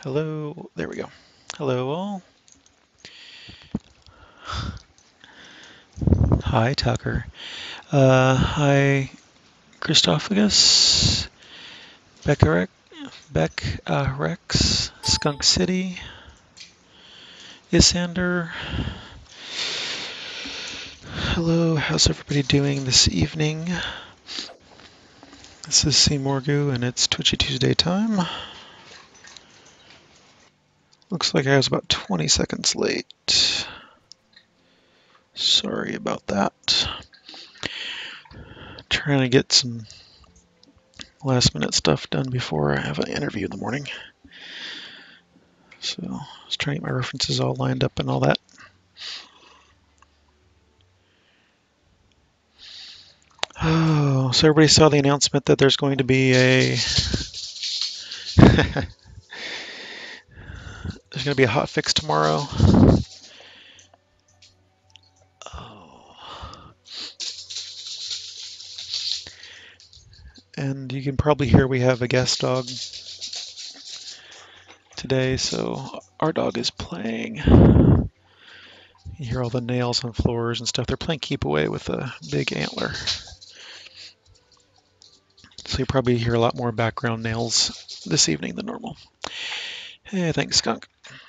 Hello, there we go. Hello all. Hi Tucker. Hi Christophagus, Beckarek, Rex, Skunk City, Isander. Hello, how's everybody doing this evening? This is Seymourgu and it's Twitchy Tuesday time. Looks like I was about 20 seconds late. Sorry about that. Trying to get some last minute stuff done before I have an interview in the morning. So I was trying to get my references all lined up and all that. Oh, so everybody saw the announcement that there's going to be a there's going to be a hot fix tomorrow. Oh. And you can probably hear we have a guest dog today, so our dog is playing. You hear all the nails on floors and stuff. They're playing keep away with a big antler. So you probably hear a lot more background nails this evening than normal. Hey, thanks, Skunk.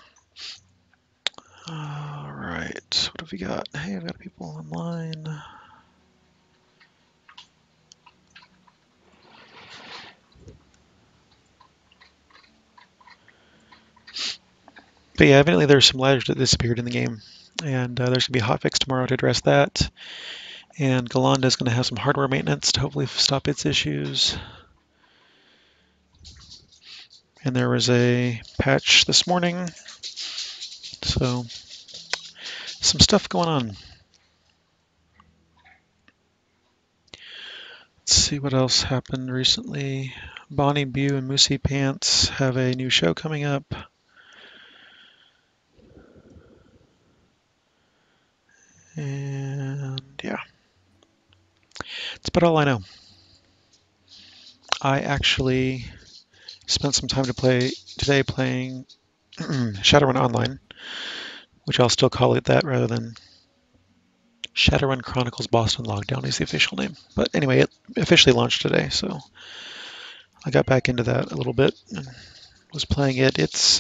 All right, what have we got? Hey, I've got people online. But yeah, evidently there's some ladders that disappeared in the game, and there's going to be a hotfix tomorrow to address that. And Galanda is going to have some hardware maintenance to hopefully stop its issues. And there was a patch this morning, so some stuff going on. Let's see what else happened recently. Bonnie Bew and Moosey Pants have a new show coming up. And yeah, that's about all I know. I actually spent some time today playing Shadowrun Online, which I'll still call it that rather than Shadowrun Chronicles Boston Lockdown is the official name. But anyway, it officially launched today, so I got back into that a little bit and was playing it. It's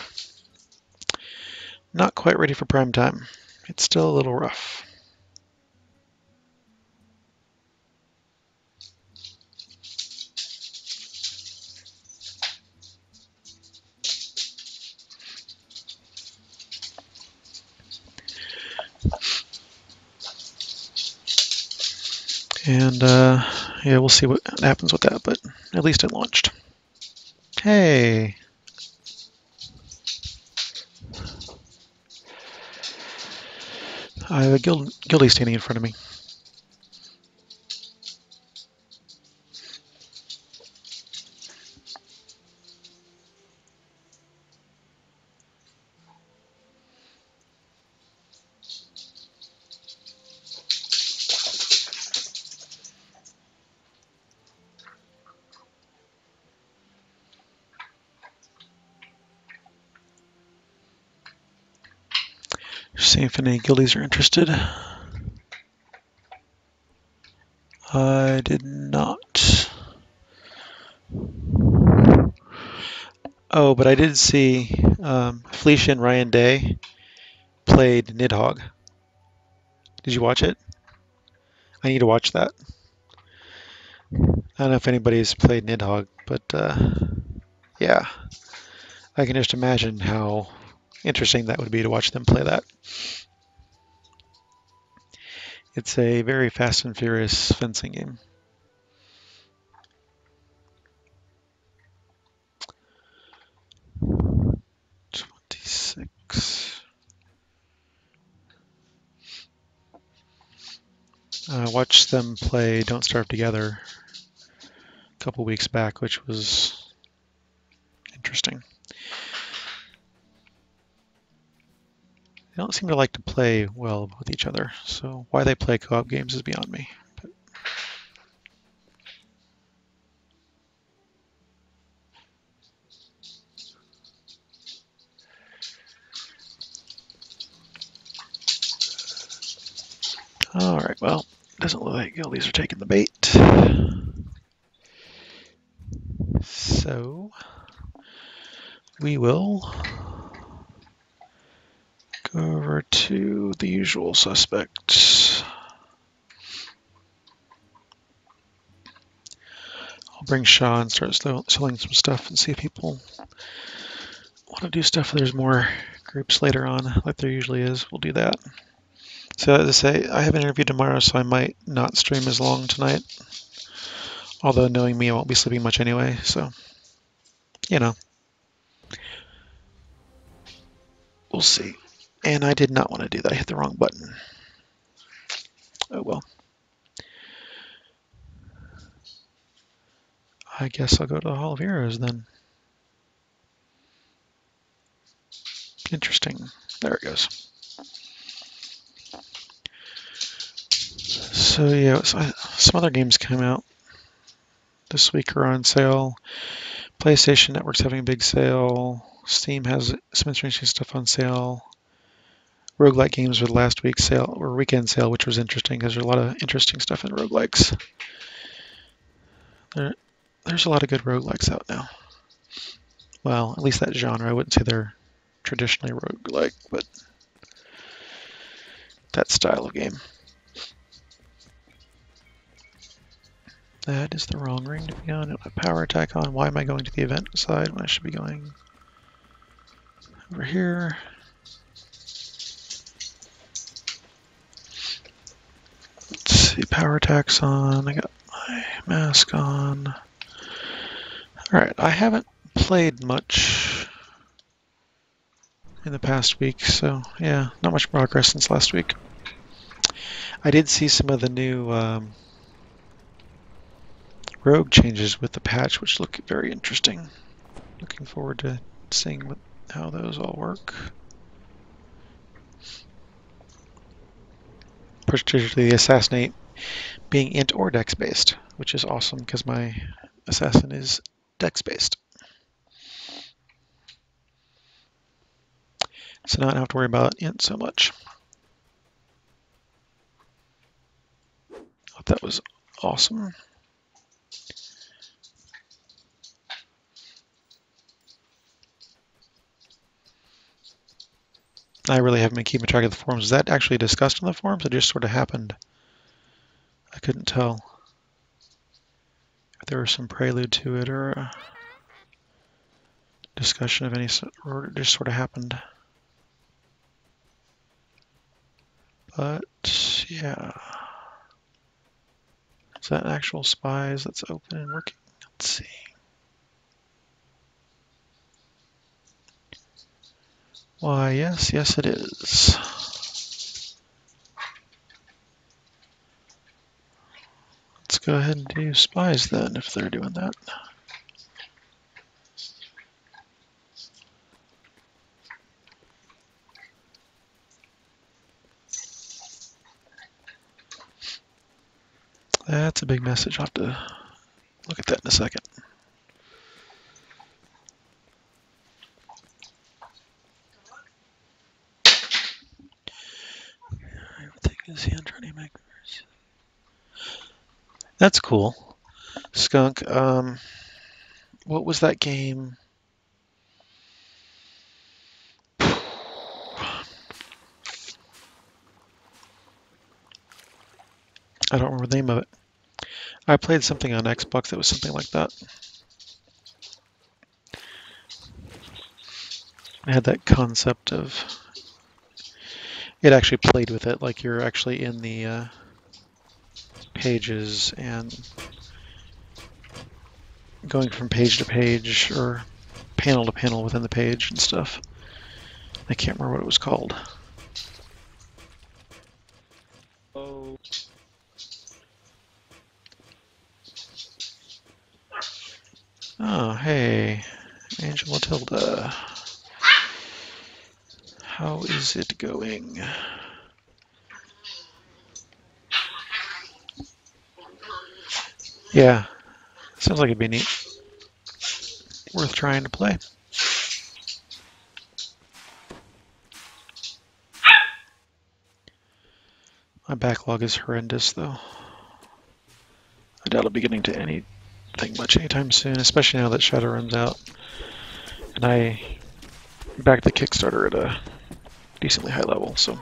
not quite ready for prime time. It's still a little rough. And yeah, we'll see what happens with that, but at least it launched. Hey. I have a guildie standing in front of me. See if any guildies are interested. I did not. Oh, but I did see Felicia and Ryan Day played Nidhogg. Did you watch it? I need to watch that. I don't know if anybody's played Nidhogg, but yeah, I can just imagine how interesting that would be to watch them play that. It's a very fast and furious fencing game. I watched them play Don't Starve Together a couple weeks back, which was interesting. They don't seem to like to play well with each other, so why they play co-op games is beyond me. But All right, well, doesn't look like Guildies are taking the bait. So we will go over to the usual suspects. I'll bring Shaw and start selling some stuff and see if people want to do stuff. There's more groups later on, like there usually is. We'll do that. So as I say, I have an interview tomorrow, so I might not stream as long tonight. Although knowing me, I won't be sleeping much anyway, so, you know. We'll see. And I did not want to do that. I hit the wrong button. Oh well. I guess I'll go to the Hall of Heroes then. Interesting. There it goes. So yeah, some other games came out this week are on sale. PlayStation Network's having a big sale. Steam has some interesting stuff on sale. Roguelike games were the last week's sale or weekend sale, which was interesting because there's a lot of interesting stuff in roguelikes. There's a lot of good roguelikes out now. Well, at least that genre. I wouldn't say they're traditionally roguelike, but that style of game. That is the wrong ring to be on. A power attack on. Why am I going to the event side when I should be going over here? Let's see. Power attacks on. I got my mask on. Alright, I haven't played much in the past week, so yeah, not much progress since last week. I did see some of the new rogue changes with the patch, which look very interesting. Looking forward to seeing how those all work. Particularly the assassinate being int or dex based, which is awesome because my assassin is dex based. So now I don't have to worry about int so much. Thought that was awesome. I really haven't been keeping track of the forums. Was that actually discussed in the forums? It just sort of happened. I couldn't tell if there was some prelude to it or a discussion of any sort, or it just sort of happened. But yeah, is that actual spies that's open and working? Let's see. Why, yes, it is. Let's go ahead and do spies then, if they're doing that. That's a big message. I'll have to look at that in a second. Everything is hand-running makers. That's cool. Skunk, what was that game? I don't remember the name of it. I played something on Xbox that was something like that. It had that concept of, it actually played with it, like you're actually in the pages and going from page to page or panel to panel within the page and stuff. I can't remember what it was called. Oh, hey, Angel Matilda. How is it going? Yeah, sounds like it'd be neat. Worth trying to play. My backlog is horrendous, though. I doubt I'll be getting to anything much anytime soon, especially now that Shadowrun's out. And I backed the Kickstarter at a decently high level, so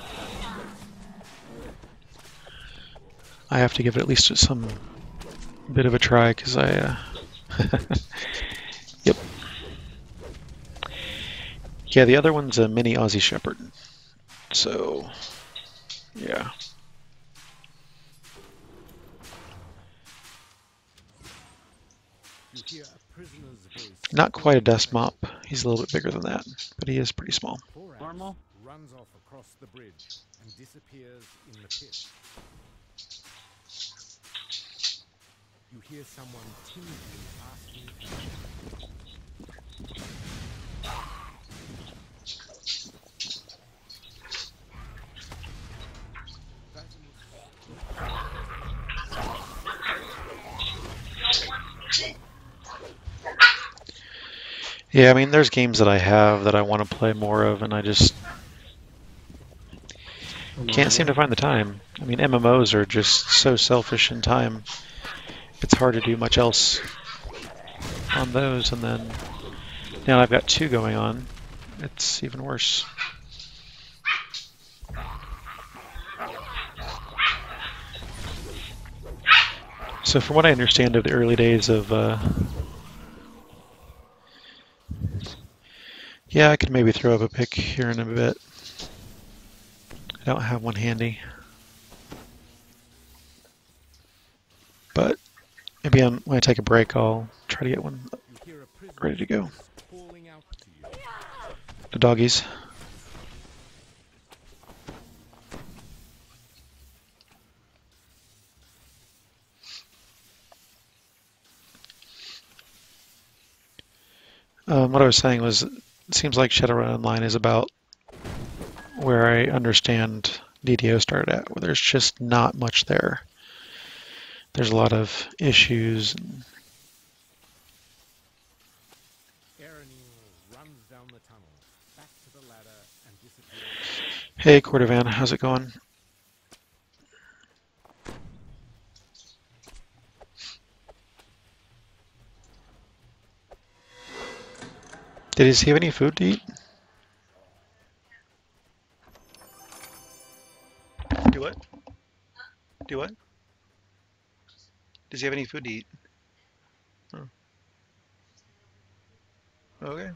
I have to give it at least some bit of a try, because I... Yep. Yeah, the other one's a mini Aussie Shepherd. So, yeah. Not quite a dust mop. He's a little bit bigger than that, but he is pretty small. Normal runs off across the bridge and disappears in the pit. You hear someone timidly asking. Yeah, I mean, there's games that I have that I want to play more of, and I just can't seem to find the time. I mean, MMOs are just so selfish in time. It's hard to do much else on those, and then now I've got 2 going on. It's even worse. So from what I understand of the early days of... yeah, I could maybe throw up a pick here in a bit. I don't have one handy. But maybe when I take a break, I'll try to get one ready to go. The doggies. What I was saying was, it seems like Shadowrun Online is about where I understand DDO started at, where there's just not much there. There's a lot of issues. Hey, Cordovan, how's it going? Did he have any food to eat? Do what? Do what? Does he have any food to eat? Oh. Okay.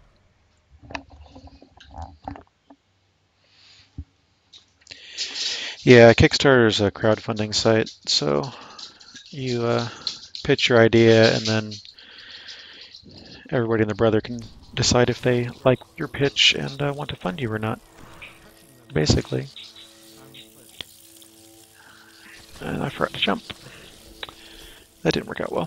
Yeah, Kickstarter is a crowdfunding site, so you pitch your idea, and then everybody and their brother can decide if they like your pitch and want to fund you or not, basically. And I forgot to jump. That didn't work out well.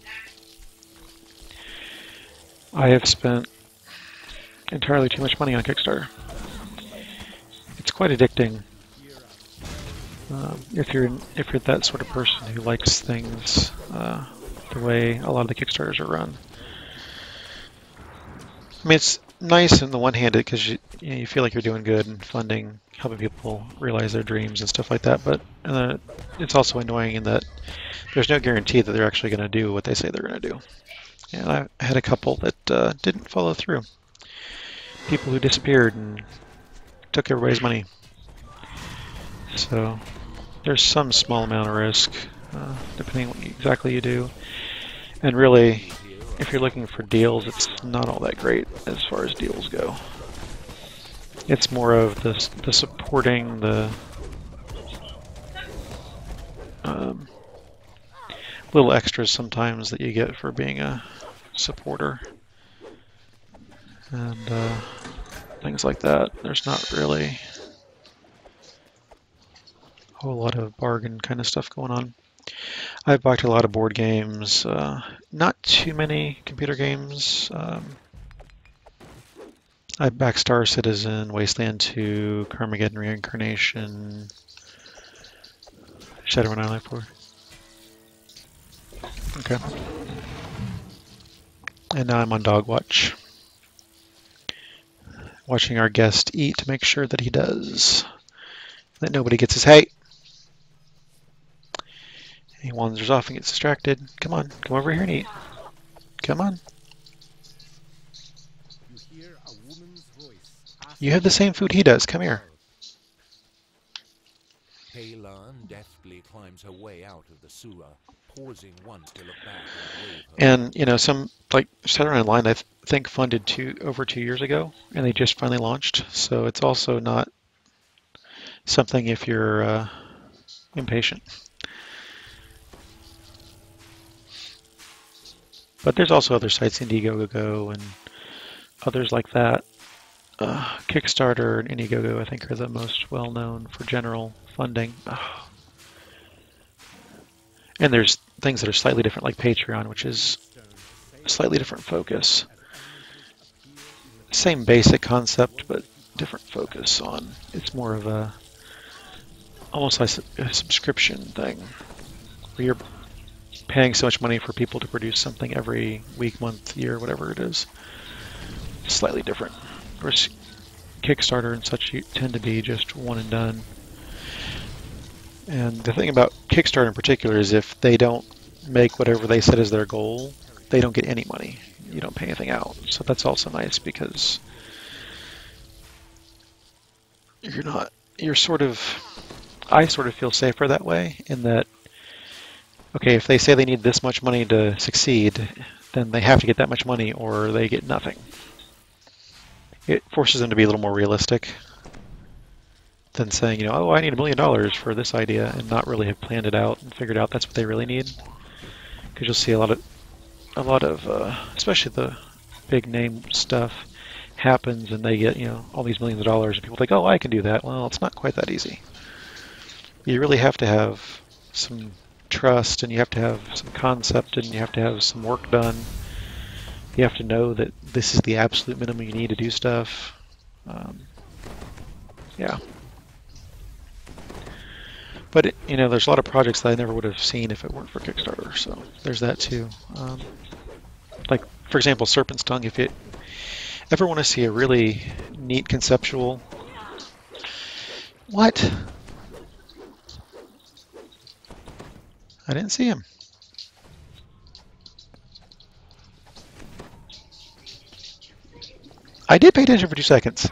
I have spent entirely too much money on Kickstarter. It's quite addicting. If you're that sort of person who likes things the way a lot of the Kickstarters are run. I mean, it's nice on the one hand because you feel like you're doing good and funding, helping people realize their dreams and stuff like that. But it's also annoying in that there's no guarantee that they're actually going to do what they say they're going to do. And I had a couple that didn't follow through. People who disappeared and took everybody's money. So there's some small amount of risk, depending on what exactly you do. And really, if you're looking for deals, it's not all that great as far as deals go. It's more of the supporting, the little extras sometimes that you get for being a supporter. And things like that. There's not really a whole lot of bargain kind of stuff going on. I've bought a lot of board games, not too many computer games. I backed Star Citizen, Wasteland 2, Carmageddon Reincarnation, Shadowrun Online 4. Okay. And now I'm on Dog Watch. Watching our guest eat to make sure that he does. That nobody gets his hate. He wanders off and gets distracted. Come on, come over here and eat. Come on. You hear a woman's voice You have the same food he does. Come here. Phelan deftly climbs her way out of the sewer, pausing once to look back and wave her. And you know, some like Shadowrun Online, I think funded over 2 years ago, and they just finally launched. So it's also not something if you're impatient. But there's also other sites, Indiegogo and others like that. Kickstarter and Indiegogo, I think, are the most well-known for general funding. And there's things that are slightly different, like Patreon, which is a slightly different focus. Same basic concept, but different focus on. It's more of a almost like a subscription thing, where you're paying so much money for people to produce something every week, month, year, whatever it is. Slightly different. Of course, Kickstarter and such tend to be just one and done. And the thing about Kickstarter in particular is if they don't make whatever they set as their goal, they don't get any money. You don't pay anything out. So that's also nice because I sort of feel safer that way in that, okay, if they say they need this much money to succeed, then they have to get that much money or they get nothing. It forces them to be a little more realistic than saying, oh, I need $1 million for this idea and not really have planned it out and figured out that's what they really need. Because you'll see a lot of, especially the big name stuff happens and they get, all these millions of dollars and people think, oh, I can do that. Well, it's not quite that easy. You really have to have some trust and you have to have some concept and you have to have some work done. You have to know that this is the absolute minimum you need to do stuff. Yeah. But there's a lot of projects that I never would have seen if it weren't for Kickstarter. So there's that too. Like for example, Serpent's Tongue. If you ever want to see a really neat conceptual, what? I didn't see him. I did pay attention for 2 seconds.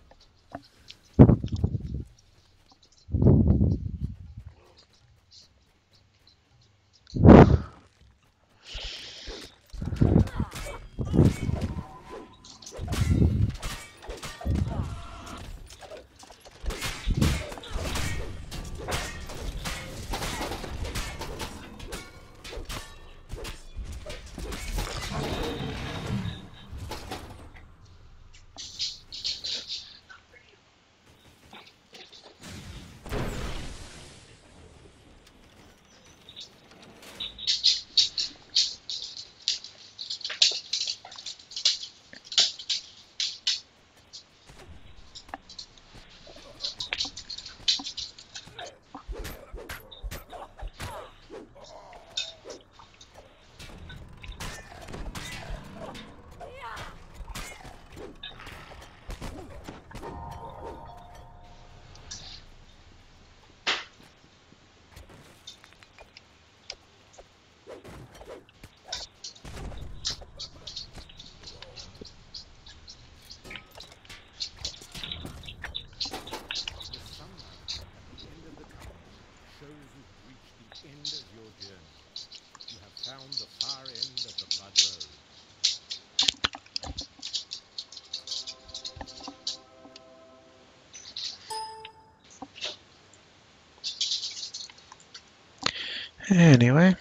Anyway.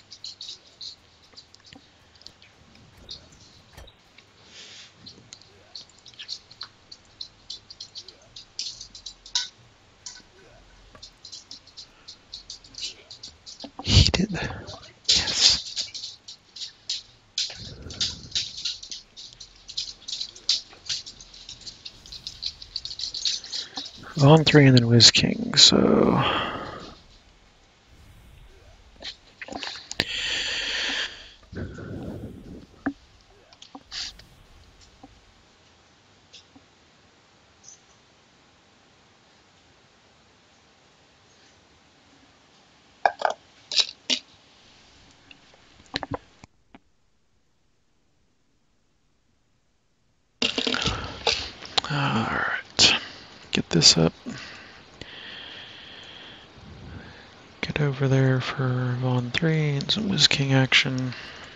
He did. Yes. On 3 and then Whiz King, so... this up. Get over there for Vaughn 3 and some Whiz King action.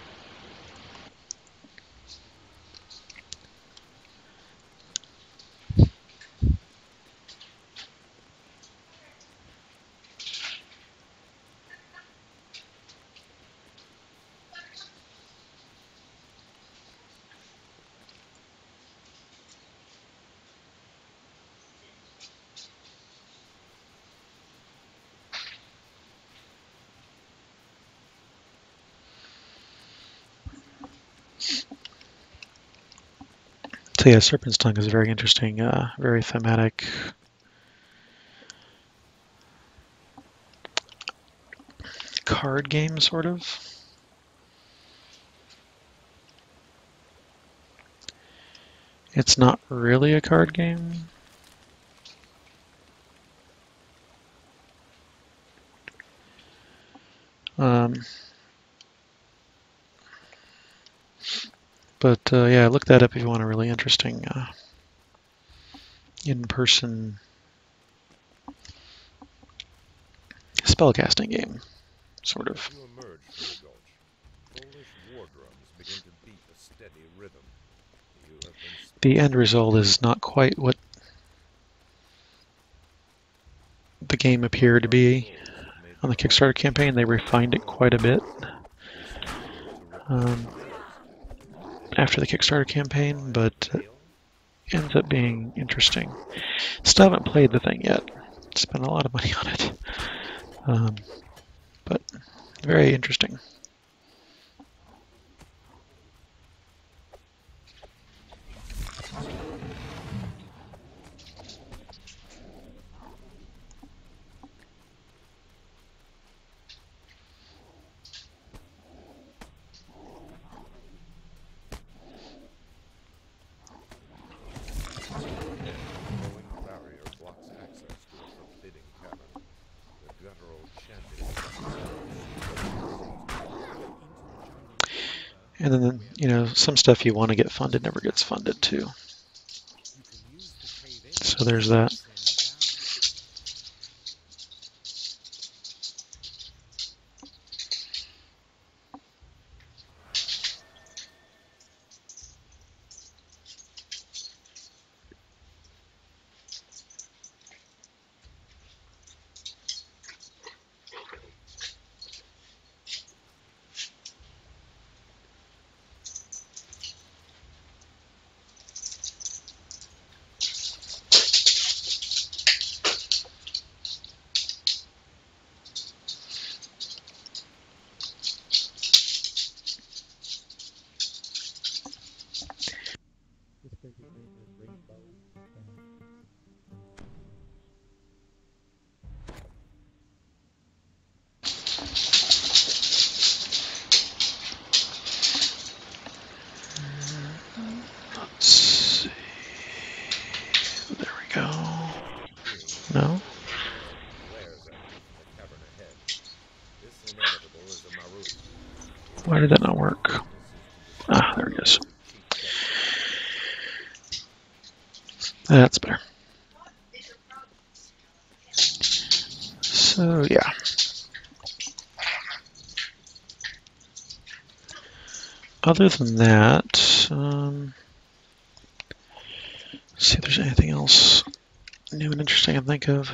So yeah, Serpent's Tongue is a very interesting, very thematic card game, sort of. It's not really a card game. But yeah, look that up if you want a really interesting in-person spellcasting game, sort of. You emerge from the gulch. Polish war drums begin to beat a steady rhythm. You have been The end result is not quite what the game appeared to be on the Kickstarter campaign. They refined it quite a bit after the Kickstarter campaign, but it ends up being interesting. Still haven't played the thing yet. Spent a lot of money on it, but very interesting. And then, you know, some stuff you want to get funded never gets funded too. So there's that. Let's see. There we go. No? Why did that not work? Ah, there it is. That's better. So, yeah. Other than that, let's see if there's anything else new and interesting I can think of.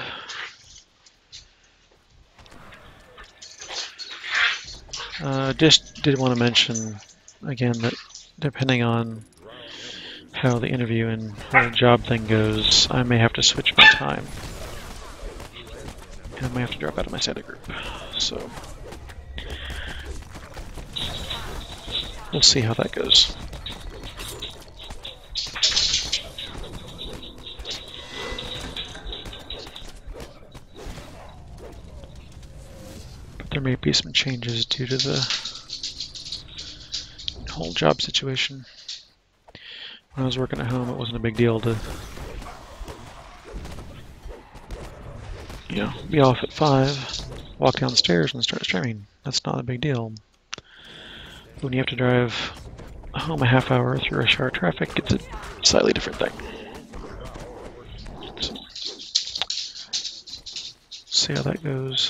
Just did want to mention again that depending on how the interview and the job thing goes, I may have to switch my time. And I may have to drop out of my SATA group. So we'll see how that goes. But there may be some changes due to the whole job situation. When I was working at home, it wasn't a big deal to, you know, be off at 5, walk downstairs and start streaming. That's not a big deal. When you have to drive home a half hour through rush hour traffic, it's a slightly different thing. So. see how that goes.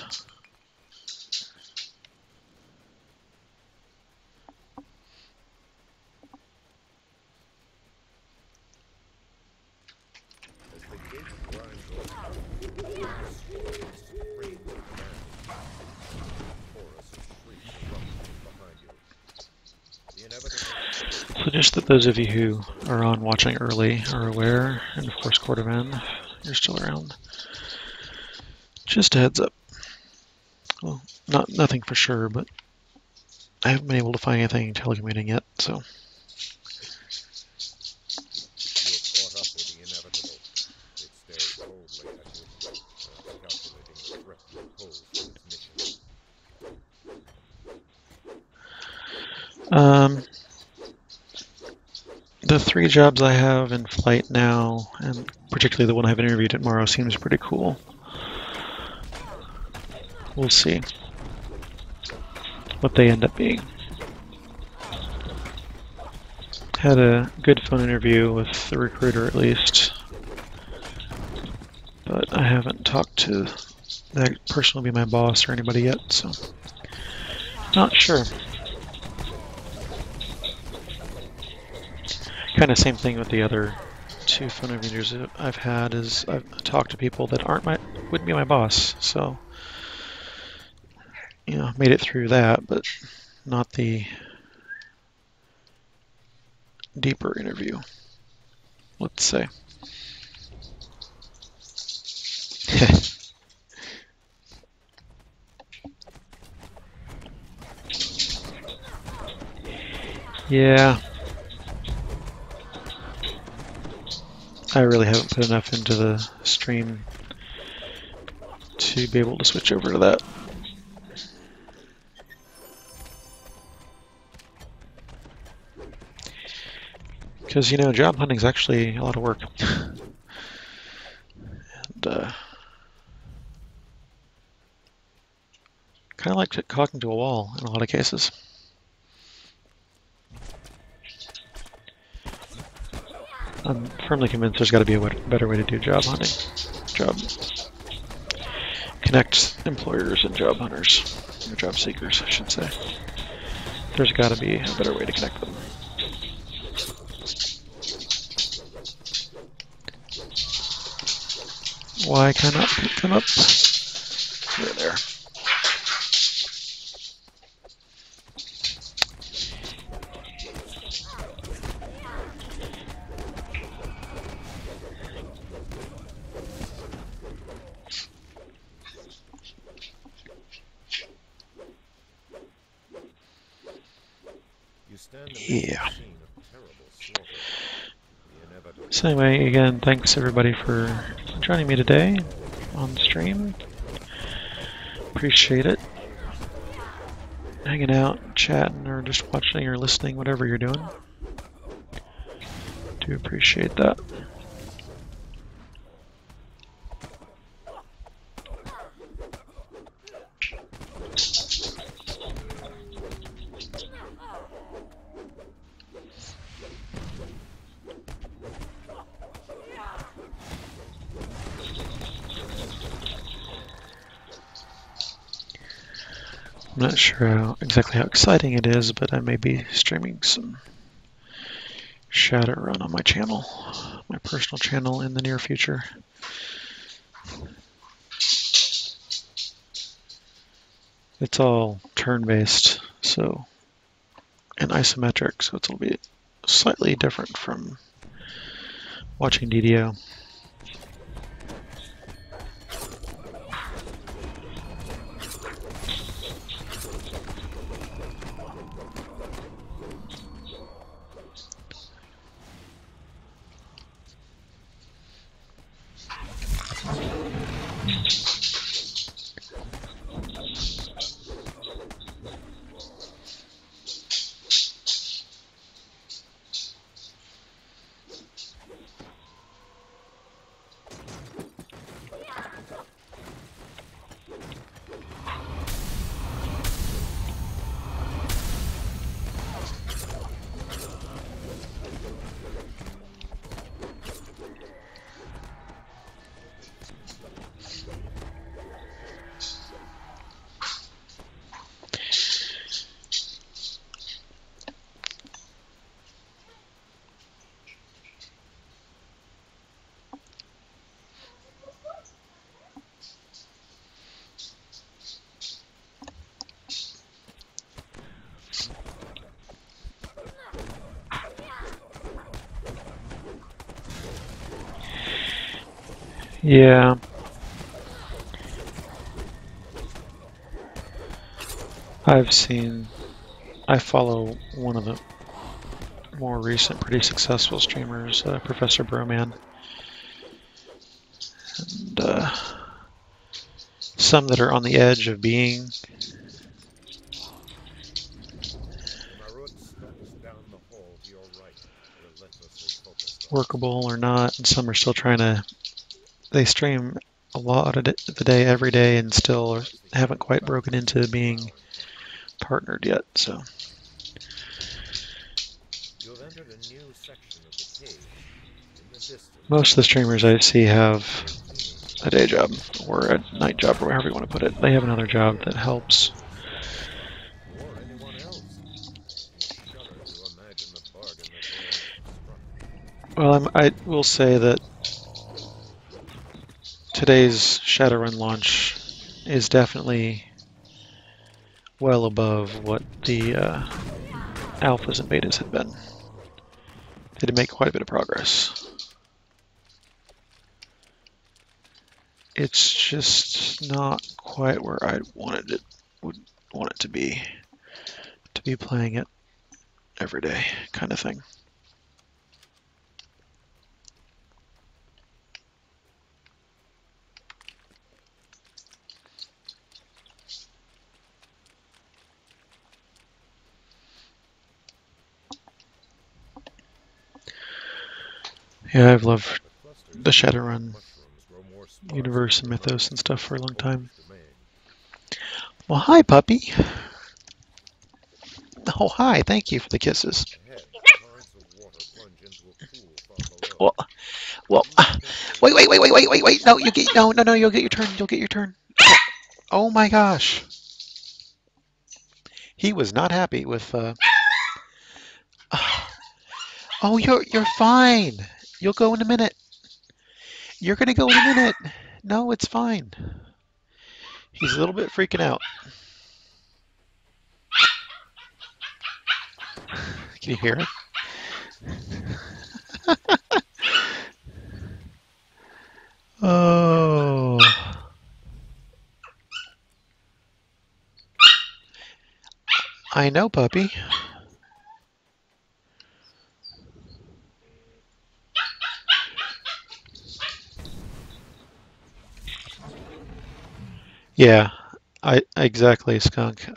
As the gate grinds open, screams of man. Chorus of shrieks erupts behind you. The inevitable. So just that those of you who are on watching early are aware, and of course Cordovan, you're still around. Just a heads up. Well, nothing for sure, but I haven't been able to find anything telecommuting yet, so. You have caught up with the inevitable. It stares coldly at you, calculating the threat you pose to its mission. The 3 jobs I have in flight now, and particularly the one I have interviewed tomorrow, seems pretty cool. We'll see what they end up being. Had a good phone interview with the recruiter at least, but I haven't talked to that person will be my boss or anybody yet, so not sure. Kind of same thing with the other 2 phone interviews that I've had is I've talked to people that wouldn't be my boss, so you know, made it through that, but not the deeper interview, let's say. Yeah. I really haven't put enough into the stream to be able to switch over to that. Because, you know, job hunting is actually a lot of work. And, kind of like talking to a wall in a lot of cases. I'm firmly convinced there's got to be a better way to do job hunting. Connect employers and job hunters, or job seekers, I should say. There's got to be a better way to connect them. Why cannot pick them up? Here, there. You stand Yeah. scene of terrible slaughter. The inevitable. So anyway, again, thanks everybody for joining me today on the stream. Appreciate it. Hanging out, chatting, or just watching or listening, whatever you're doing. Do appreciate that. I'm not sure exactly how exciting it is, but I may be streaming some Shadowrun on my channel, my personal channel, in the near future. It's all turn-based, so and isometric, so it'll be slightly different from watching DDO. Yeah. I follow one of the more recent, pretty successful streamers, Professor Broman. And some that are on the edge of being Marut stalks down the hall to your right, relentlessly focused on workable or not, and some are still trying to. They stream a lot of the day, every day, and still haven't quite broken into being partnered yet. So You have entered a new section of the cave. In the distance, most of the streamers I see have a day job or a night job, or however you want to put it. They have another job that helps. or anyone else. You shudder to imagine the bargain that they have struck. Well, I will say that today's Shadowrun launch is definitely well above what the alphas and betas had been. They did make quite a bit of progress. It's just not quite where I would want it to be playing it every day kind of thing. Yeah, I've loved the Shadowrun universe and mythos and stuff for a long time. Well, hi, puppy. Oh, hi. Thank you for the kisses. Well, wait. No, you'll get your turn. You'll get your turn. Oh my gosh. He was not happy with. Oh, you're fine. You'll go in a minute. You're gonna go in a minute. No, it's fine. He's a little bit freaking out. Can you hear it? Oh. I know, puppy. Yeah, exactly, Skunk.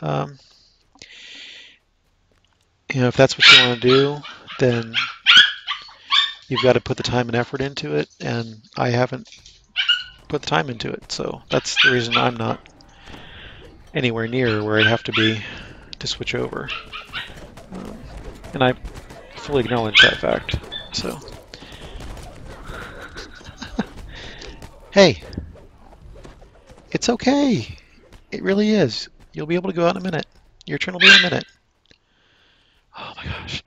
If that's what you want to do, then you've got to put the time and effort into it, and I haven't put the time into it, so that's the reason I'm not anywhere near where I'd have to be to switch over. And I fully acknowledge that fact. So, hey, it's okay. It really is. You'll be able to go out in a minute. Your turn will be in a minute. Oh my gosh.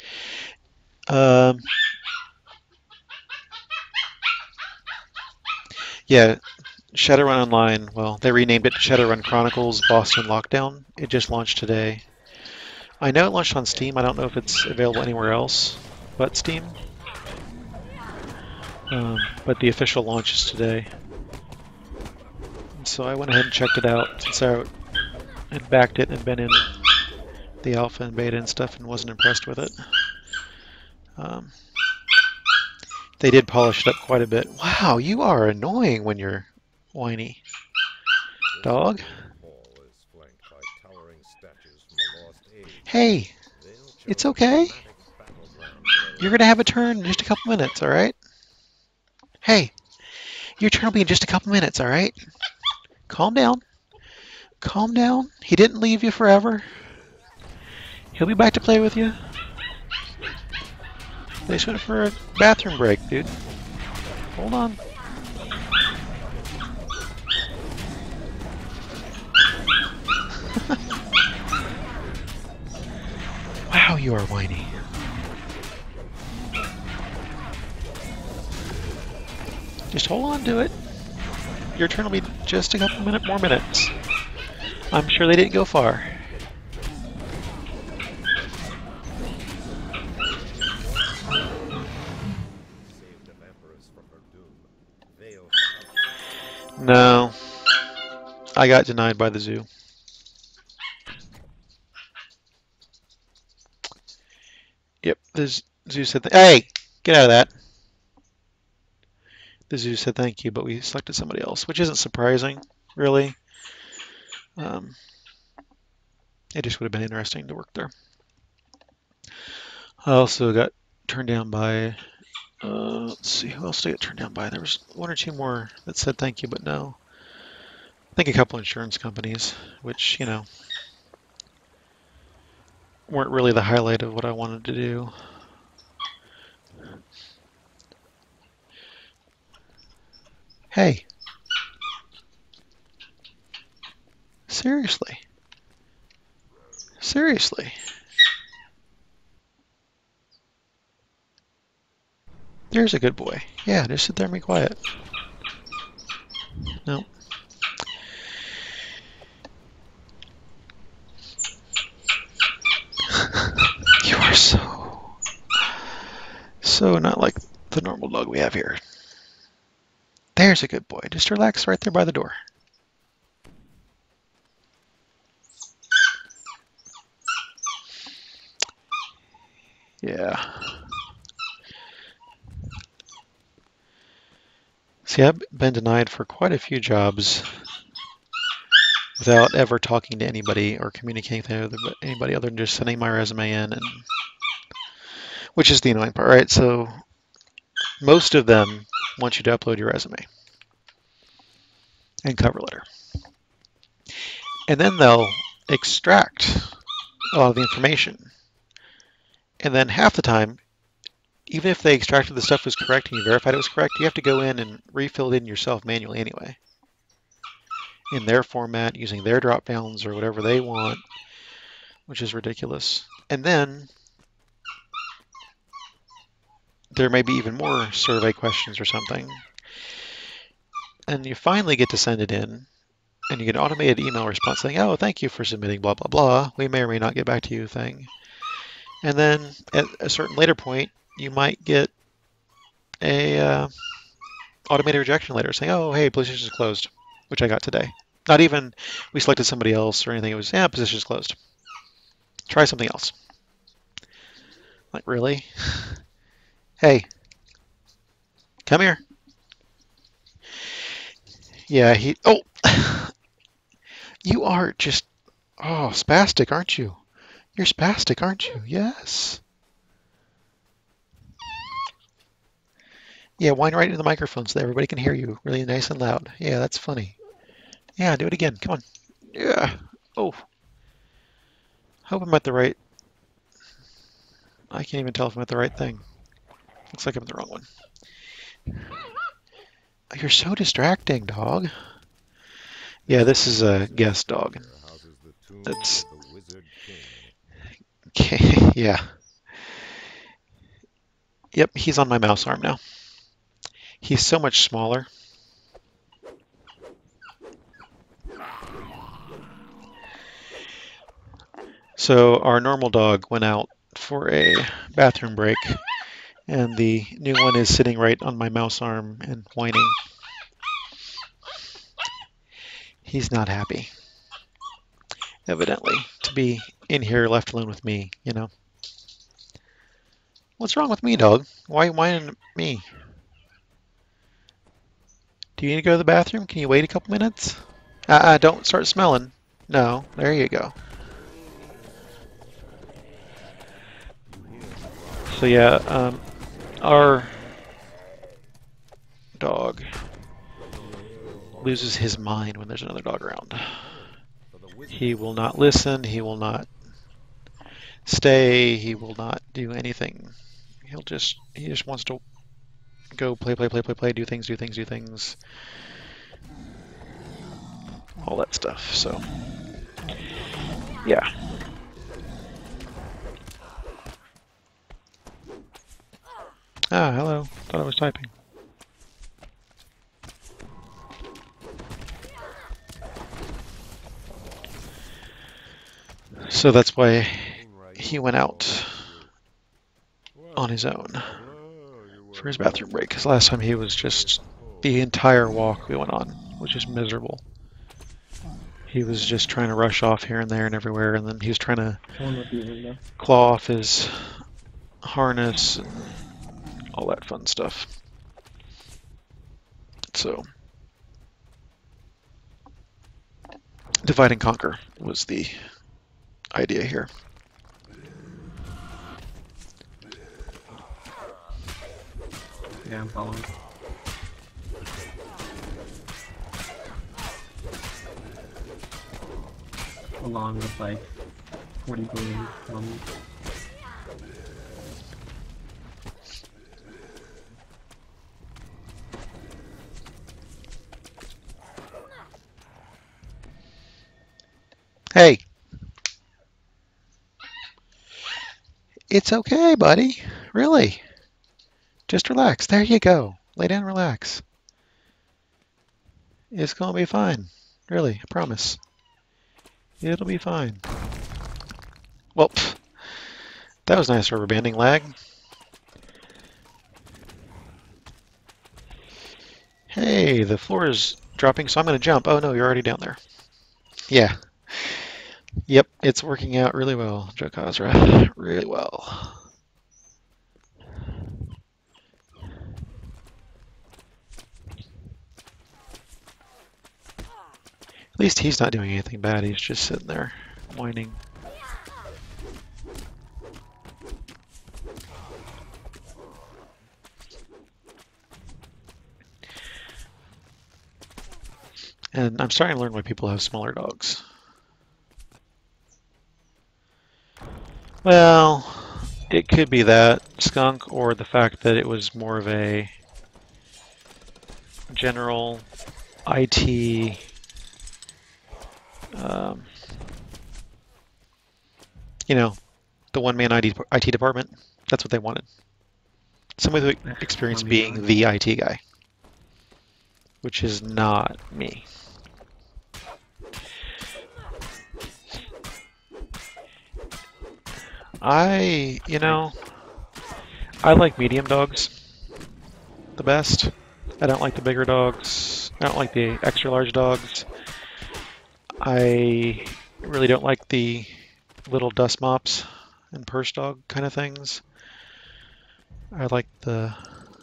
Yeah, Shadowrun Online, well, they renamed it Shadowrun Chronicles Boston Lockdown. It just launched today. I know it launched on Steam. I don't know if it's available anywhere else but Steam. But the official launch is today. And so I went ahead and checked it out since I had backed it and been in the alpha and beta and stuff and wasn't impressed with it. They did polish it up quite a bit. Wow, you are annoying when you're whiny. Dog? Hey, it's okay. You're going to have a turn in just a couple minutes, all right? Hey, your turn will be in just a couple minutes, all right? Calm down. Calm down. He didn't leave you forever. He'll be back to play with you. They just went for a bathroom break, dude. Hold on. Wow, you are whiny. Just hold on to it. Your turn will be just a couple more minutes. I'm sure they didn't go far. I got denied by the zoo. Yep, the zoo said, hey, get out of that. The zoo said thank you, but we selected somebody else, which isn't surprising, really. It just would have been interesting to work there. I also got turned down by, let's see, who else did I get turned down by? There was one or two more that said thank you, but no. I think a couple insurance companies, which, you know, weren't really the highlight of what I wanted to do. Hey. Seriously. Seriously. There's a good boy. Yeah, just sit there and be quiet. No. You are so not like the normal dog we have here. There's a good boy. Just relax right there by the door. Yeah. See, I've been denied for quite a few jobs without ever talking to anybody or communicating with anybody other than just sending my resume in, and which is the annoying part, right? So most of them want you to upload your resume and cover letter. And then they'll extract a lot of the information. And then half the time, even if they extracted the stuff was correct and you verified it was correct, you have to go in and refill it in yourself manually anyway. In their format, using their drop downs or whatever they want, which is ridiculous. And then there may be even more survey questions or something. And you finally get to send it in, and you get an automated email response saying, oh, thank you for submitting blah, blah, blah. We may or may not get back to you thing. And then at a certain later point, you might get a automated rejection letter saying, oh, hey, position is closed, which I got today. Not even we selected somebody else or anything. It was, yeah, position is closed. Try something else. Like, really? Hey, come here. Yeah, oh, you are just, oh, spastic, aren't you? You're spastic, aren't you? Yes. Yeah, whine right into the microphone so that everybody can hear you really nice and loud. Yeah, that's funny. Yeah, do it again. Come on. Yeah. Oh. Hope I'm at the right. I can't even tell if I'm at the right thing. Looks like I'm at the wrong one. You're so distracting, dog. Yeah, this is a guest dog. That's. Okay, yeah. Yep, he's on my mouse arm now. He's so much smaller. So our normal dog went out for a bathroom break, and the new one is sitting right on my mouse arm and whining. He's not happy, evidently, to be in here left alone with me, you know. What's wrong with me, dog? Why whining at me? Do you need to go to the bathroom? Can you wait a couple minutes? Don't start smelling. No, there you go. So yeah, our dog loses his mind when there's another dog around. He will not listen, he will not stay, he will not do anything. He just wants to go play, do things. All that stuff, so yeah. Ah, hello. Thought I was typing. So that's why he went out on his own for his bathroom break. Because last time he was just the entire walk we went on, which is miserable. He was just trying to rush off here and there and everywhere, and then he was trying to One with the window. claw off his harness and all that fun stuff. So, divide and conquer was the idea here. Yeah, I'm following. Along with like 40 balloons. Hey! It's okay, buddy. Really. Just relax. There you go. Lay down and relax. It's gonna be fine. Really, I promise. It'll be fine. Well, pff, that was nice rubber banding lag. Hey, the floor is dropping, so I'm gonna jump. Oh no, you're already down there. Yeah. Yep, it's working out really well, Jokazra. Really well. At least he's not doing anything bad. He's just sitting there whining. And I'm starting to learn why people have smaller dogs. Well, it could be that skunk, or the fact that it was more of a general IT you know, the one-man IT department. That's what they wanted. Somebody with experience being the IT guy, which is not me. I like medium dogs the best. I don't like the bigger dogs. I don't like the extra large dogs. I really don't like the little dust mops and purse dog kind of things. I like the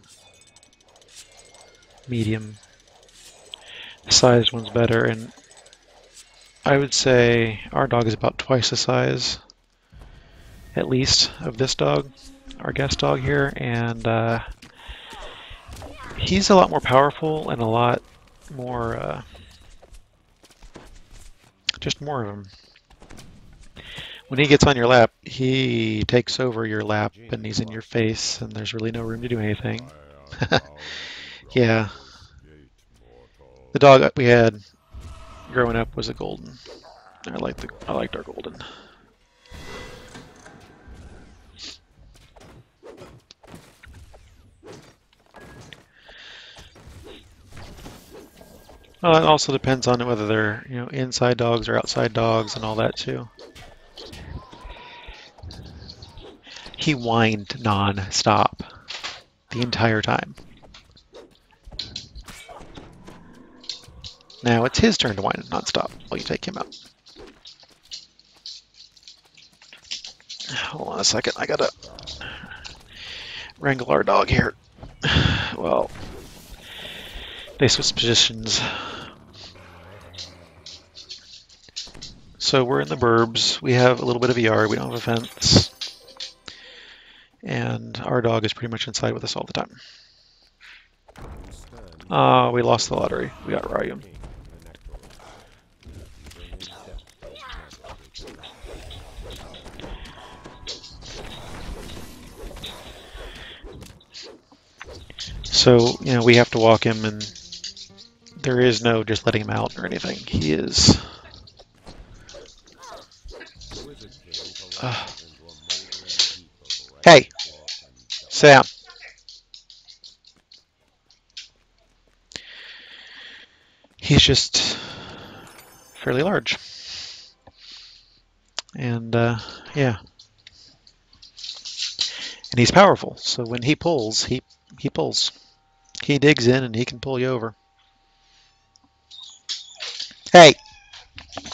medium sized ones better, and I would say our dog is about twice the size, at least, of this dog, our guest dog here, and he's a lot more powerful and a lot more, just more of him. When he gets on your lap, he takes over your lap and he's in your face, and there's really no room to do anything. Yeah. The dog we had growing up was a golden. I liked our golden. Well, it also depends on whether they're, inside dogs or outside dogs and all that too. He whined non-stop the entire time. Now it's his turn to whine non-stop while you take him out. Hold on a second, I gotta wrangle our dog here. Well, they switched positions. So we're in the burbs. We have a little bit of a yard. We don't have a fence. And our dog is pretty much inside with us all the time. We lost the lottery. We got Ryum. So, we have to walk him, and there is no just letting him out or anything. He is... Hey! Sam! He's just fairly large. And, yeah. And he's powerful, so when he pulls, he pulls. He digs in and he can pull you over. Hey!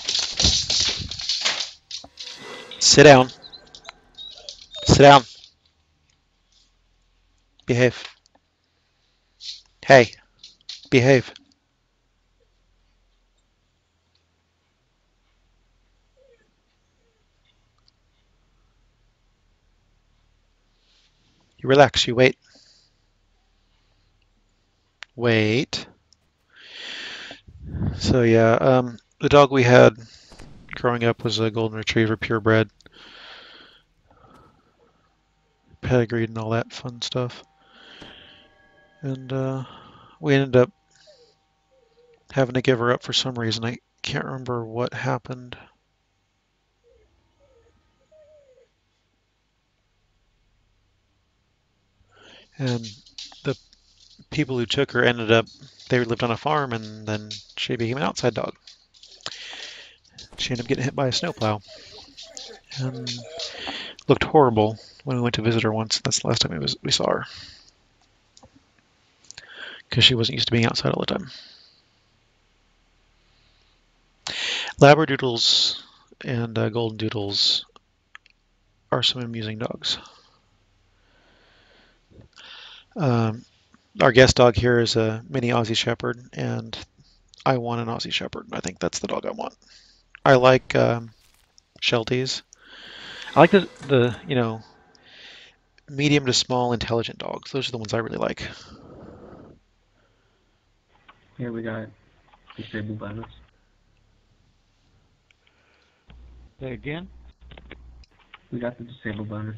Sit down. Sit down. Behave. Hey, behave. You relax. You wait. Wait. So yeah, the dog we had growing up was a golden retriever, purebred, pedigreed, and all that fun stuff. And we ended up having to give her up for some reason. I can't remember what happened. And the people who took her ended up, they lived on a farm, and then she became an outside dog. She ended up getting hit by a snowplow and looked horrible when we went to visit her once. That's the last time we saw her, because she wasn't used to being outside all the time. Labradoodles and golden doodles are some amusing dogs. Our guest dog here is a mini Aussie Shepherd, and I want an Aussie Shepherd. I think that's the dog I want. I like Shelties. I like the medium to small intelligent dogs. Those are the ones I really like. Here we got disabled bandits. Say again? We got the disabled bandits.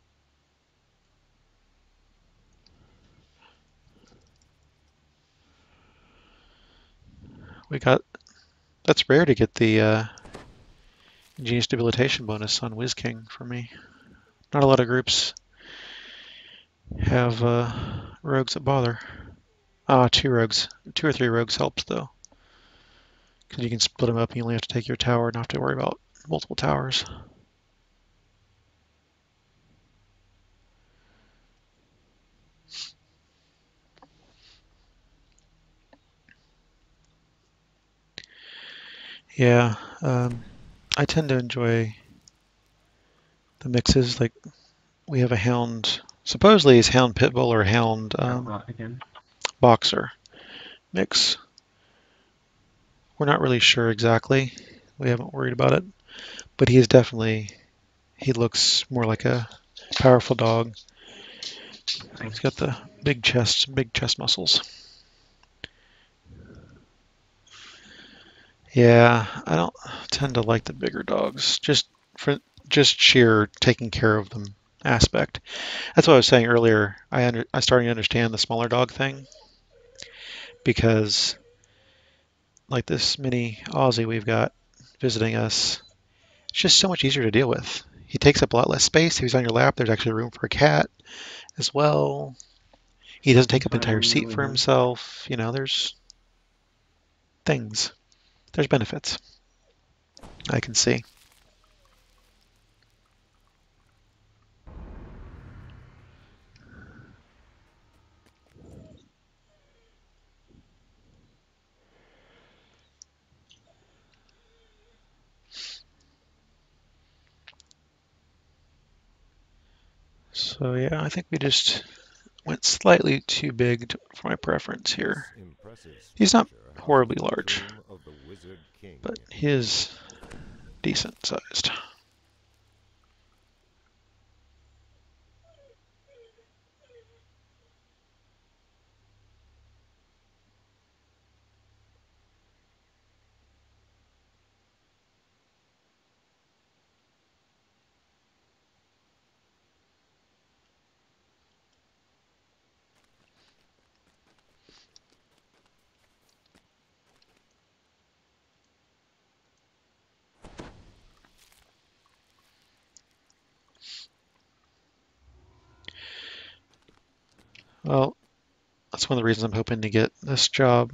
That's rare to get the Genius Debilitation bonus on Whiz King for me. Not a lot of groups have rogues that bother. Two rogues. 2 or 3 rogues helps though, because you can split them up and you only have to take your tower and not have to worry about multiple towers. Yeah, I tend to enjoy the mixes. Like we have a hound, supposedly he's hound pit bull or hound Again. boxer mix. We're not really sure exactly. We haven't worried about it, but he looks more like a powerful dog. He's got the big chest muscles. Yeah, I don't tend to like the bigger dogs, just sheer taking care of them aspect. That's what I was saying earlier. I'm starting to understand the smaller dog thing, because like this mini Aussie we've got visiting us, it's just so much easier to deal with. He takes up a lot less space. If he's on your lap, there's actually room for a cat as well. He doesn't take up an entire seat for himself. There's things. There's benefits I can see. So yeah, I think we just went slightly too big for my preference here. He's not horribly large, but he is decent sized. Well, that's one of the reasons I'm hoping to get this job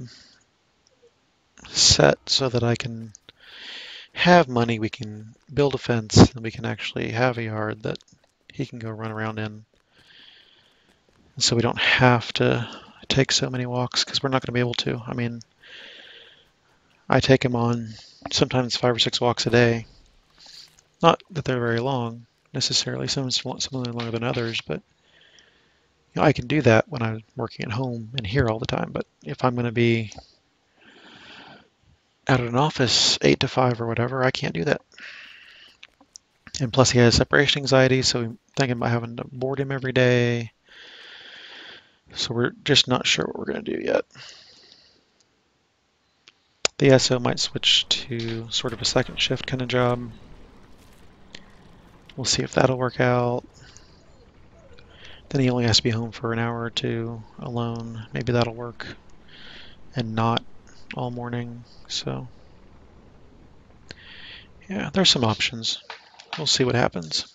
set so that I can have money, we can build a fence, and we can actually have a yard that he can go run around in. And so we don't have to take so many walks, because we're not going to be able to. I mean, I take him on sometimes 5 or 6 walks a day. Not that they're very long necessarily. Some are longer than others, but you know, I can do that when I'm working at home and here all the time. But if I'm going to be out at an office 8 to 5 or whatever, I can't do that. And plus, he has separation anxiety, so I'm thinking about having to board him every day. So we're just not sure what we're going to do yet. The SO might switch to sort of a second shift kind of job. We'll see if that'll work out. Then he only has to be home for an hour or two alone. Maybe that'll work. And not all morning. So, yeah, there's some options. We'll see what happens.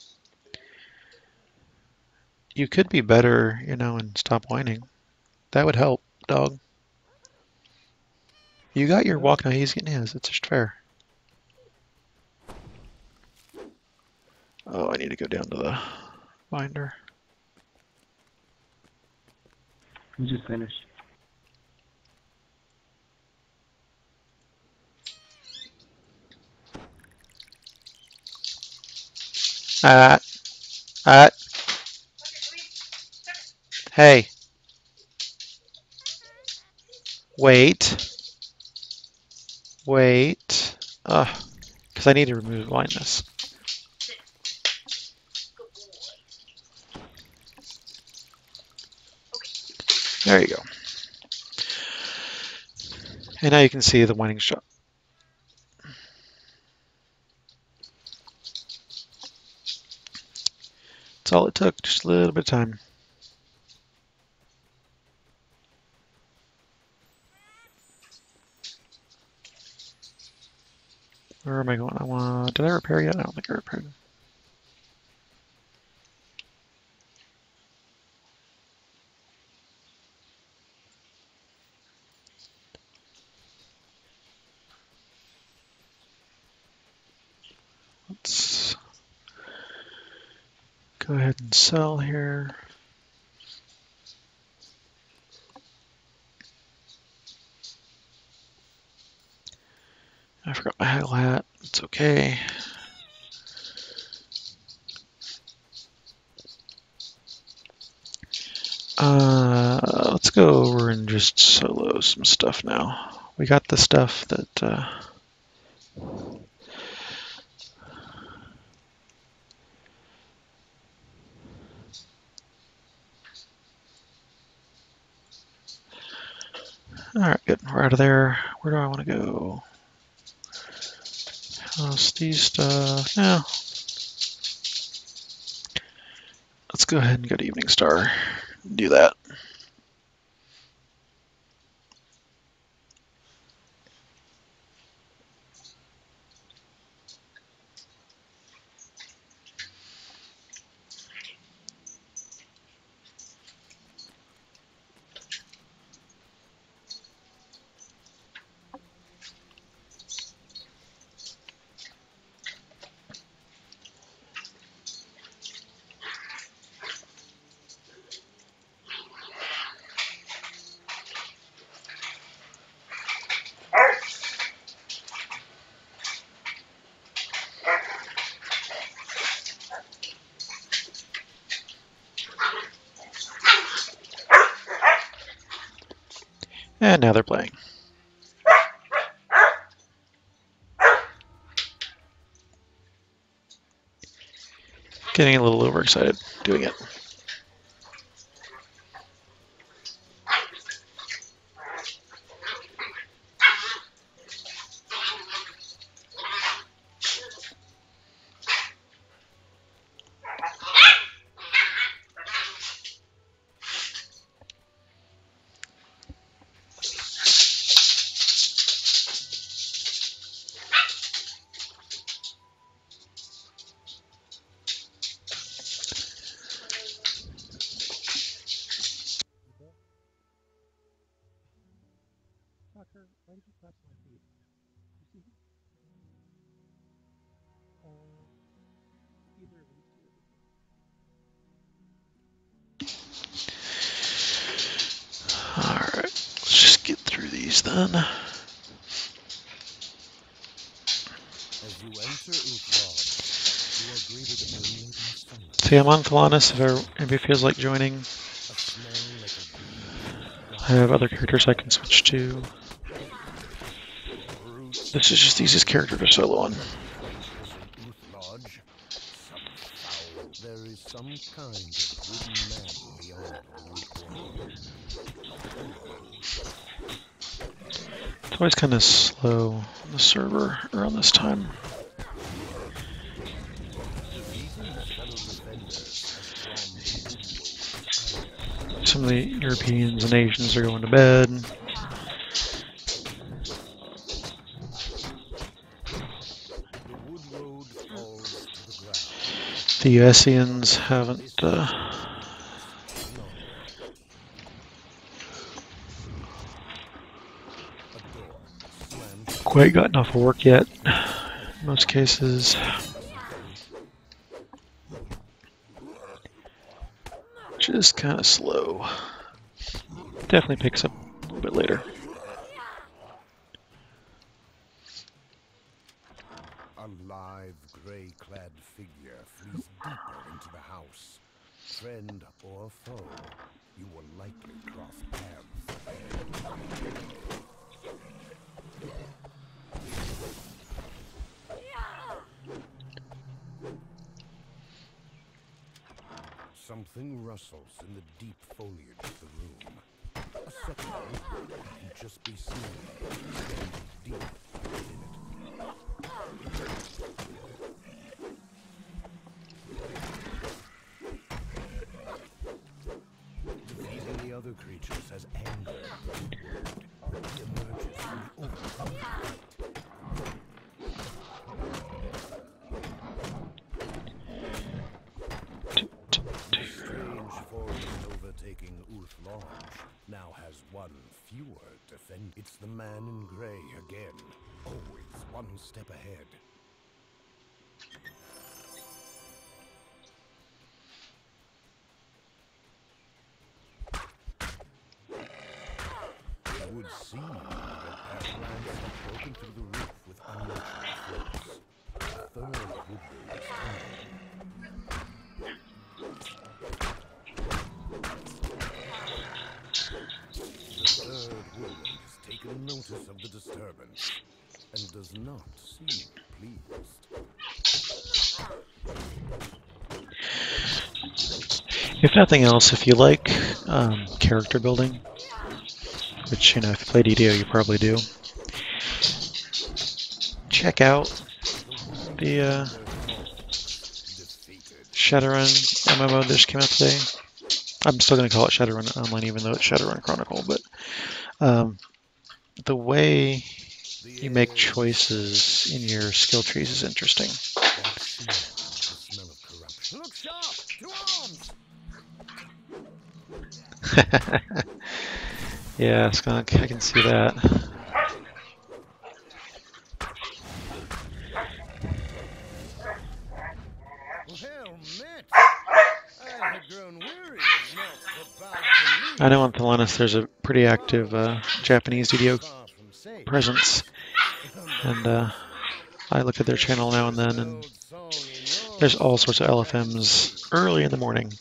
You could be better, you know, and stop whining. That would help, dog. You got your walk, now he's getting his. It's just fair. Oh, I need to go down to the binder. We just finished. Ah, hey. Wait. Wait. Because I need to remove blindness. There you go. And now you can see the whining shot. That's all it took, just a little bit of time. Where am I going? Did I repair yet? I don't think I repaired. Let's go ahead and sell here. I forgot my haggle hat. It's okay. Let's go over and just solo some stuff now. We got the stuff that Alright, good. We're out of there. Where do I want to go? House these stuff. Yeah. Let's go ahead and go to Evening Star. Do that. And now they're playing. Getting a little overexcited doing it. Why did you clap my feet? You see? Either of these two. Alright, let's just get through these then. As you enter Uthvar, You are greeted only by silence. See, I'm on Thelanis if anybody feels like joining. A smell like a breeze. I have other characters I can switch to. Brute This is just the easiest character to solo on. Uth Lodge. Some foul. There is some kind of good man beyond the root wall. It's always kind of slow on the server around this time. Some of the Europeans and Asians are going to bed. The USians haven't quite gotten off of work yet, in most cases. Which is kind of slow. Definitely picks up a little bit later. A lithe, gray-clad figure flees deeper into the house. Friend or foe, you will likely cross paths. Something rustles in the deep foliage of the room. A second, you can just be seen standing deep within it. Defeating the other creatures has anger. It emerges from the overcoming fight. Strange forest overtaking Uth Lodge now has one fewer defend. It's the man in gray again. Always one step ahead. It would seem that Pathlands have broken through the roof with unnatural force. A third woodward is coming. The third woodland has taken notice of the disturbance and does not seem pleased. If nothing else, if you like character building, which, you know, if you play DDO, you probably do, check out the Shadowrun MMO that just came out today. I'm still going to call it Shadowrun Online, even though it's Shadowrun Chronicle, but the way you make choices in your skill trees is interesting. The smell of corruption. Look sharp! To arms! Yeah, Skunk, I can see that. Well met! I had grown weary of knots that bound to me. I know on Thelanis there's a pretty active Japanese DDO Far from safe. presence, and I look at their channel now and then, and Old song in your there's all sorts of LFMs early in the morning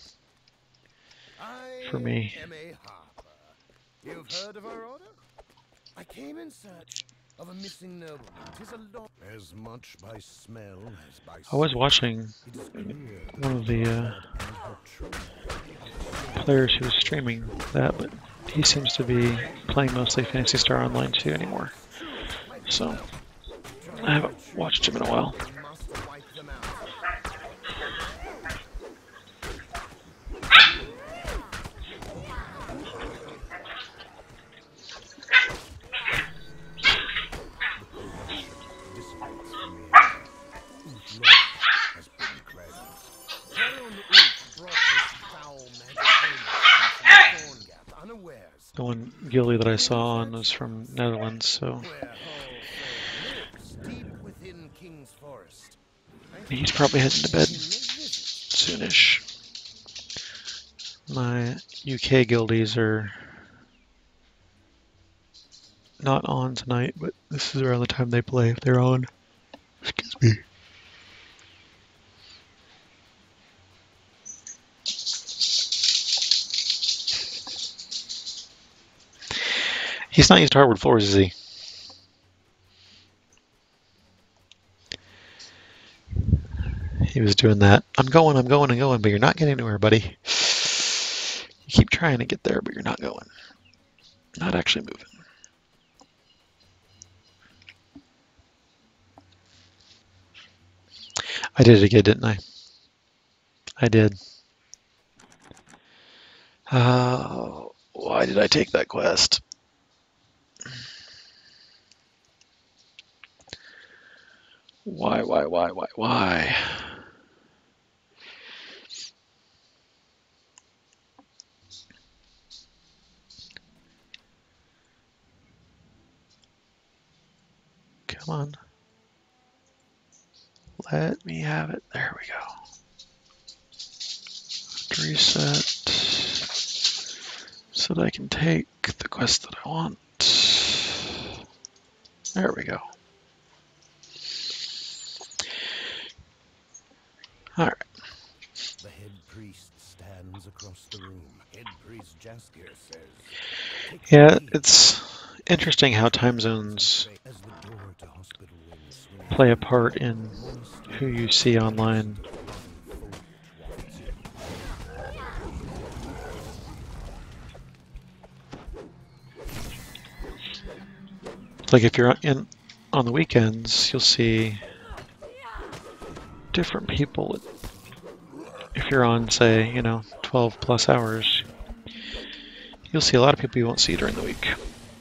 for me. I am a harper. You've heard of our order? I came in search of a missing nobleman. 'Tis a long as much by smell as by I was sight. watching It is clear one of the and how true. players who was streaming that, but he seems to be playing mostly Phantasy Star Online 2 anymore. So I haven't watched him in a while. We must wipe them out. Dissipates from the air. Uth Lodge has been cleansed. Baron Ulf brought this foul magic home from Thorngap unawares. The one guilty that I saw on was from Netherlands, so Where lives deep within King's Forest. he's probably heading to bed Make visit. soonish. My UK guildies are not on tonight, but this is around the time they play if they're on. Excuse me. He's not used to hardwood floors, is he? He was doing that. I'm going, but you're not getting anywhere, buddy. You keep trying to get there, but you're not going. Not actually moving. I did it again, didn't I? I did. Why did I take that quest? Why? Come on. Let me have it. There we go. Reset so that I can take the quest that I want. There we go. All right. The head priest stands across the room. Head priest Jaskier says, "Take Yeah, the lead." it's interesting how time zones As the door to hospital wings swings play a part in who you see online. Like if you're on the weekends, you'll see different people. If you're on, say, 12 plus hours, you'll see a lot of people you won't see during the week.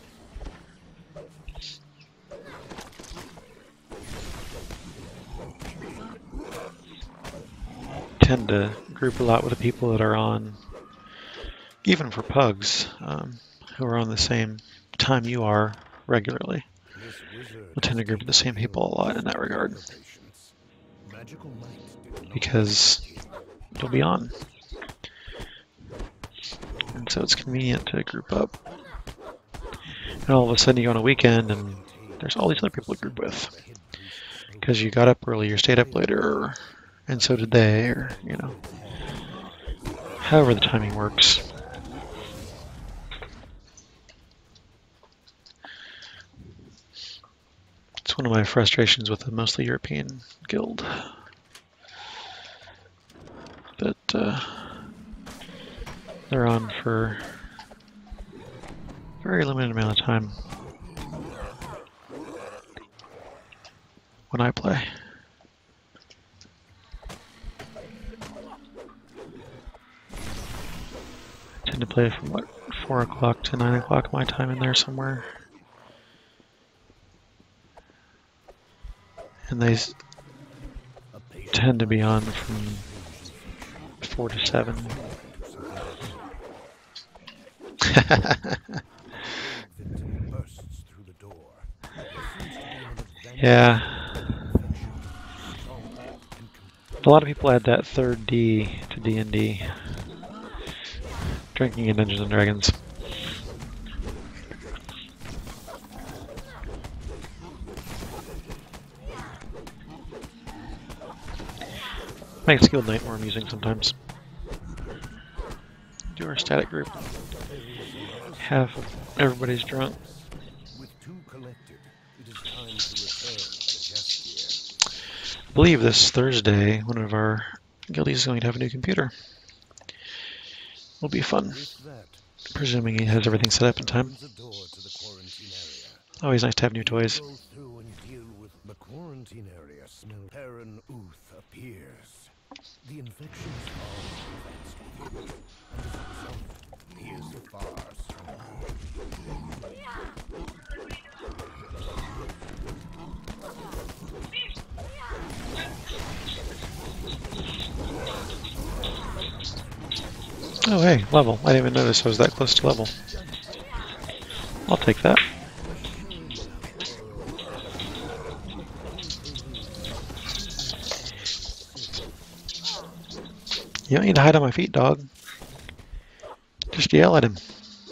Tend to group a lot with the people that are on, even for pugs, who are on the same time you are regularly. This wizard We'll tend to group with the same people a lot in that regard, patience. Magical light did not because you'll be on. And so it's convenient to group up. And all of a sudden you go on a weekend and there's all these other people to group with. Because you got up earlier, stayed up later, and so did they, or, however the timing works. It's one of my frustrations with a mostly European guild. But they're on for a very limited amount of time when I play. I tend to play from 4 o'clock to 9 o'clock my time in there somewhere. And they tend to be on from 4 to 7. bursts through the door. Yeah. A lot of people add that third D to D&D. Drinking in Dungeons and Dragons. Makes Guild Night more amusing sometimes. Do our static group. Half of everybody's drunk. With two collected, it is time to return to Jaskier. I believe this Thursday, one of our guildies is going to have a new computer. Will be fun, With that, presuming he has everything set up in time. opens a door to the quarantine area. Always nice to have new toys. Go through and deal with the quarantine area. Smell. Perrin Uth appears. The infection is far advanced with him, and as a result, he is far stronger. Oh hey, level. I didn't even notice I was that close to level. I'll take that. You don't need to hide on my feet, dog. Just yell at him.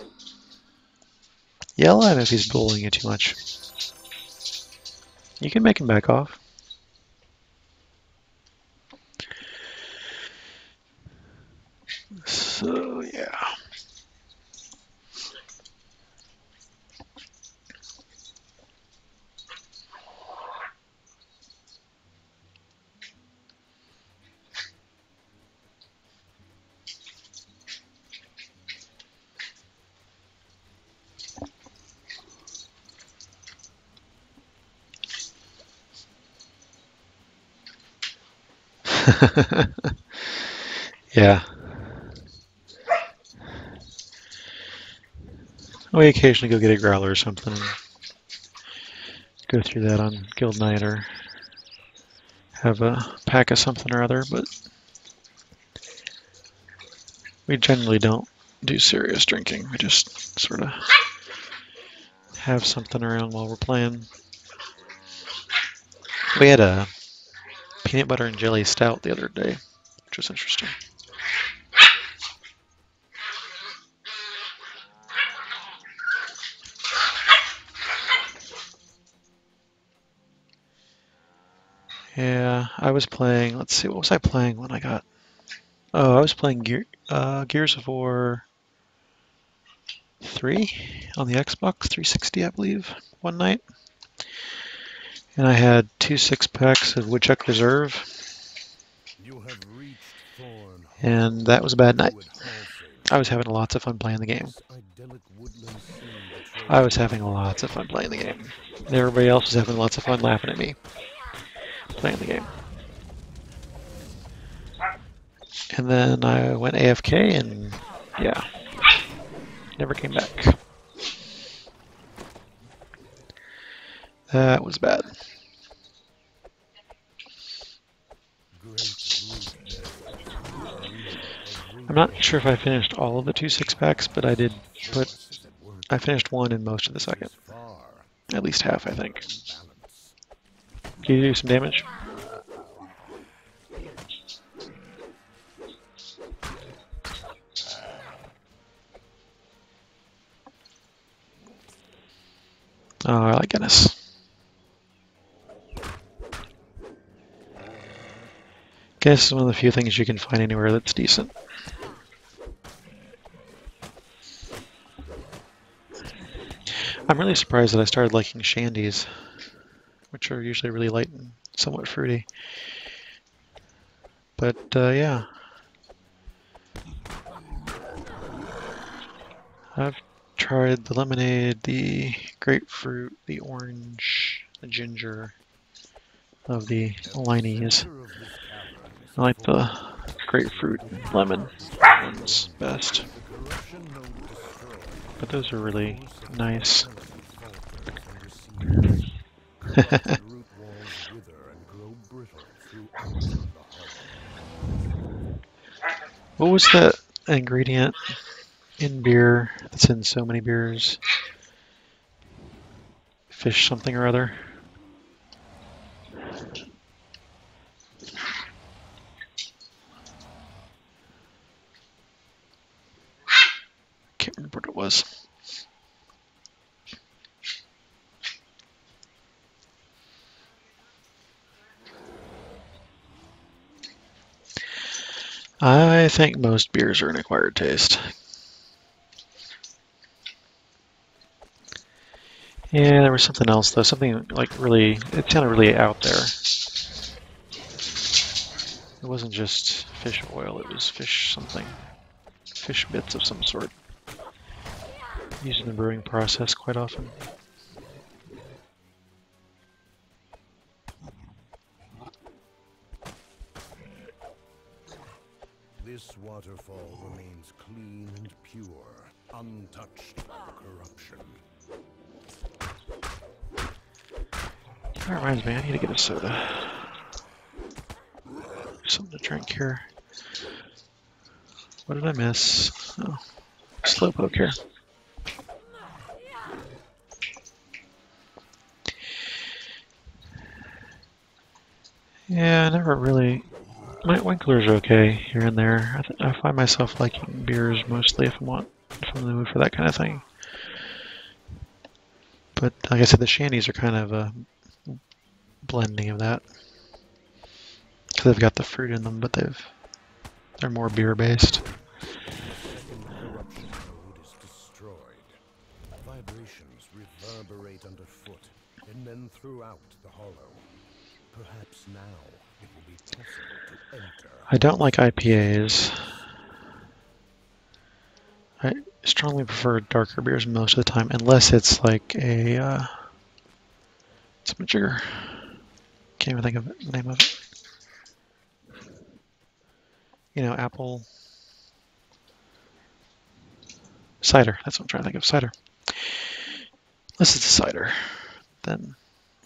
Yell at him if he's bullying you too much. You can make him back off. So, yeah. Yeah. We occasionally go get a growler or something and go through that on guild night or have a pack of something or other, but we generally don't do serious drinking. We just sort of have something around while we're playing. We had a peanut butter and jelly stout the other day, which was interesting. Yeah, I was playing, let's see, what was I playing when I got... Oh, I was playing Gears of War 3 on the Xbox 360, I believe, one night. And I had 2 6-packs of Woodchuck Reserve, You have reached Thorn and that was a bad night. Hall I was having lots of fun playing the game. This idyllic woodland scene betrays I was having lots of fun playing the game. And everybody else was having lots of fun laughing at me playing the game. And then I went AFK and yeah, never came back. That was bad. I'm not sure if I finished all of the 2 6-packs, but I did put, I finished one in most of the second. At least half, I think. Can you do some damage? Oh, I like Guinness. Guinness is one of the few things you can find anywhere that's decent. I'm really surprised that I started liking shandies, which are usually really light and somewhat fruity. But yeah, I've tried the lemonade, the grapefruit, the orange, the ginger of the Liney's. I like the grapefruit lemon ones best. But those are really nice. What was that ingredient in beer that's in so many beers? Fish something or other. Can't remember what it was. I think most beers are an acquired taste. Yeah, there was something else though, something like really, it sounded really out there. It wasn't just fish oil, it was fish something. Fish bits of some sort. Used in the brewing process quite often. This waterfall remains clean and pure, untouched by corruption. That reminds me, I need to get a soda. Something to drink here. What did I miss? Oh, Slowpoke here. Yeah, I never really... Winklers are okay here and there. I find myself liking beers mostly if I'm in the mood for that kind of thing. But like I said, the shandies are kind of a blending of that. Because they've got the fruit in them, but they're more beer based. Corruption node is destroyed. Vibrations reverberate underfoot and then throughout the hollow. Perhaps now it will be possible to enter. I don't like IPAs. I strongly prefer darker beers most of the time, unless it's like a it's a jigger. Can't even think of the name of it. You know, apple cider. That's what I'm trying to think of. Cider. Unless it's a cider, then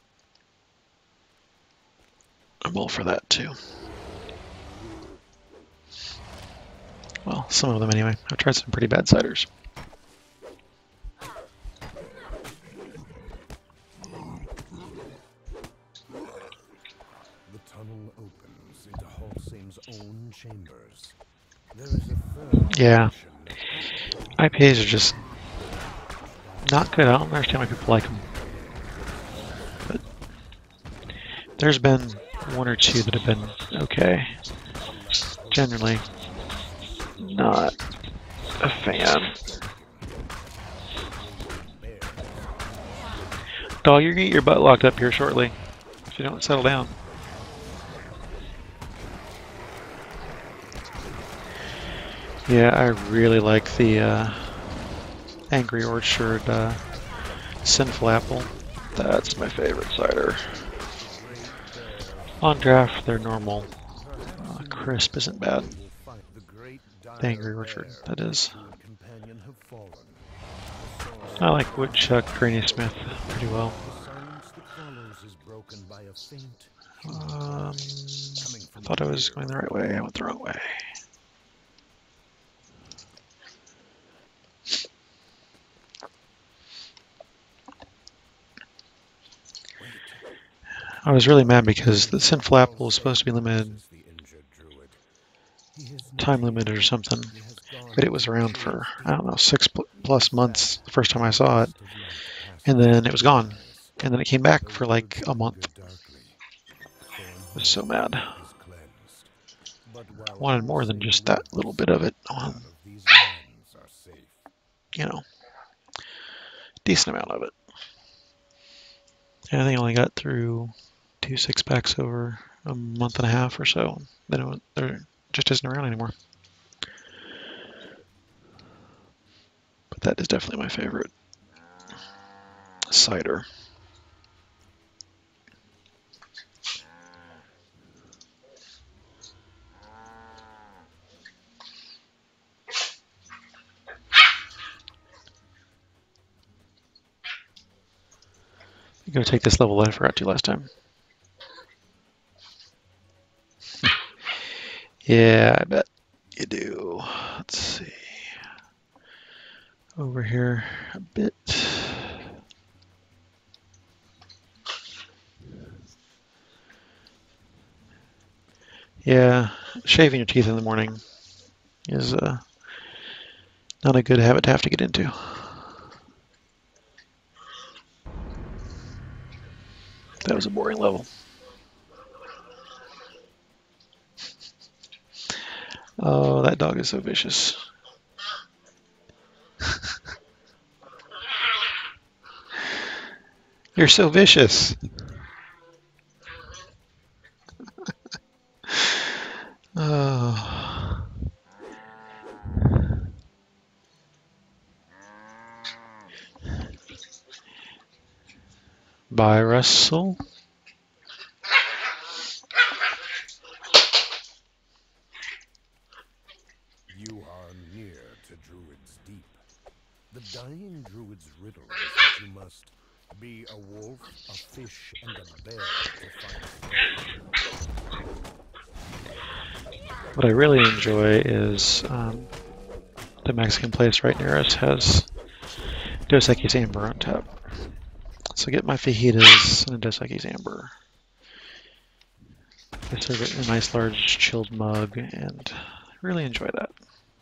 I'm all for that too. Well, some of them anyway. I've tried some pretty bad ciders. The tunnel opens into Halsim's own chambers. There is a third Yeah. dimension. IPAs are just not good. I don't understand why people like them. But there's been one or two that have been okay. Generally, not a fan. Dog, you're gonna get your butt locked up here shortly if you don't settle down. Yeah, I really like the Angry Orchard Sinful Apple. That's my favorite cider. On draft, they're normal. Crisp isn't bad. The Angry Orchard, that is. I like Woodchuck Granny Smith pretty well. I thought I was going the right way. I went the wrong way. I was really mad because the Sinful Apple was supposed to be limited, time limited or something, but it was around for, I don't know, 6+ months the first time I saw it, and then it was gone, and then it came back for like a month. I was so mad. I wanted more than just that little bit of it. I wanted, you know, decent amount of it. And I think I only got through 2 6-packs over a month and a half or so. Then there just isn't around anymore. But that is definitely my favorite cider. I'm going to take this level that I forgot to last time. Yeah, I bet you do. Let's see. Over here a bit. Yeah, shaving your teeth in the morning is not a good habit to have to get into. That was a boring level. Oh, that dog is so vicious. You're so vicious. Oh. Bye, Russell. You are near to Druid's Deep. The dying Druid's riddle is that you must be a wolf, a fish, and a bear to find gold. What I really enjoy is the Mexican place right near us has Dos Equis Amber on tap. So get my fajitas and a Dos Equis Amber. They serve it in a nice large chilled mug and really enjoy that.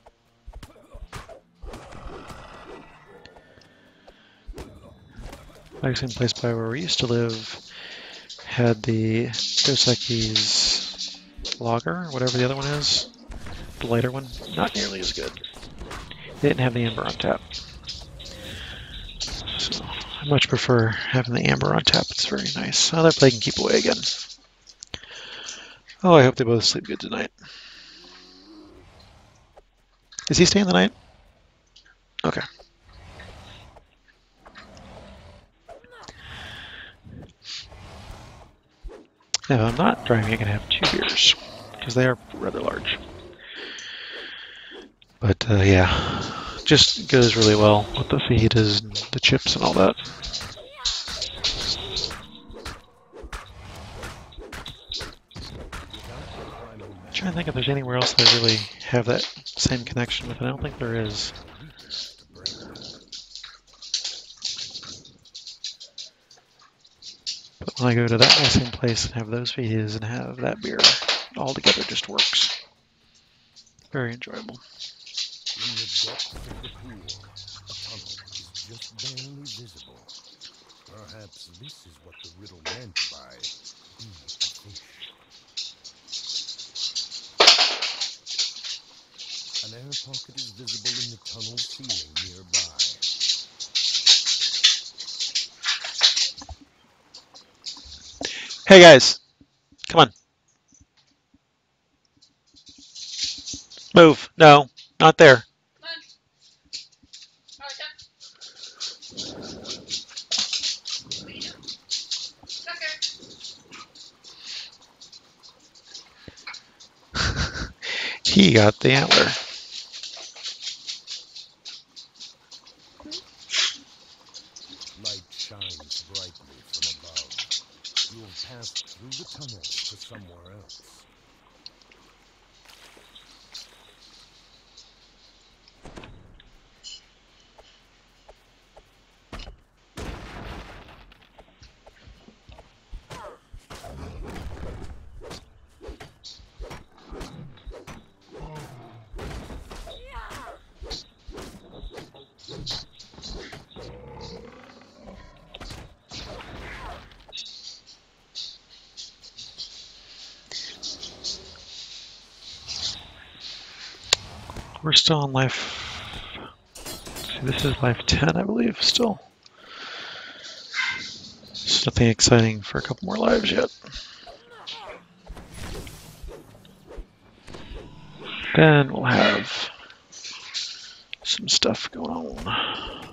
Mexican place by where we used to live had the Dos Equis Lager, whatever the other one is. The lighter one, not nearly as good. They didn't have the amber on tap. So I much prefer having the amber on tap. It's very nice. Oh, that play can keep away again. Oh, I hope they both sleep good tonight. Is he staying the night? Okay. Now, if I'm not driving, I can have 2 beers, because they are rather large. But yeah, just goes really well with the fajitas and the chips and all that. I'm trying to think if there's anywhere else that I really have that same connection with. I don't think there is. But when I go to that same place and have those fajitas and have that beer, all together just works. Very enjoyable. In the depths of the pool, a tunnel is just barely visible. Perhaps this is what the riddle meant by be a fish. An air pocket is visible in the tunnel ceiling nearby. Hey guys, come on. Move. No, not there. He got the antler. Light shines brightly from above. You have passed through the tunnel to somewhere else. We're still on life. See, this is life 10, I believe, still. There's nothing exciting for a couple more lives yet. Then we'll have some stuff going on.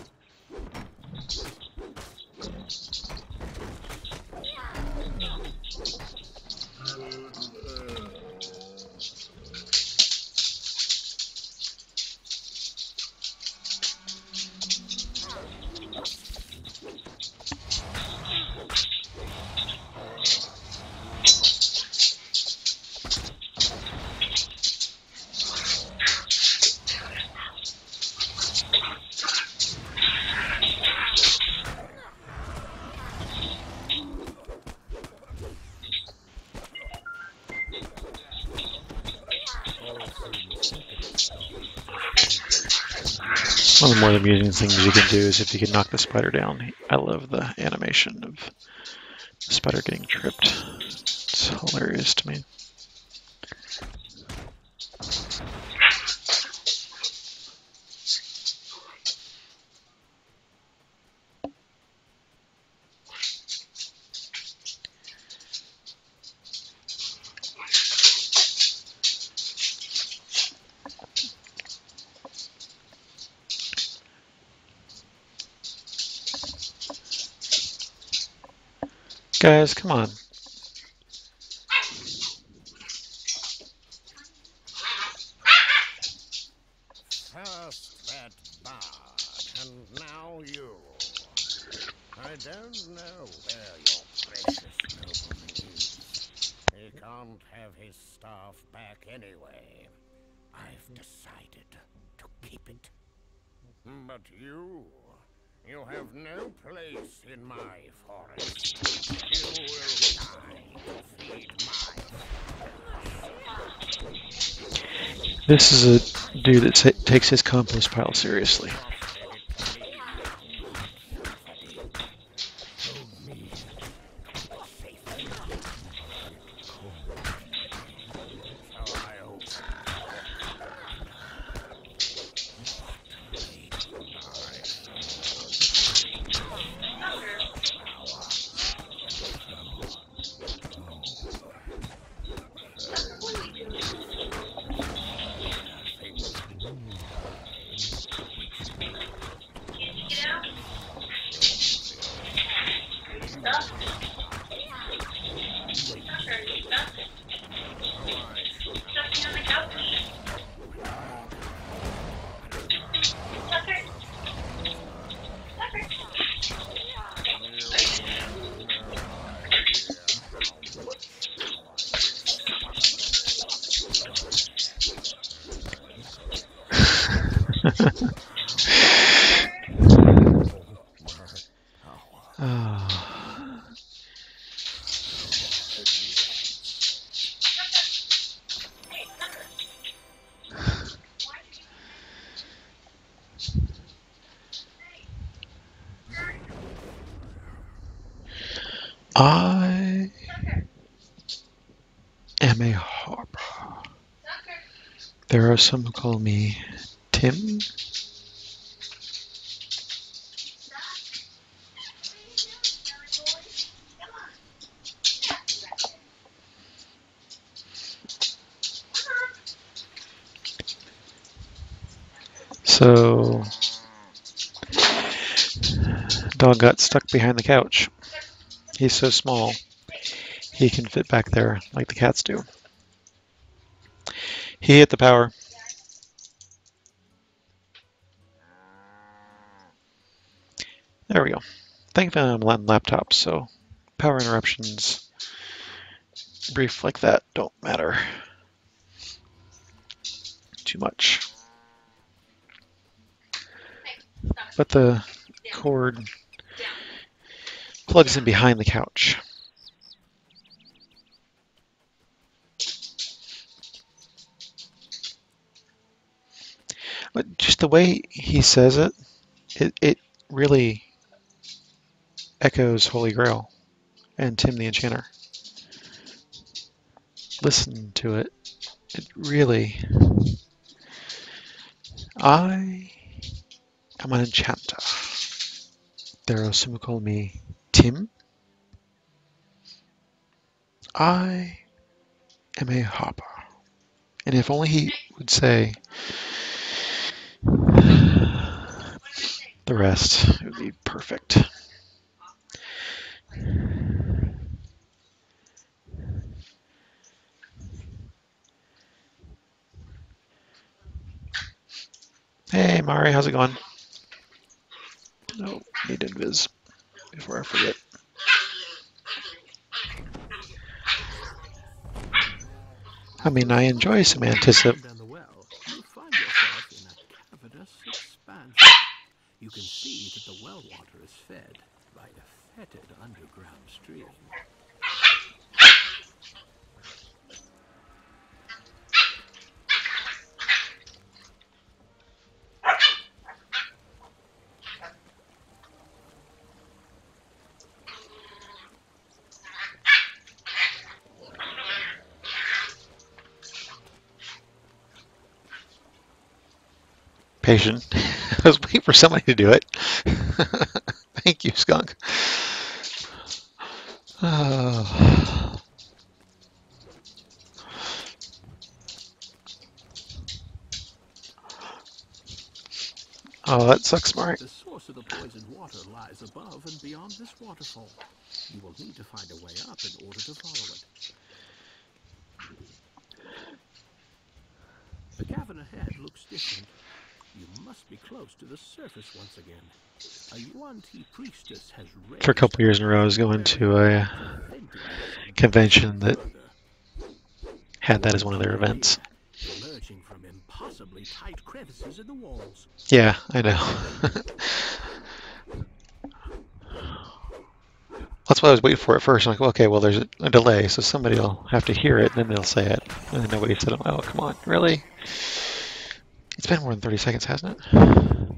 One of the more amusing things you can do is if you can knock the spider down. I love the animation of the spider getting tripped. It's hilarious to me. Guys, come on. First that bard, and now you. I don't know where your precious nobleman is. He can't have his staff back anyway. I've decided to keep it. But you have no place in my forest. You will die to feed mine. This is a dude that takes his compost pile seriously. I am a harper. There are some who call me Tim. So, dog got stuck behind the couch. He's so small, he can fit back there like the cats do. He hit the power. There we go. Thankfully I'm on laptop, so power interruptions, brief like that, don't matter too much. But the cord plugs in behind the couch. But just the way he says it, it really echoes Holy Grail and Tim the Enchanter. Listen to it. It really... I am an enchanter. There are some who call me Tim. I am a harper. And if only he would say the rest, it would be perfect. Hey, Mari, how's it going? No, need invis before I forget. I mean, I enjoy some anticip. Down the well, you find yourself in a cavernous expanse. You can see that the well water is fed by a fetid underground stream. Patient. I was waiting for somebody to do it. Thank you, Skunk. Oh. Oh, that sucks, Mark. The source of the poisoned water lies above and beyond this waterfall. You will need to find a way up in order to follow it. The cavern ahead looks different. You must be close to the surface once again. A Yuan-Ti priestess has raised For a couple years in a row, I was going to a convention that had that as one of their events. emerging from impossibly tight crevices in the walls. Yeah, I know. That's what I was waiting for at first. I'm like, well, okay, well, there's a delay, so somebody will have to hear it, and then they'll say it. And then nobody said it. I'm like, oh, come on, really? It's been more than 30 seconds, hasn't it?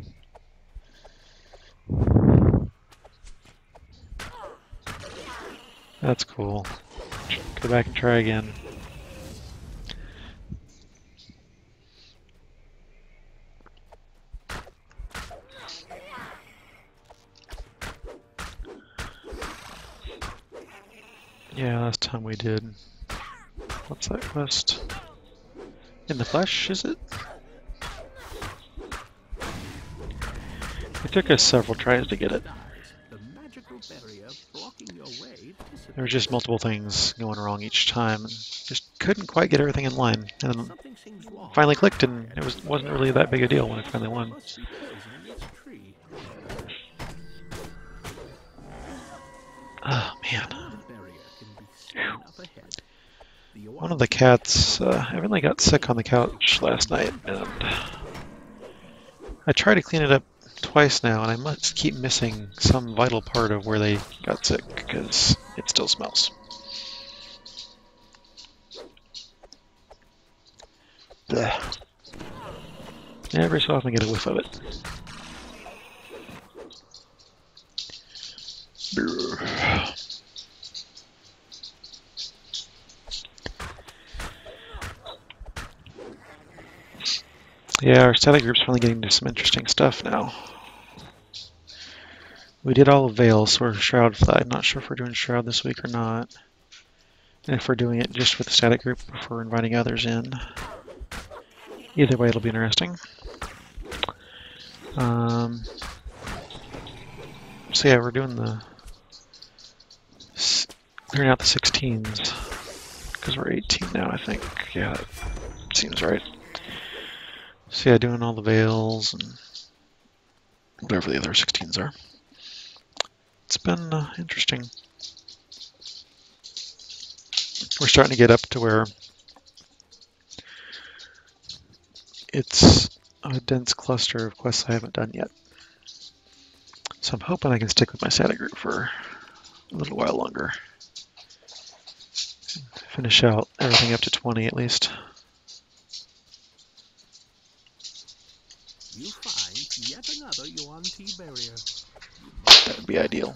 That's cool. Go back and try again. Yeah, last time we did. What's that quest? In the flesh, is it? It took us several tries to get it. The magical barrier blocking your way There were just multiple things going wrong each time, and just couldn't quite get everything in line. And then Something seems wrong. finally clicked, and it wasn't really that big a deal when it finally won. Must be poison in its tree. Oh man. The barrier can be seen up ahead. The One of the cats evidently got sick on the couch last night, and I tried to clean it up twice now, and I must keep missing some vital part of where they got sick, because it still smells. Blech. Every so often I get a whiff of it. Brr. Yeah, our static group's finally getting to some interesting stuff now. We did all of Veil, so we're Shroud Flag. Not sure if we're doing Shroud this week or not. And if we're doing it just with the static group, if we're inviting others in. Either way, it'll be interesting. So yeah, we're doing clearing out the 16s because we're 18 now, I think. Yeah, that seems right. So yeah, doing all the veils and whatever the other 16s are. It's been interesting. We're starting to get up to where it's a dense cluster of quests I haven't done yet. So I'm hoping I can stick with my static group for a little while longer. Finish out everything up to 20 at least. You find yet another Yuan Ti barrier. That would be ideal.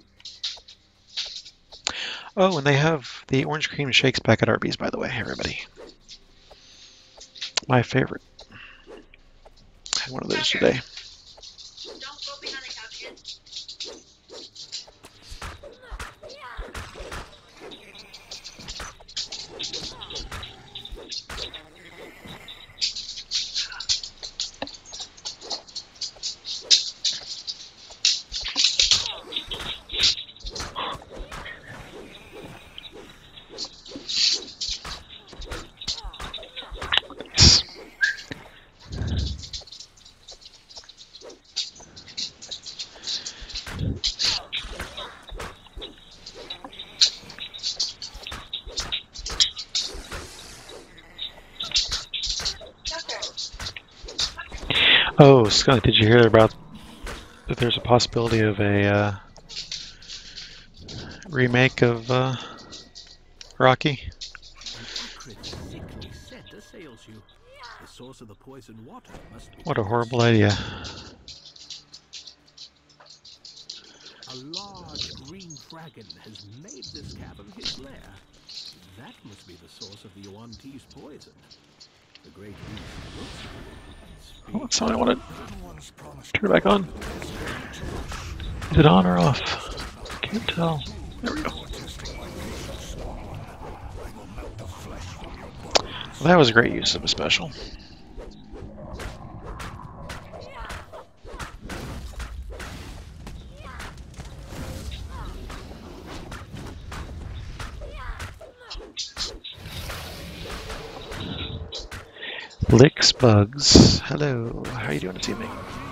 Oh, and they have the orange cream shakes back at Arby's, by the way, everybody. My favorite. I had one of those today. Don't go behind the couch yet. Oh, Skunk, did you hear about that there's a possibility of a remake of Rocky? An acrid, sickly scent assails you. The source of the poison water must be. What a horrible idea. A large green dragon has made this cavern his lair. That must be the source of the Yuan Ti's poison. The great beast looks at you and Oh, that's not what I wanted. Everyone's promised Turn it back on. Is it on or off? Can't tell. There we go. testing my patience. I will melt the flesh from your bones. Well, that was a great use of a special. Licks Bugs. Hello. How are you doing this evening?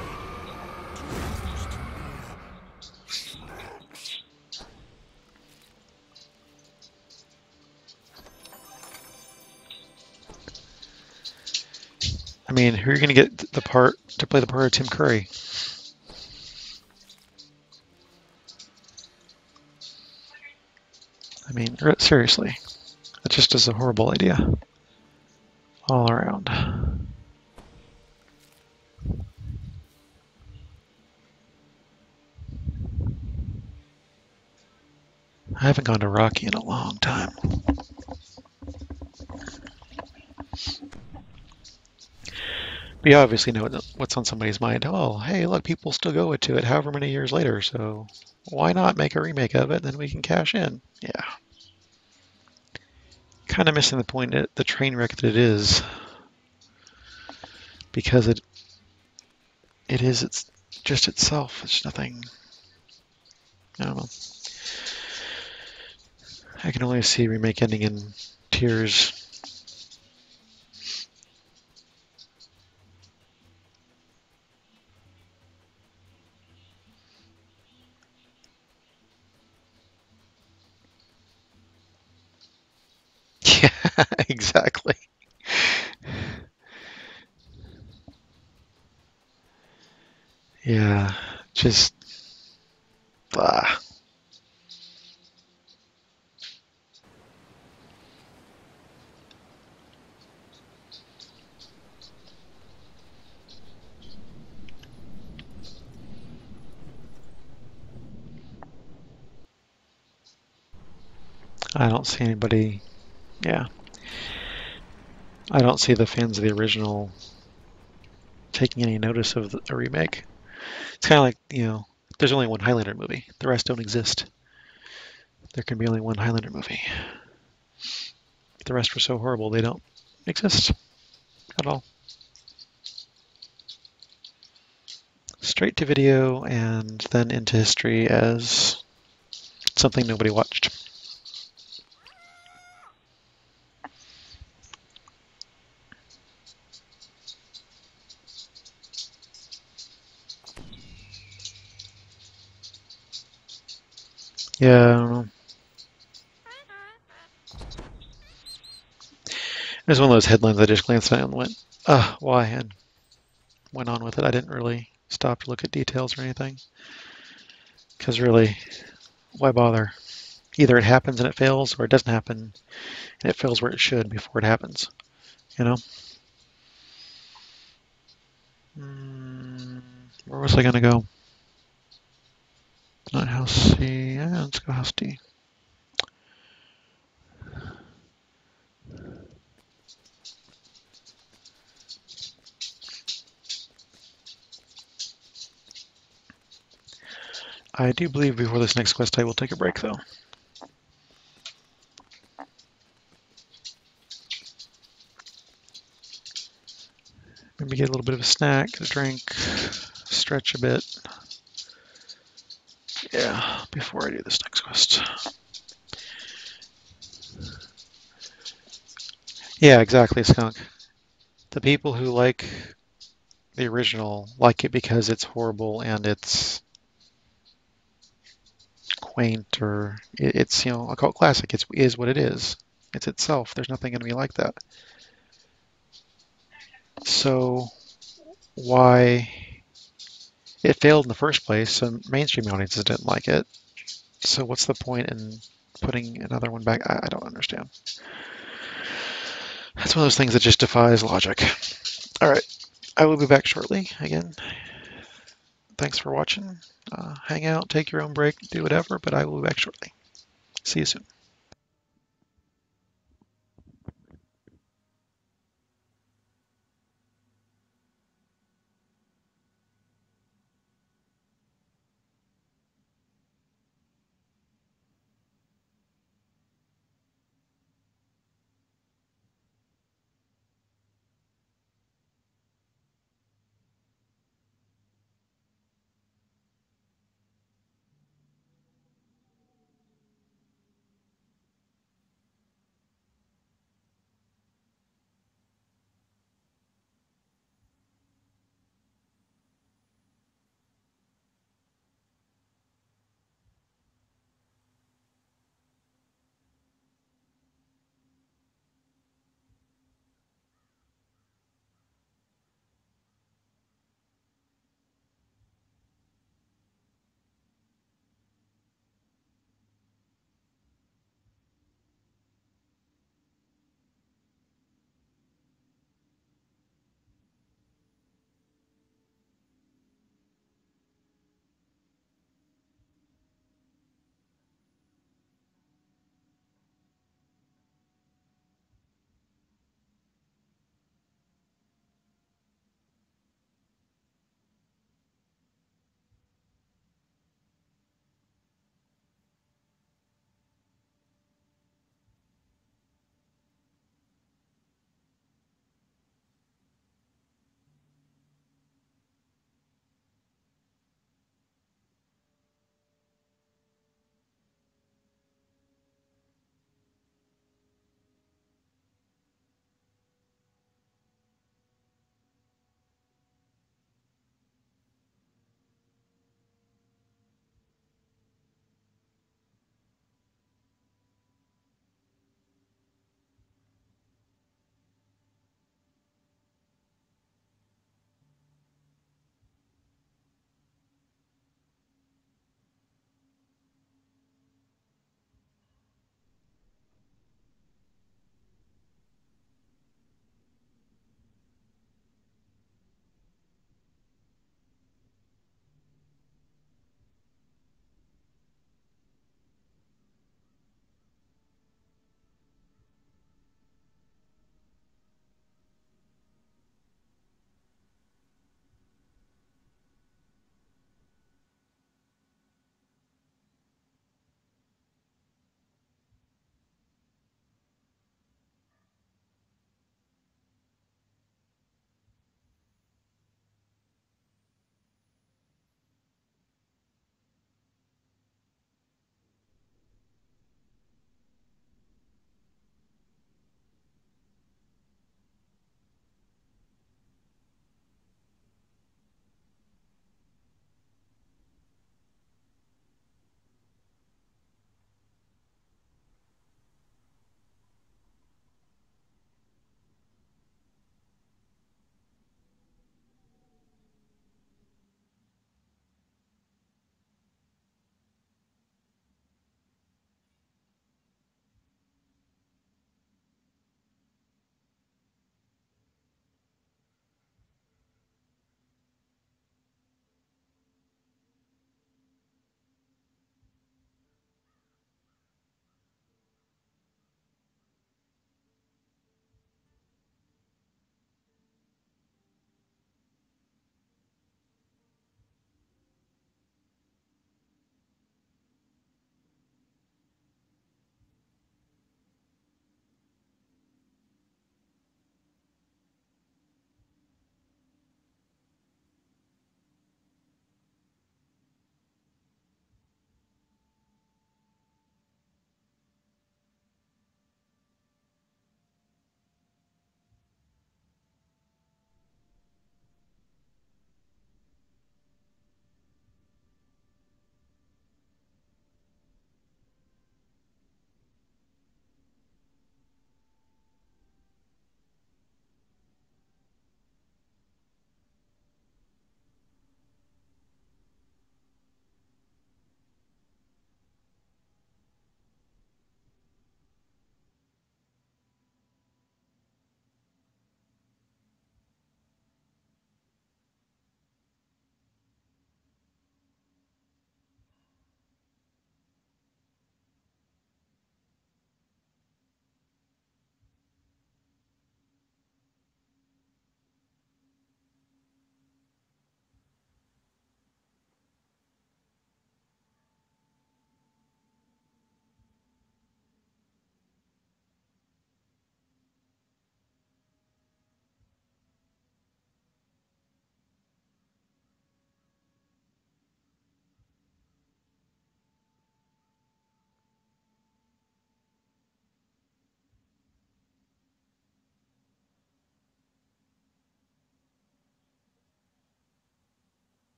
I mean, who are you going to get the part to play the part of Tim Curry? I mean, seriously, that just is a horrible idea all around. I haven't gone to Rocky in a long time. We obviously know what's on somebody's mind. Oh, hey, look, people still go to it however many years later, so why not make a remake of it, and then we can cash in. Yeah. Kind of missing the point, the train wreck that it is. Because it's just itself. It's nothing. I don't know. I can only see remake ending in tears. Yeah, exactly. Yeah, just ah. I don't see anybody. Yeah. I don't see the fans of the original taking any notice of a remake. It's kind of like, there's only one Highlander movie. The rest don't exist. There can be only one Highlander movie. The rest were so horrible they don't exist at all. Straight to video and then into history as something nobody watched. Yeah, I don't know. It was one of those headlines I just glanced at and went, why? And went on with it. I didn't really stop to look at details or anything. Because really, why bother? Either it happens and it fails, or it doesn't happen and it fails where it should before it happens. You know? Where was I going to go? Not house C. Yeah, let's go house D. I do believe before this next quest I will take a break, though. Maybe get a little bit of a snack, a drink, stretch a bit. Yeah, before I do this next quest. Yeah, exactly, Skunk. The people who like the original like it because it's horrible and it's quaint, or it's, I'll call it classic. It is what it is. It's itself. There's nothing going to be like that. So why it failed in the first place? So mainstream audiences didn't like it. So what's the point in putting another one back? I don't understand. That's one of those things that just defies logic. All right, I will be back shortly. Again, thanks for watching. Hang out, take your own break, do whatever, but I will be back shortly. See you soon.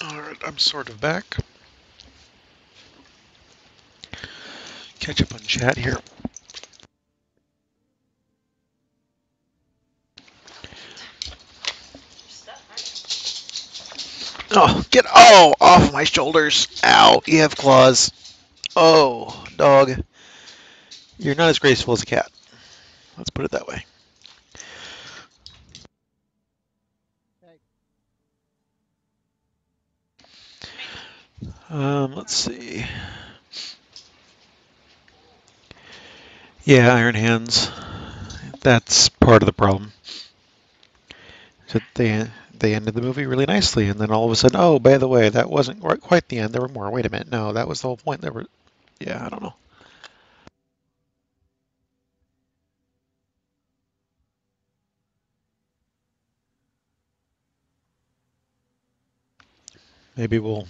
Alright, I'm sort of back. Catch up on chat here. Oh, get off my shoulders. Ow, you have claws. Oh, dog. You're not as graceful as a cat. Let's put it that way. Let's see. Yeah, Iron Hands. That's part of the problem. That they ended the movie really nicely, and then all of a sudden, oh, by the way, that wasn't quite the end. There were more. Wait a minute. No, that was the whole point. Yeah, I don't know. Maybe we'll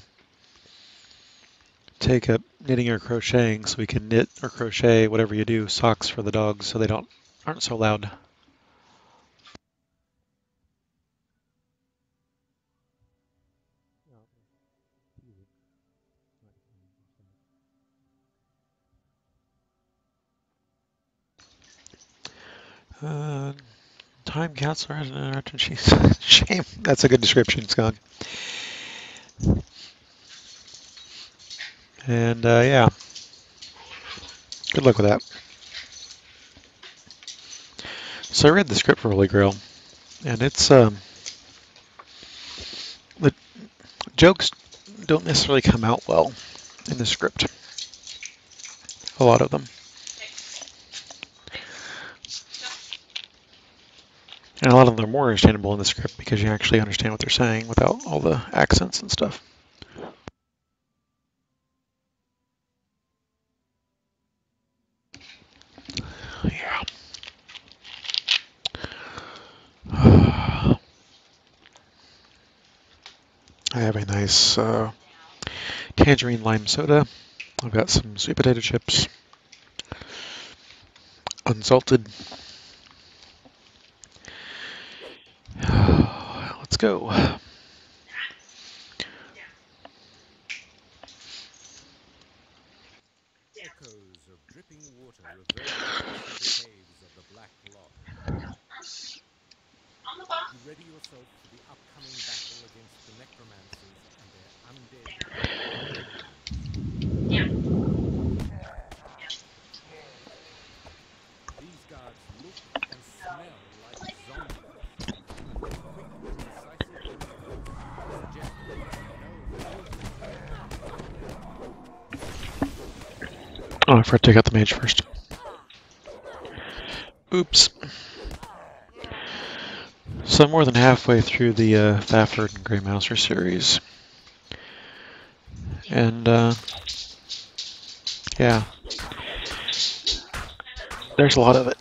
take up knitting or crocheting so we can knit or crochet, whatever you do, socks for the dogs so they aren't so loud. Time counselor has an interruption. Shame. That's a good description, Skog. And yeah, good luck with that. So I read the script for Holy Grail, and it's the jokes don't necessarily come out well in the script. A lot of them. And a lot of them are more understandable in the script because you actually understand what they're saying without all the accents and stuff. Yeah. I have a nice tangerine lime soda. I've got some sweet potato chips, unsalted. Let's go. Echoes of dripping water reverberate through the caves of the Black Loch. You ready yourself for the upcoming battle against the necromancers and their undead. Yeah. These guards look and smell like zombies. Quick, decisive movement suggests that they know. Oh, I forgot to take out the mage first. Oops. So I'm more than halfway through the Thaford and Grey Mouser series. And yeah, there's a lot of it.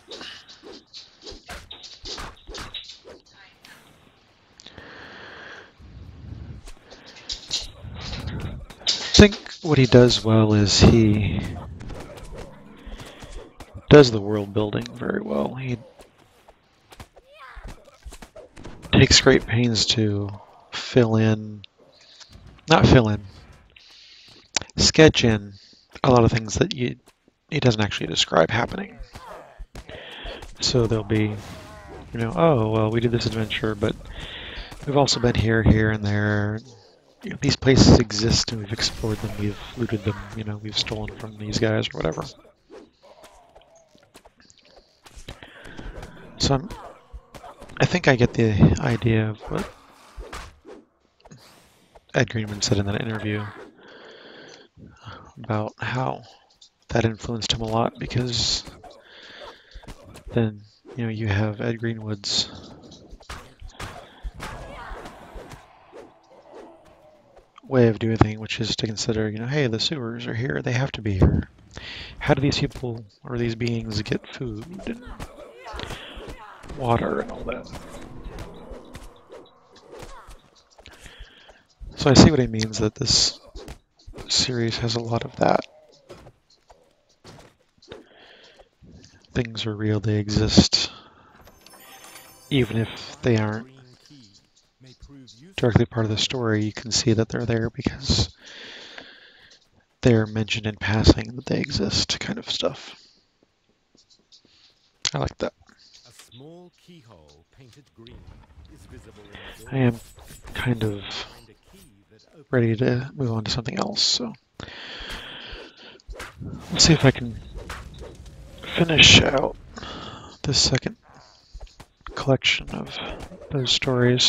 I think what he does well is he does the world building very well. He takes great pains to sketch in a lot of things that he doesn't actually describe happening. So there'll be, oh, well, we did this adventure, but we've also been here, here, and there. These places exist, and we've explored them, we've looted them, we've stolen from these guys or whatever. So I think I get the idea of what Ed Greenman said in that interview about how that influenced him a lot, because then, you have Ed Greenwood's way of doing things, which is to consider, hey, the sewers are here, they have to be here. How do these people or these beings get food and water and all that? So I see what he means, that this series has a lot of that. Things are real, they exist, even if they aren't. Green key may prove directly part of the story, you can see that they're there because they're mentioned in passing that they exist, kind of stuff. I like that. A small keyhole painted green is visible in the I am kind of Find a key that opens ready to move on to something else, so let's see if I can finish out this second collection of those stories.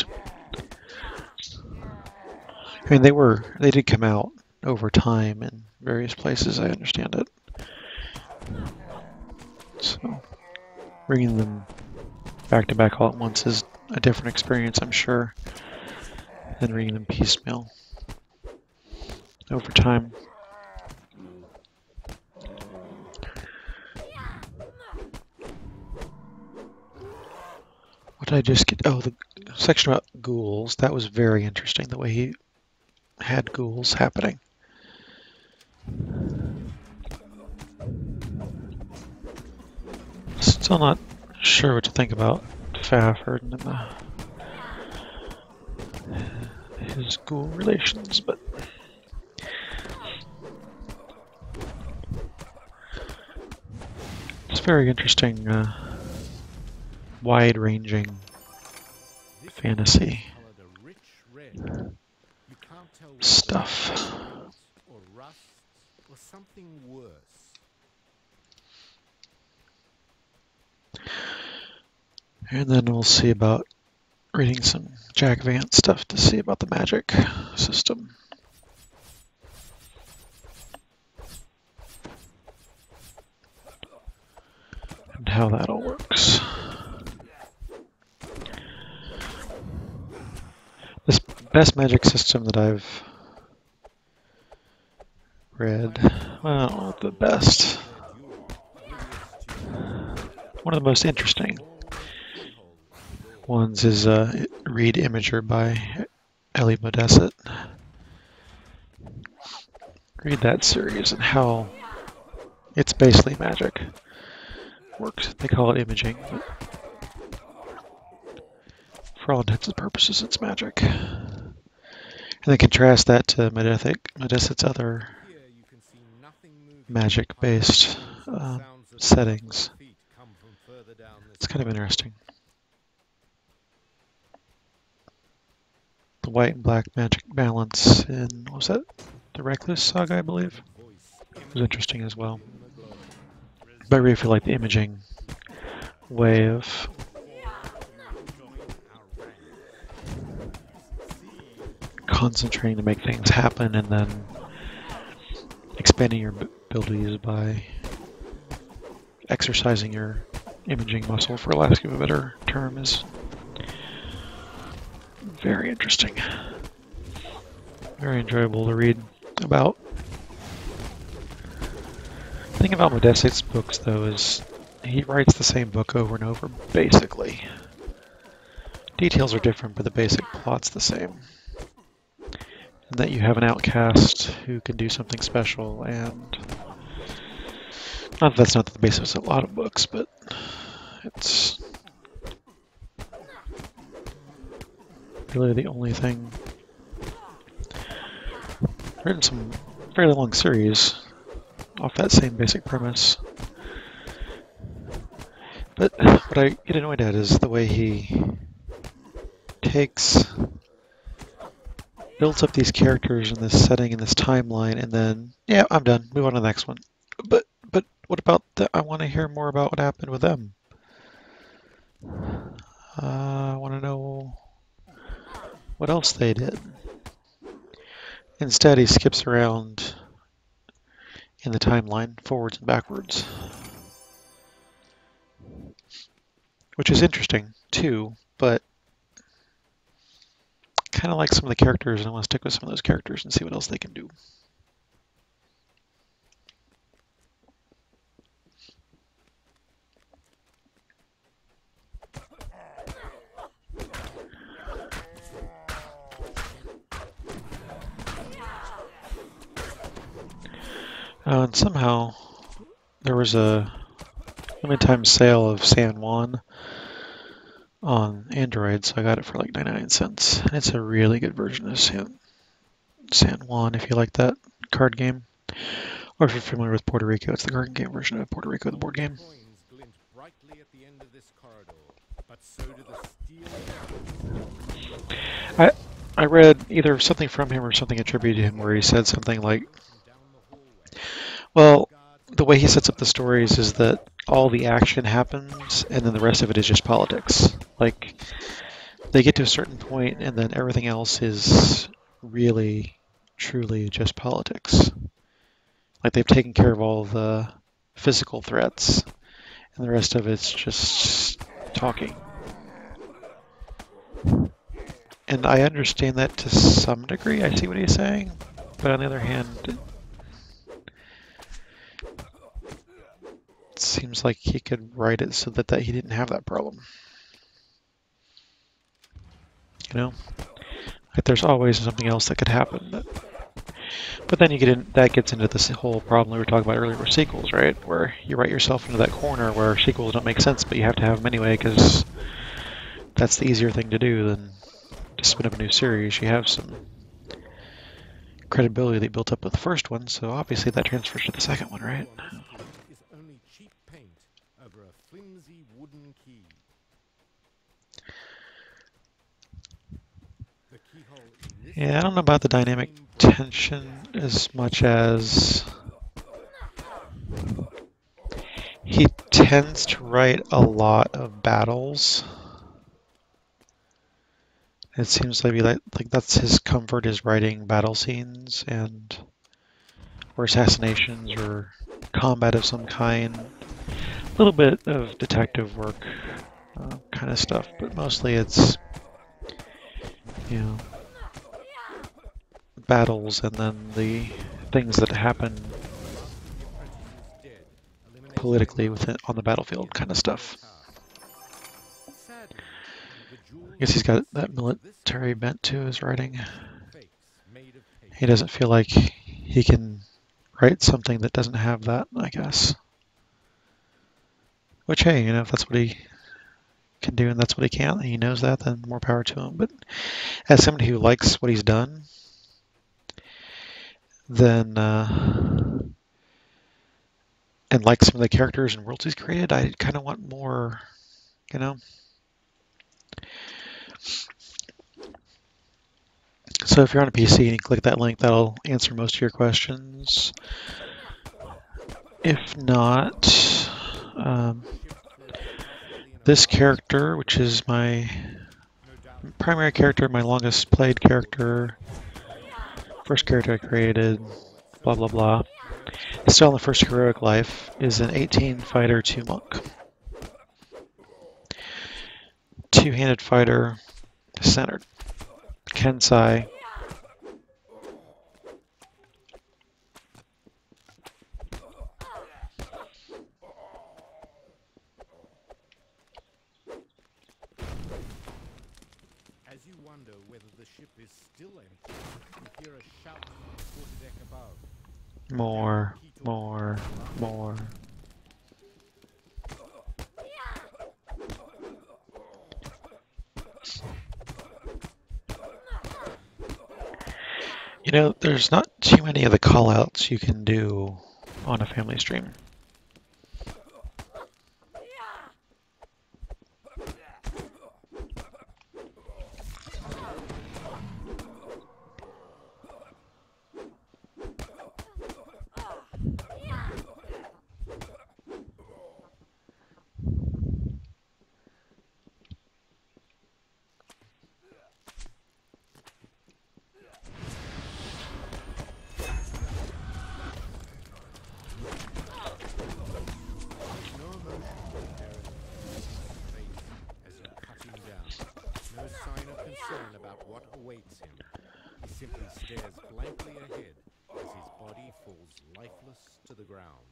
I mean, they did come out over time in various places, I understand it. So bringing them back to back all at once is a different experience, I'm sure, than reading them piecemeal over time. What did I just get? Oh, the section about ghouls. That was very interesting, the way he had ghouls happening. Still not sure what to think about Fafhrd and his ghoul relations, but it's very interesting, wide-ranging This fantasy colored a rich red. You can't tell whether stuff. it's paint or rust or something worse. And then we'll see about reading some Jack Vance stuff to see about the magic system. And how that all works. This best magic system that I've read, well, the best. One of the most interesting ones is Read Imager by Ellie Modesset. Read that series and how it's basically magic. Works. They call it imaging, but for all intents and purposes, it's magic. And then contrast that to Modesset's other Here you can see nothing moving. magic-based Sounds of settings. feet come from further down this It's kind of interesting. The white and black magic balance in, what was that? The Reckless Saga, I believe. It was interesting as well. But I really feel like the imaging way of concentrating to make things happen and then expanding your abilities by exercising your imaging muscle, for lack of a better term, is very interesting. Very enjoyable to read about. The thing about Modesset's books, though, is he writes the same book over and over, basically. Details are different, but the basic plot's the same. And that you have an outcast who can do something special, and not that that's not the basis of a lot of books, but it's really the only thing. I've written some fairly long series off that same basic premise. But what I get annoyed at is the way he builds up these characters in this setting, in this timeline, and then, yeah, I'm done. Move on to the next one. But what about I want to hear more about what happened with them. I want to know what else they did. Instead, he skips around in the timeline, forwards and backwards. Which is interesting, too, but kind of like some of the characters, and I want to stick with some of those characters and see what else they can do. And somehow there was a limited time sale of San Juan on Android, so I got it for like 99 cents. And it's a really good version of San Juan if you like that card game. Or if you're familiar with Puerto Rico, it's the card game version of Puerto Rico, the board game. Coins glint brightly at the end of this corridor, but so do the steel I read either something from him or something attributed to him where he said something like, down the hallway. well, the way he sets up the stories is that all the action happens and then the rest of it is just politics. Like, they get to a certain point and then everything else is really, truly just politics. Like, they've taken care of all the physical threats and the rest of it's just talking. And I understand that to some degree. I see what he's saying. But on the other hand, it seems like he could write it so that he didn't have that problem. You know? Like there's always something else that could happen. But then you get in, that gets into this whole problem we were talking about earlier with sequels, right? Where you write yourself into that corner where sequels don't make sense, but you have to have them anyway because that's the easier thing to do than to spin up a new series. You have some credibility that you built up with the first one, so obviously that transfers to the second one, right? Is only cheap paint over a flimsy wooden key. The keyhole in this Yeah, I don't know about the dynamic tension as much as he tends to write a lot of battles. It seems like that's his comfort is writing battle scenes and or assassinations or combat of some kind. A little bit of detective work kind of stuff, but mostly it's, you know, battles and then the things that happen politically on the battlefield kind of stuff. I guess he's got that military bent to his writing. He doesn't feel like he can write something that doesn't have that, I guess. Which, hey, you know, if that's what he can do and that's what he can't, he knows that, then more power to him. But as somebody who likes what he's done, then and likes some of the characters and worlds he's created, I kind of want more, you know. So if you're on a PC and you click that link, that'll answer most of your questions. If not, this character, which is my primary character, my longest played character, first character I created, blah blah blah, still in the first heroic life, is an 18 fighter 2 monk. Two-handed fighter, centered. Kensai. As you wonder whether the ship is still empty, you hear a shout from the quarterdeck above. More. You know, there's not too many of the callouts you can do on a family stream. No emotion apparent on his face as you cut him down. No sign of concern about what awaits him. He simply stares blankly ahead as his body falls lifeless to the ground.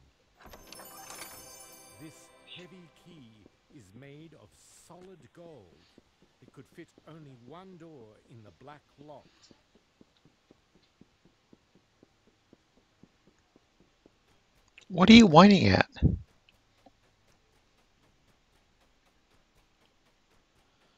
This heavy key is made of solid gold. It could fit only one door in the black lock. What are you whining at?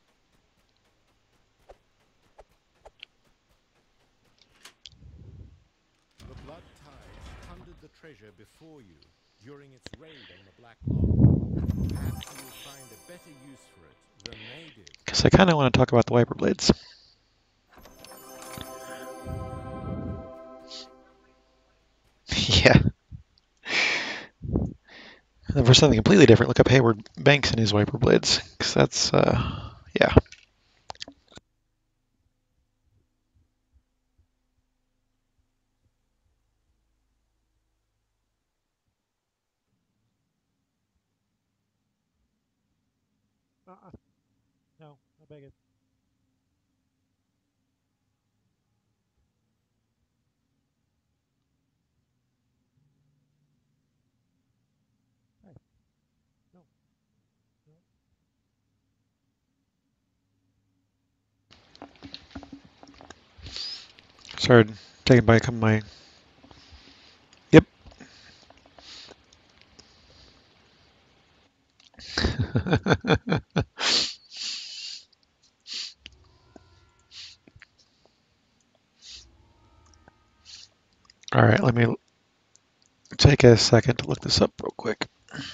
before you during its raid on the Black Lodge. Perhaps you will find a better use for it than they did. Because I kind of want to talk about the Wiper Blades. Yeah. And for something completely different, look up Hayward Banks and his Wiper Blades. Because that's, yeah. No, I beg it. No. Started taking by my. Yep. All right, let me take a second to look this up real quick.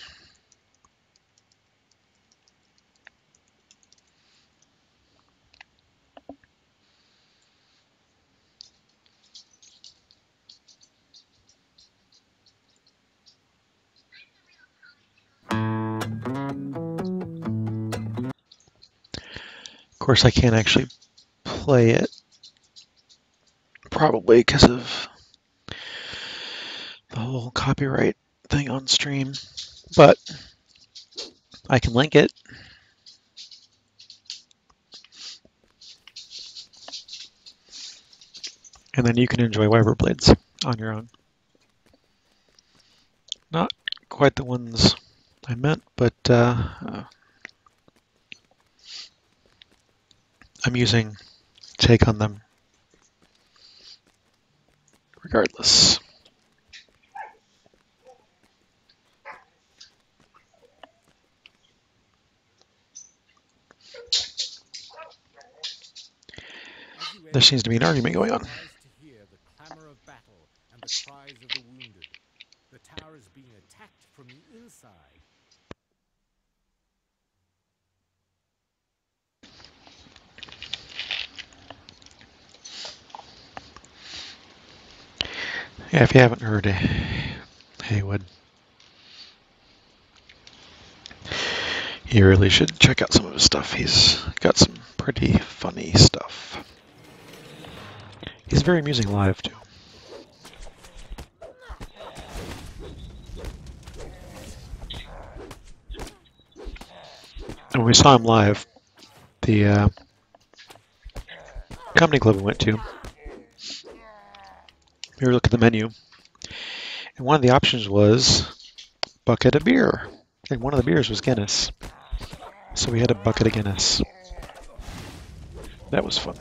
Of course, I can't actually play it, probably because of the whole copyright thing on stream, but I can link it. And then you can enjoy Wiper Blades on your own. Not quite the ones I meant, but I'm using Take on them regardless. There seems to be an argument going on. To hear the clamor of battle and the cries of the wounded. The tower is being attacked from the inside. Yeah, if you haven't heard Haywood, you really should check out some of his stuff. He's got some pretty funny stuff. He's very amusing live, too. And when we saw him live, the comedy club we went to, we were looking at the menu, and one of the options was bucket of beer, and one of the beers was Guinness. So we had a bucket of Guinness. That was fun.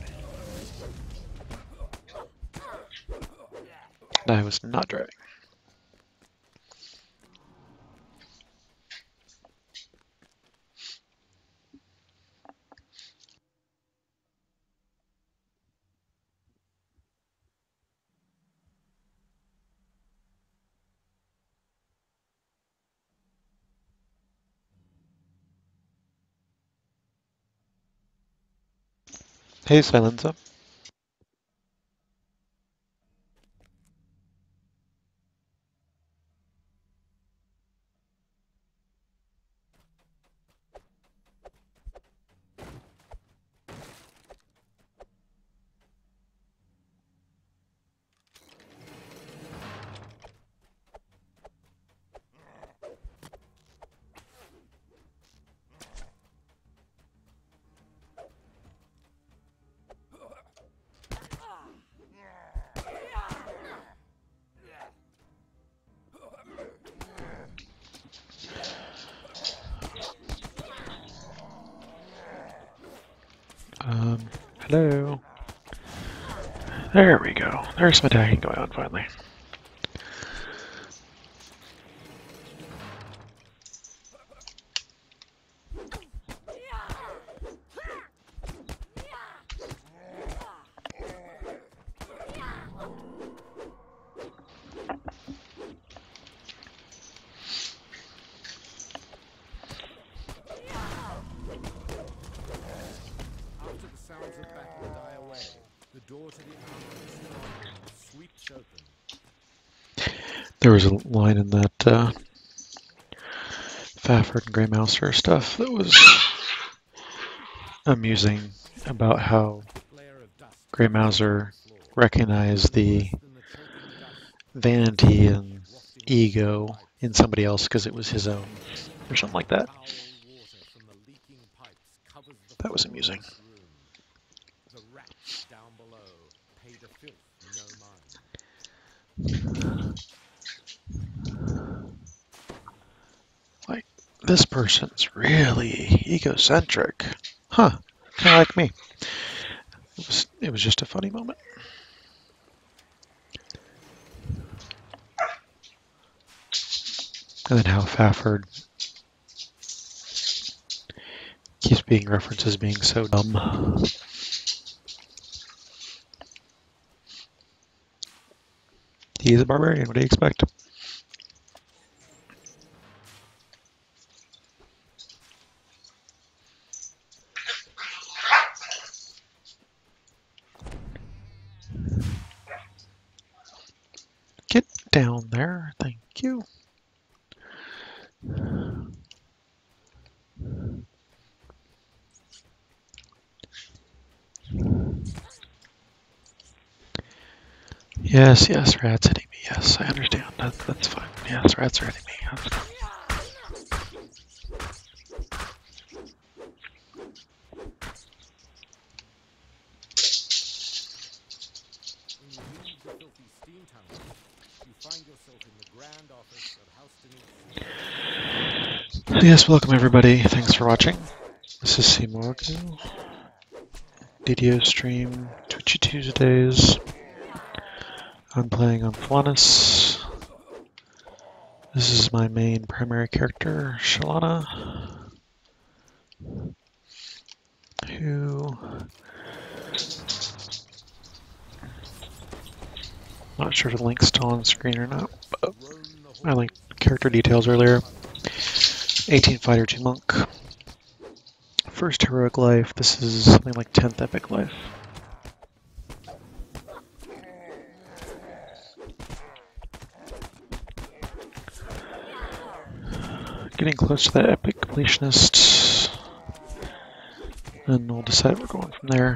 And I was not driving. Hey, Silenza. Hello. There we go. There's some attacking going on finally. door to the armored stronghold sweeps open. There was a line in that Fafhrd and Grey Mouser stuff that was amusing about how Layer of dust Grey Mouser on the floor. recognized the Worse than the choking dust vanity and wafting ego pipes. in somebody else because it was his own, or something like that. Foul water from the leaking pipes covers the That was floor of amusing. this room. The rats down below pay the filth no mind. Like, this person's really egocentric. Huh, kind of like me. It was just a funny moment. And then how Fafhrd keeps being referenced as being so dumb. He's a barbarian, what do you expect? Get down there, thank you. Yes, yes, rats hitting me. Yes, I understand. That's fine. Yes, rats are hitting me. When you leave the filthy steam tunnel, you find yourself in the grand office of House Denise. Yes, welcome everybody. Thanks for watching. This is Simorgu. DDO stream, Twitchy Tuesdays. I'm playing on Flannis. This is my main primary character, Shalana, who, not sure if the link's still on screen or not, but I linked character details earlier. 18 fighter, 2 monk. First heroic life. This is something like 10th epic life. Getting close to that epic completionist, and we'll decide we're going from there.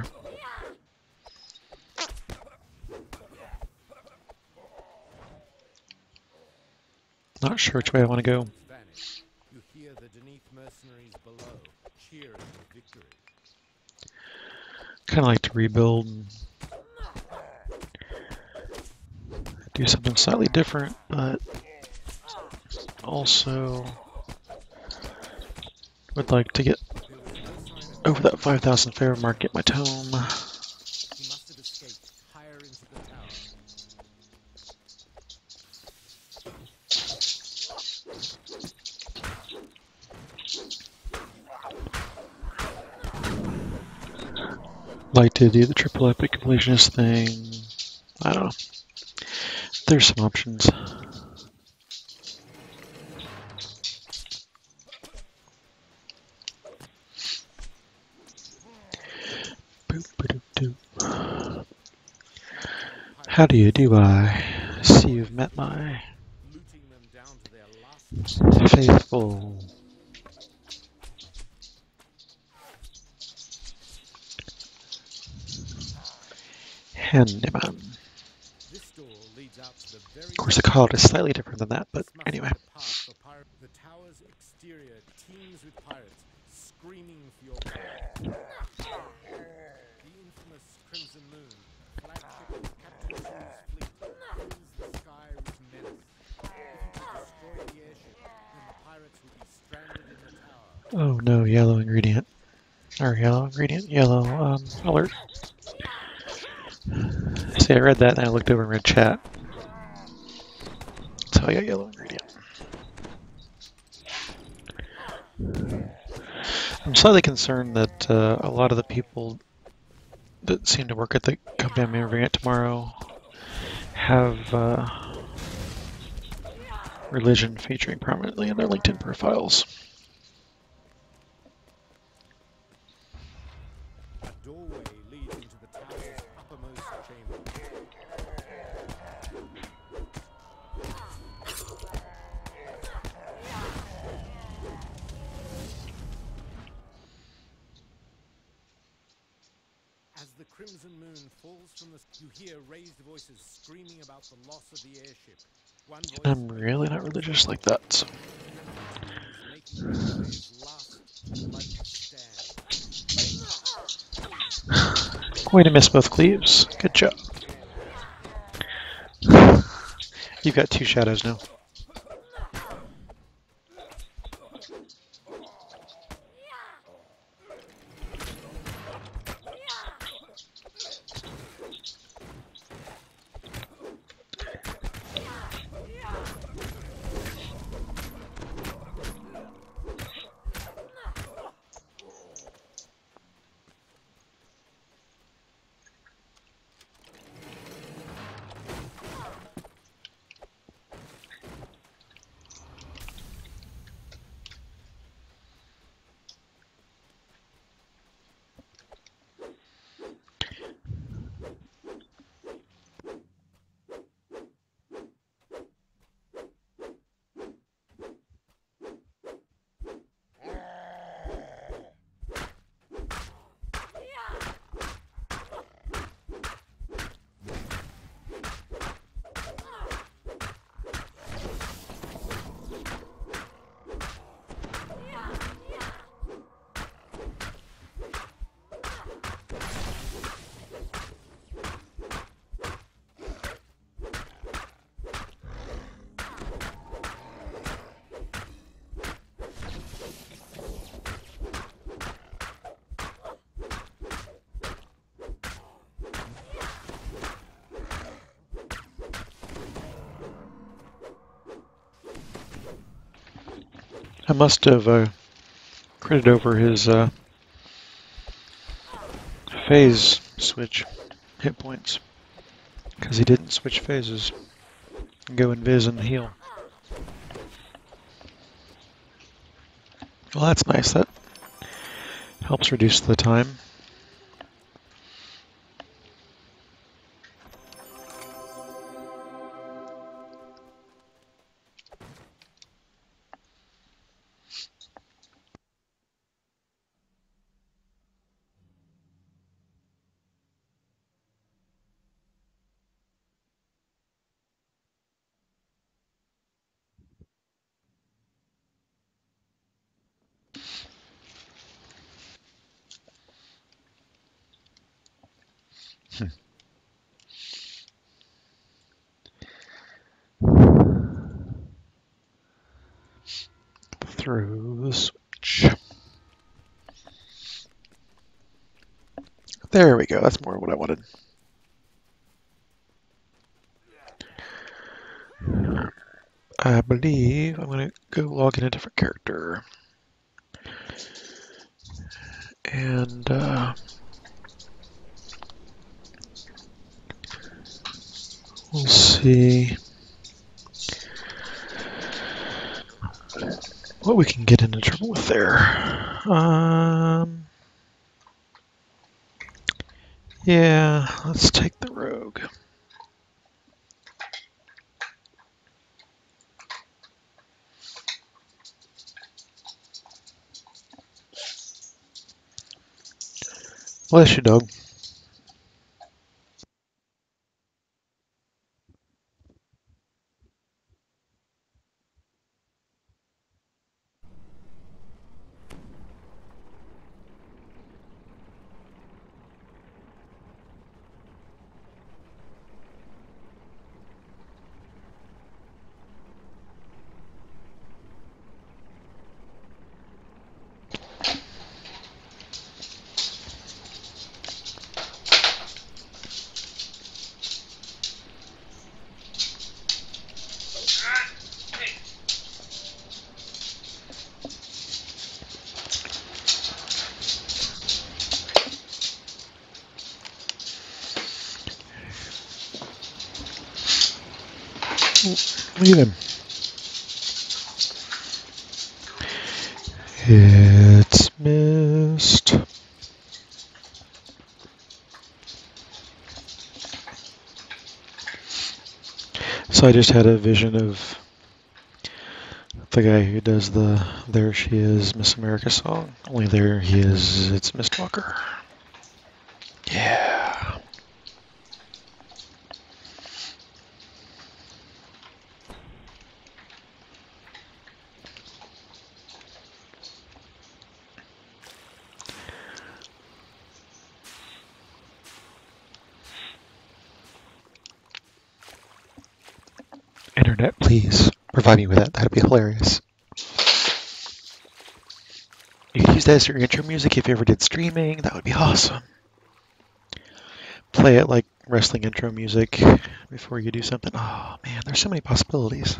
Not sure which way I want to go. Vanish. You hear the Denise mercenaries below cheering victory. Kind of like to rebuild and do something slightly different, but also would like to get over that 5,000 favor mark, get my tome. He must have escaped higher into the tower. Like to do the triple epic completionist thing. I don't know. There's some options. Boop-a-doop-doop. How do you do? I see you've met my Looting them down to their last faithful. Handyman. This door leads out to the very Of course, the call is slightly different than that, but anyway. The tower's exterior teems with pirates screaming for your blood. The infamous Crimson Moon, flagship of Captain Crew's fleet, fills the sky with menace. If you could destroy the airship, then the pirates would be stranded in the tower. Oh no, yellow ingredient. Or yellow ingredient, yellow alert. See, I read that and I looked over and read chat. That's how I got yellow ingredient. I'm slightly concerned that a lot of the people that seem to work at the company I'm interviewing at tomorrow have religion featuring prominently in their LinkedIn profiles. A doorway leads into the tower's uppermost crimson moon falls from the... You hear raised voices screaming about the loss of the airship. One voice I'm really not religious like that. So. is making Ridgeway's last bloody stand. Way to miss both cleaves. Good job. You've got 2 shadows now. I must have critted over his phase switch hit points because he didn't switch phases and go invis and heal. Well, that's nice. That helps reduce the time. Through the switch. There we go. That's more what I wanted. I believe I'm going to go log in a different character. And we'll see what we can get into trouble with there. Yeah, let's take the rogue. Bless you, dog. Look at him. It's missed. So I just had a vision of the guy who does the There She Is Miss America song. Only there he is, it's Mistwalker. Yeah. Internet, please provide me with that. That'd be hilarious. You could use that as your intro music if you ever did streaming. That would be awesome. Play it like wrestling intro music before you do something. Oh man, there's so many possibilities.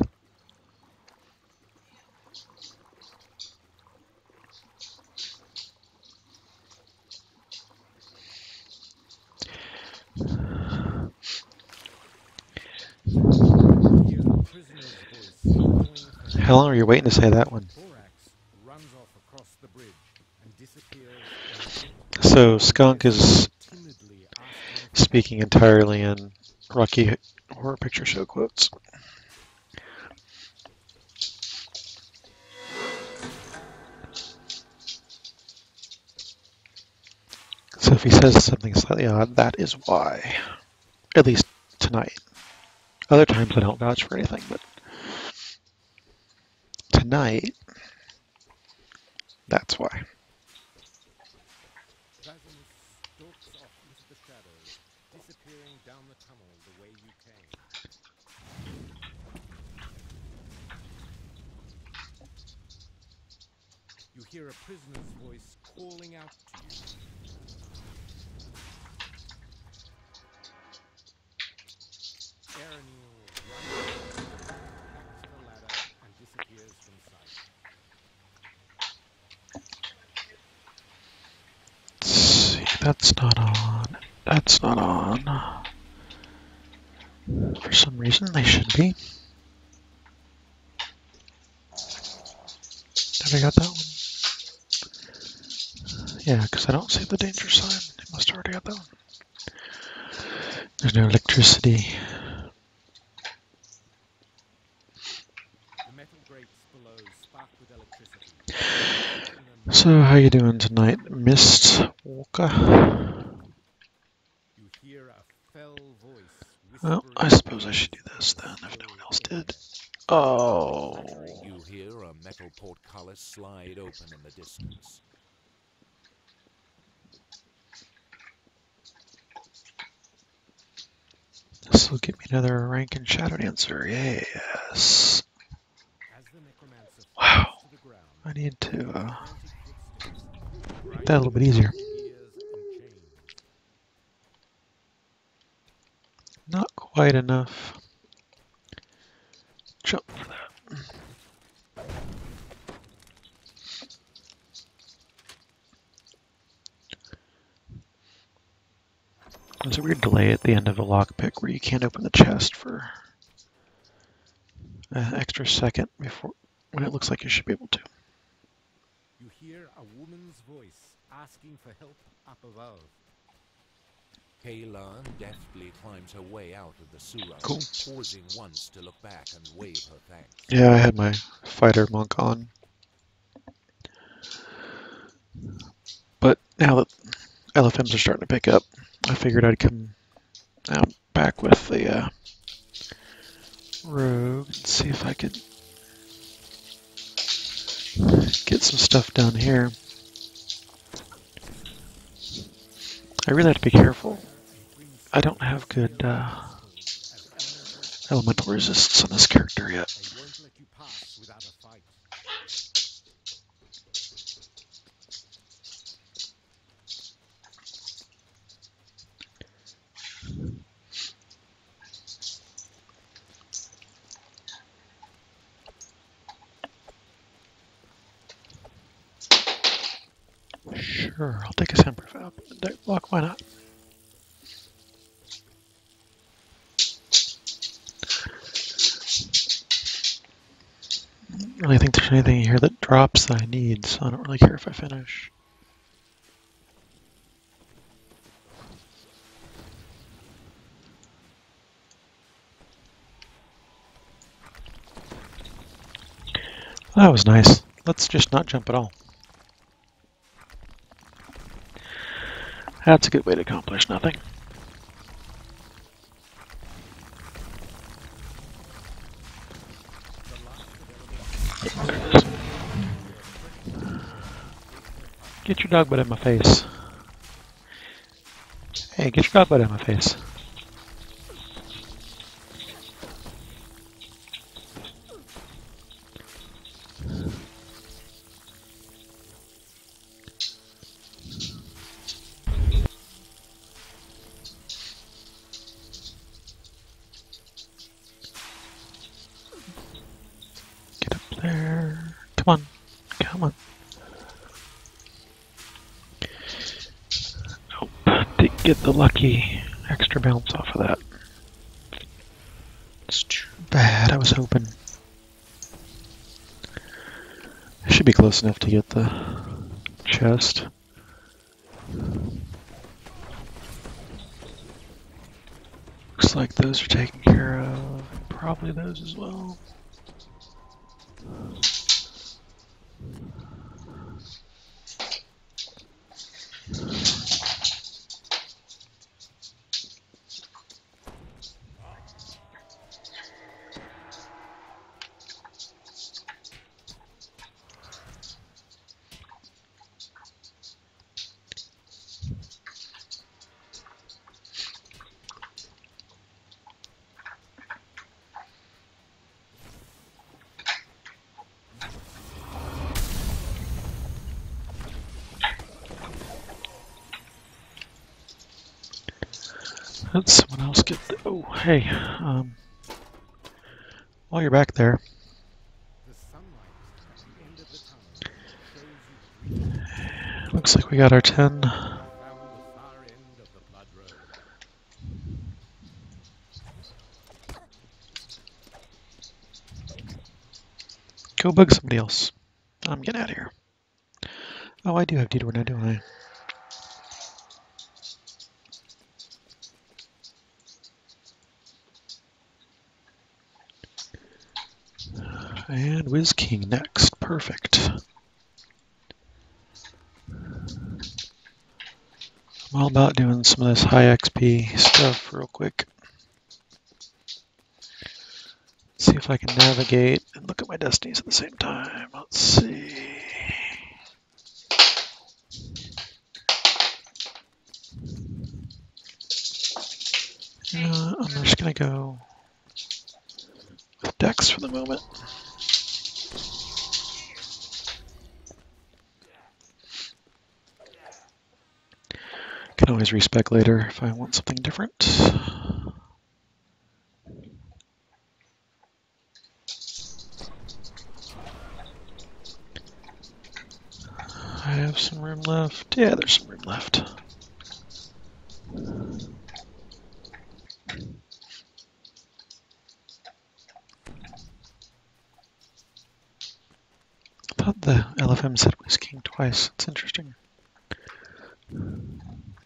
How long are you waiting to say that one? So Skunk is speaking entirely in Rocky Horror Picture Show quotes. So if he says something slightly odd, that is why. At least tonight. Other times I don't vouch for anything, but tonight, that's why. You hear a prisoner's voice calling out to you. Aranil runs back to the ladder and disappears from sight. Let's see, that's not on. That's not on. For some reason, they should be. Have I got that one? Yeah, because I don't see the danger sign. They must already have that one. There's no electricity. The metal grates below spark with electricity. So, how you doing tonight, Mist Walker? You hear a fell voice Well, whispering. I suppose I should do this then, if no one else did. Oh. You hear a metal portcullis slide open in the distance. This will give me another rank in Shadow Dancer. Yes. As the necromancer Wow. falls to the ground, I need to frantic footsteps make that a little bit easier. appears unchanged. Not quite enough. Jump for that. There's a weird delay at the end of a lockpick where you can't open the chest for an extra second before when it looks like you should be able to. You hear a woman's voice asking for help up above. Kayla deftly climbs her way out of the sewer, Cool. pausing once to look back and wave her thanks. Yeah, I had my fighter monk on. But now that LFMs are starting to pick up, I figured I'd come out back with the rogue and see if I could get some stuff down here. I really have to be careful. I don't have good elemental resistance on this character yet. They won't let you pass without a fight. Sure, I'll take a soundproof out. Deck block, why not? I don't really think there's anything here that drops that I need, so I don't really care if I finish. That was nice. Let's just not jump at all. That's a good way to accomplish nothing. Get your dog butt in my face. Hey, get your dog butt in my face. There. Come on. Come on. Nope. Didn't get the lucky extra bounce off of that. It's too bad. I was hoping. I should be close enough to get the chest. Looks like those are taken care of. Probably those as well. Let someone else get the, oh, hey, while you're back there, The sunlight at the end of the tunnel shows you looks like we got our 10. found the far end of the blood road. Go bug somebody else. I'm getting out of here. Oh, I do have Detour now, don't I? And Wiz King next. Perfect. I'm all about doing some of this high XP stuff real quick. See if I can navigate and look at my destinies at the same time. Let's see. I'm just going to go with Dex for the moment. Can always respec later if I want something different. I have some room left. Yeah, there's some room left. I thought the LFM said Wiz King twice. It's interesting. Do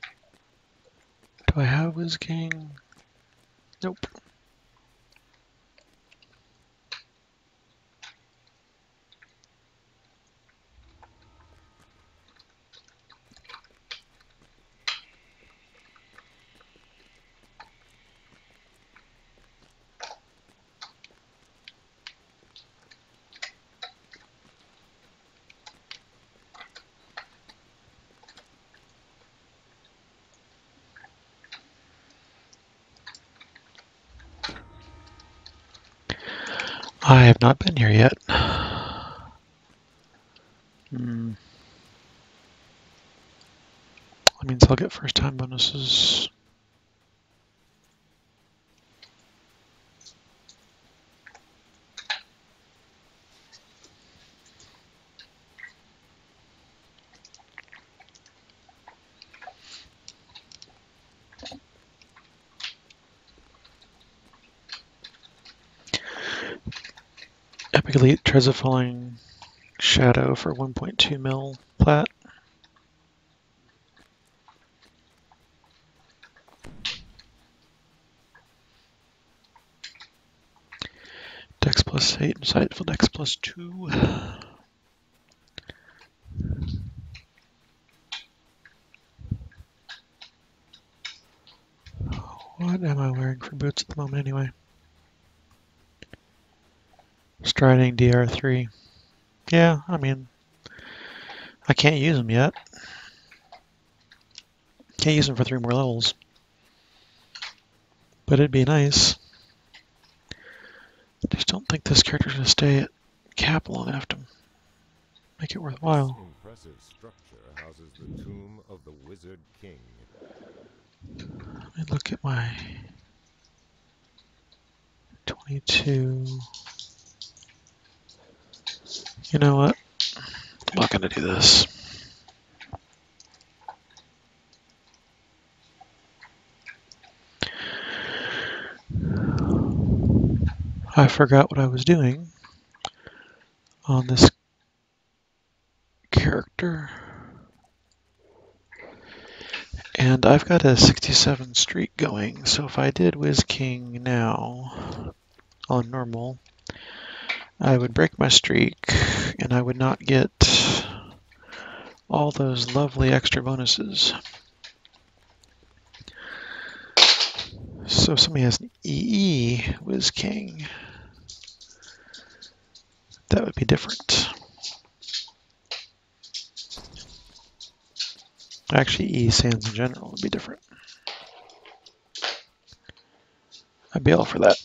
I have Wiz King? Nope. I have not been here yet. That means I'll get first time bonuses. Epic Elite tries a falling shadow for 1.2 mil plat. Dex plus 8, insightful Dex plus 2. What am I wearing for boots at the moment anyway? Striding DR3. Yeah, I mean, I can't use them yet. Can't use them for 3 more levels. But it'd be nice. I just don't think this character's going to stay at cap long enough to make it worthwhile. This impressive structure houses the tomb of the Wizard King. Let me look at my 22. You know what? I'm not going to do this. I forgot what I was doing on this character. And I've got a 67 streak going, so if I did Whiz King now on normal, I would break my streak and I would not get all those lovely extra bonuses. So if somebody has an EE Whiz King, that would be different. Actually, E Sands in general would be different. I'd be all for that.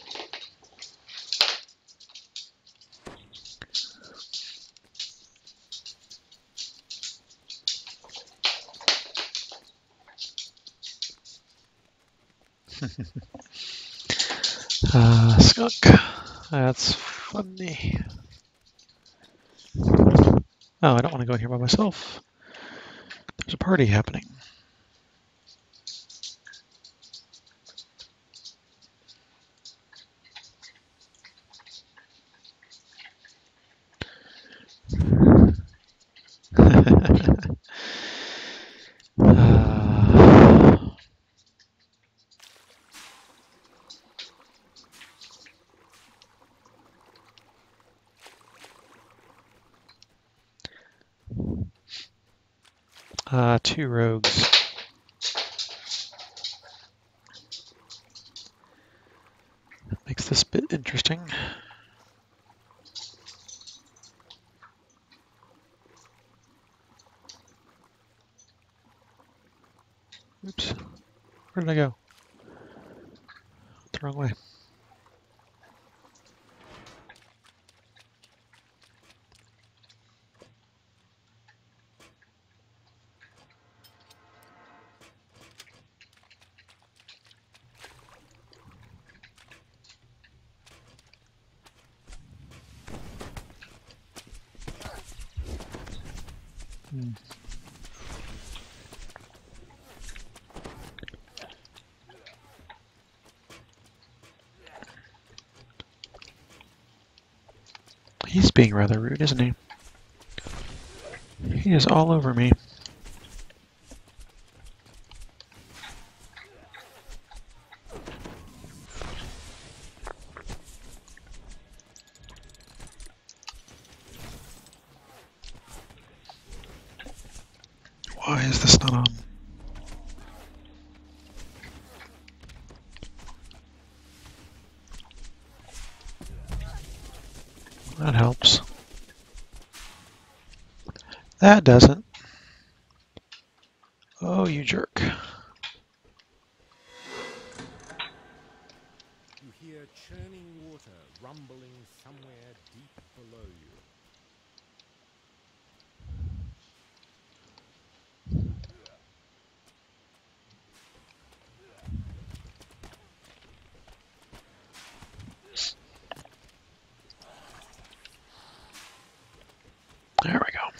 Skunk. That's funny. Oh, I don't want to go in here by myself. There's a party happening. Two rogues. That makes this bit interesting. Oops. Where did I go? The wrong way. He's being rather rude, isn't he? He is all over me. Why is this not on? That helps. That doesn't. Oh, you jerk. You hear churning water rumbling somewhere deep below you. There we go.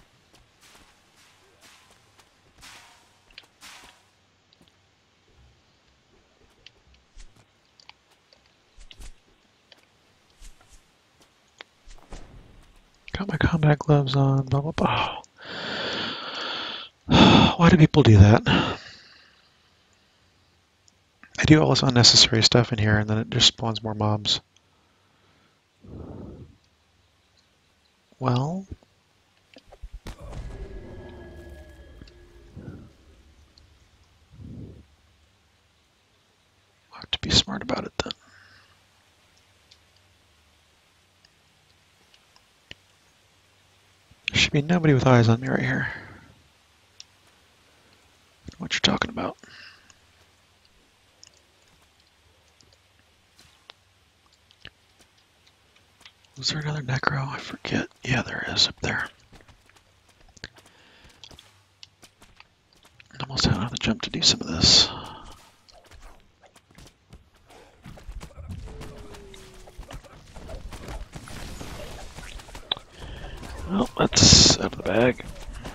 Got my combat gloves on, blah, blah, blah. Why do people do that? I do all this unnecessary stuff in here and then it just spawns more mobs. Well, I'll have to be smart about it then. There should be nobody with eyes on me right here. What you're talking about. Was there another necro? I forget. Yeah, there is up there. Almost had to jump to do some of this. Well, that's out of the bag.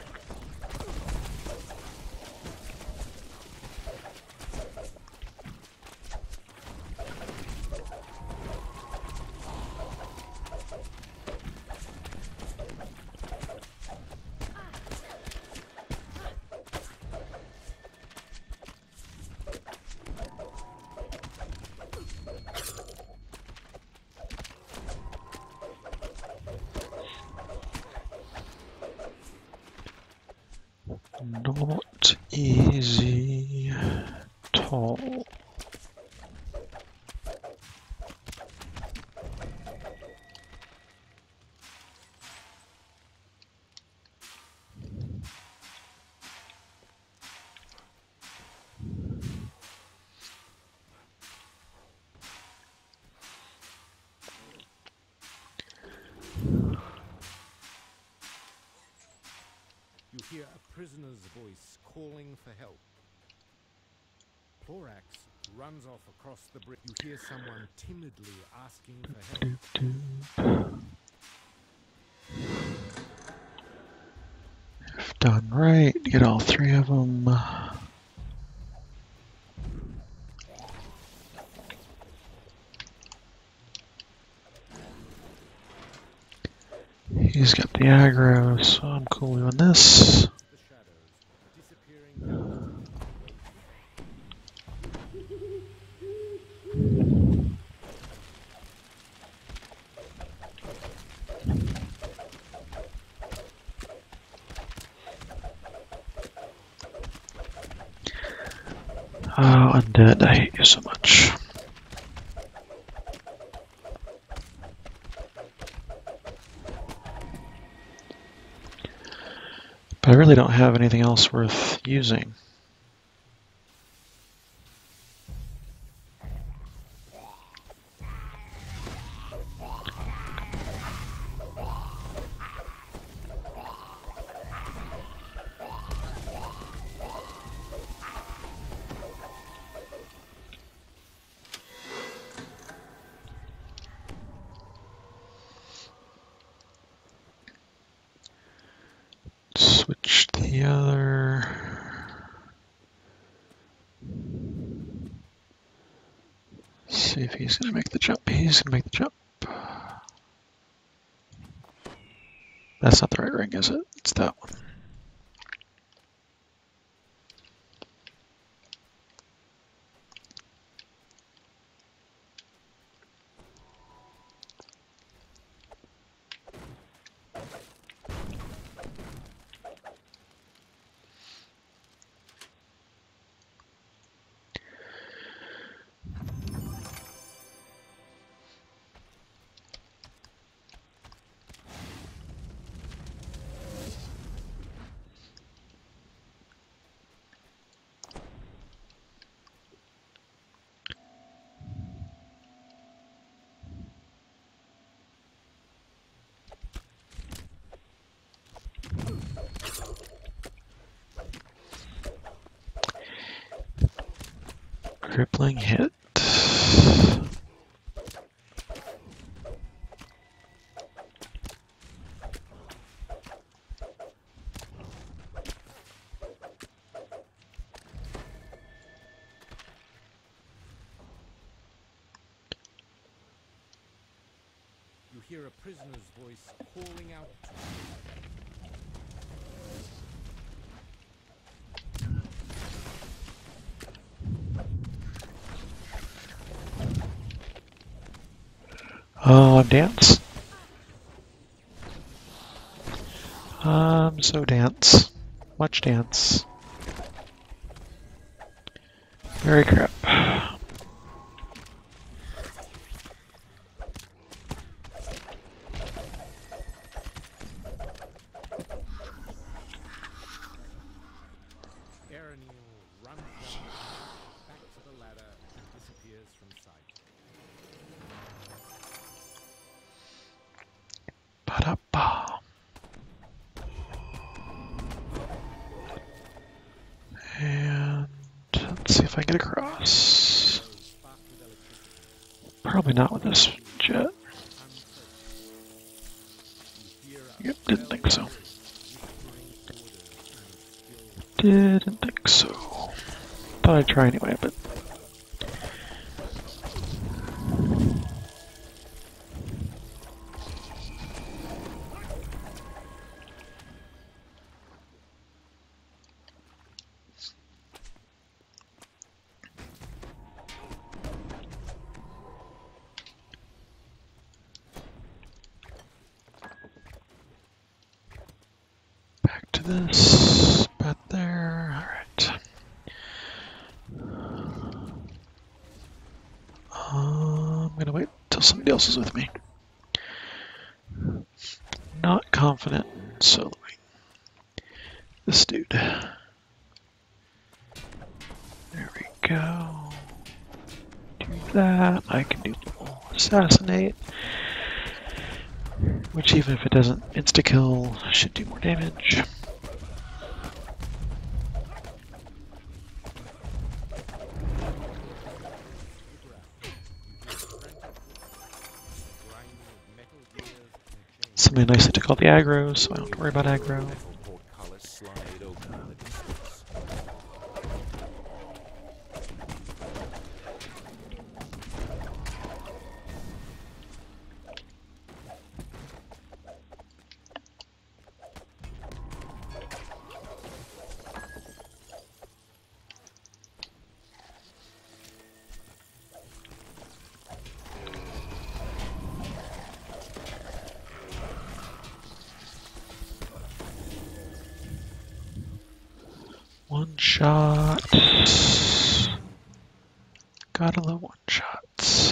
Not easy at all. You hear a prisoner's voice calling for help. Plorax runs off across the bridge. You hear someone timidly asking for help. If done right, get all three of them. He's got the aggro, so I'm cool doing this. The shadows disappearing. Oh, Undead, I hate you so much. But I really don't have anything else worth using. Switch the other. See if he's gonna make the jump. He's gonna make the jump. That's not the right ring, is it? It's that one. Crippling hit. You hear a prisoner's voice calling out to you. Dance. So dance. Much dance. Very crap. Aranil runs down, back to the ladder, and disappears from sight. Ba-da-ba. And let's see if I can get across. Sparked with electricity. Probably not with this jet. You hear Yep, didn't think so. Didn't think so. Thought I'd try anyway, but... Back to this, back there, alright. I'm gonna wait till somebody else is with me. Not confident in soloing this dude. There we go. Do that. I can do little assassinate, which even if it doesn't insta-kill, should do more damage. Somebody nicely took all the aggro, so I don't have to worry about aggro. Metal portcullis slide open in the distance. One shot. Gotta love one shots.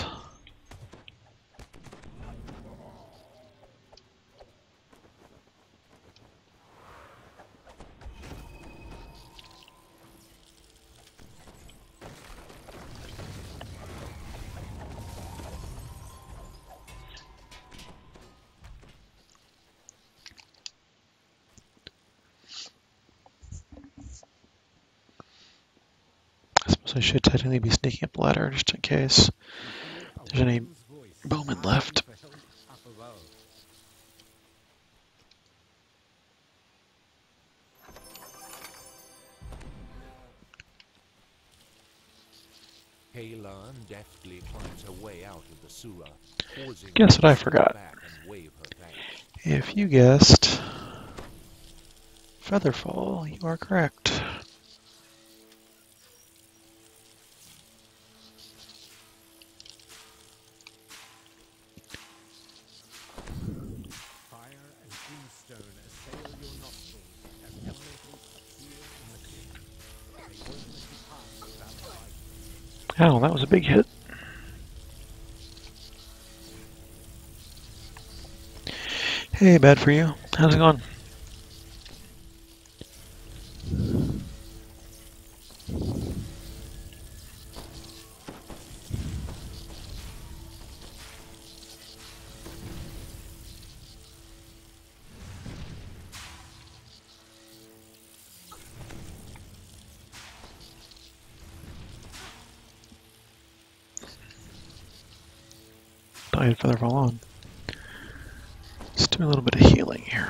I suppose I should technically be sneaking up the ladder just in case there's any bowmen left. Kalan deftly finds her way out of the sewer. pausing Guess what I to forgot? back and wave her thanks. If you guessed Featherfall, you are correct. Fire and brimstone assail your nostrils as elementals appear in the clear. They won't let you pass without fight. Oh, that was a big hit. Hey, bad for you. How's it going? I had Featherfall on. Let's do a little bit of healing here.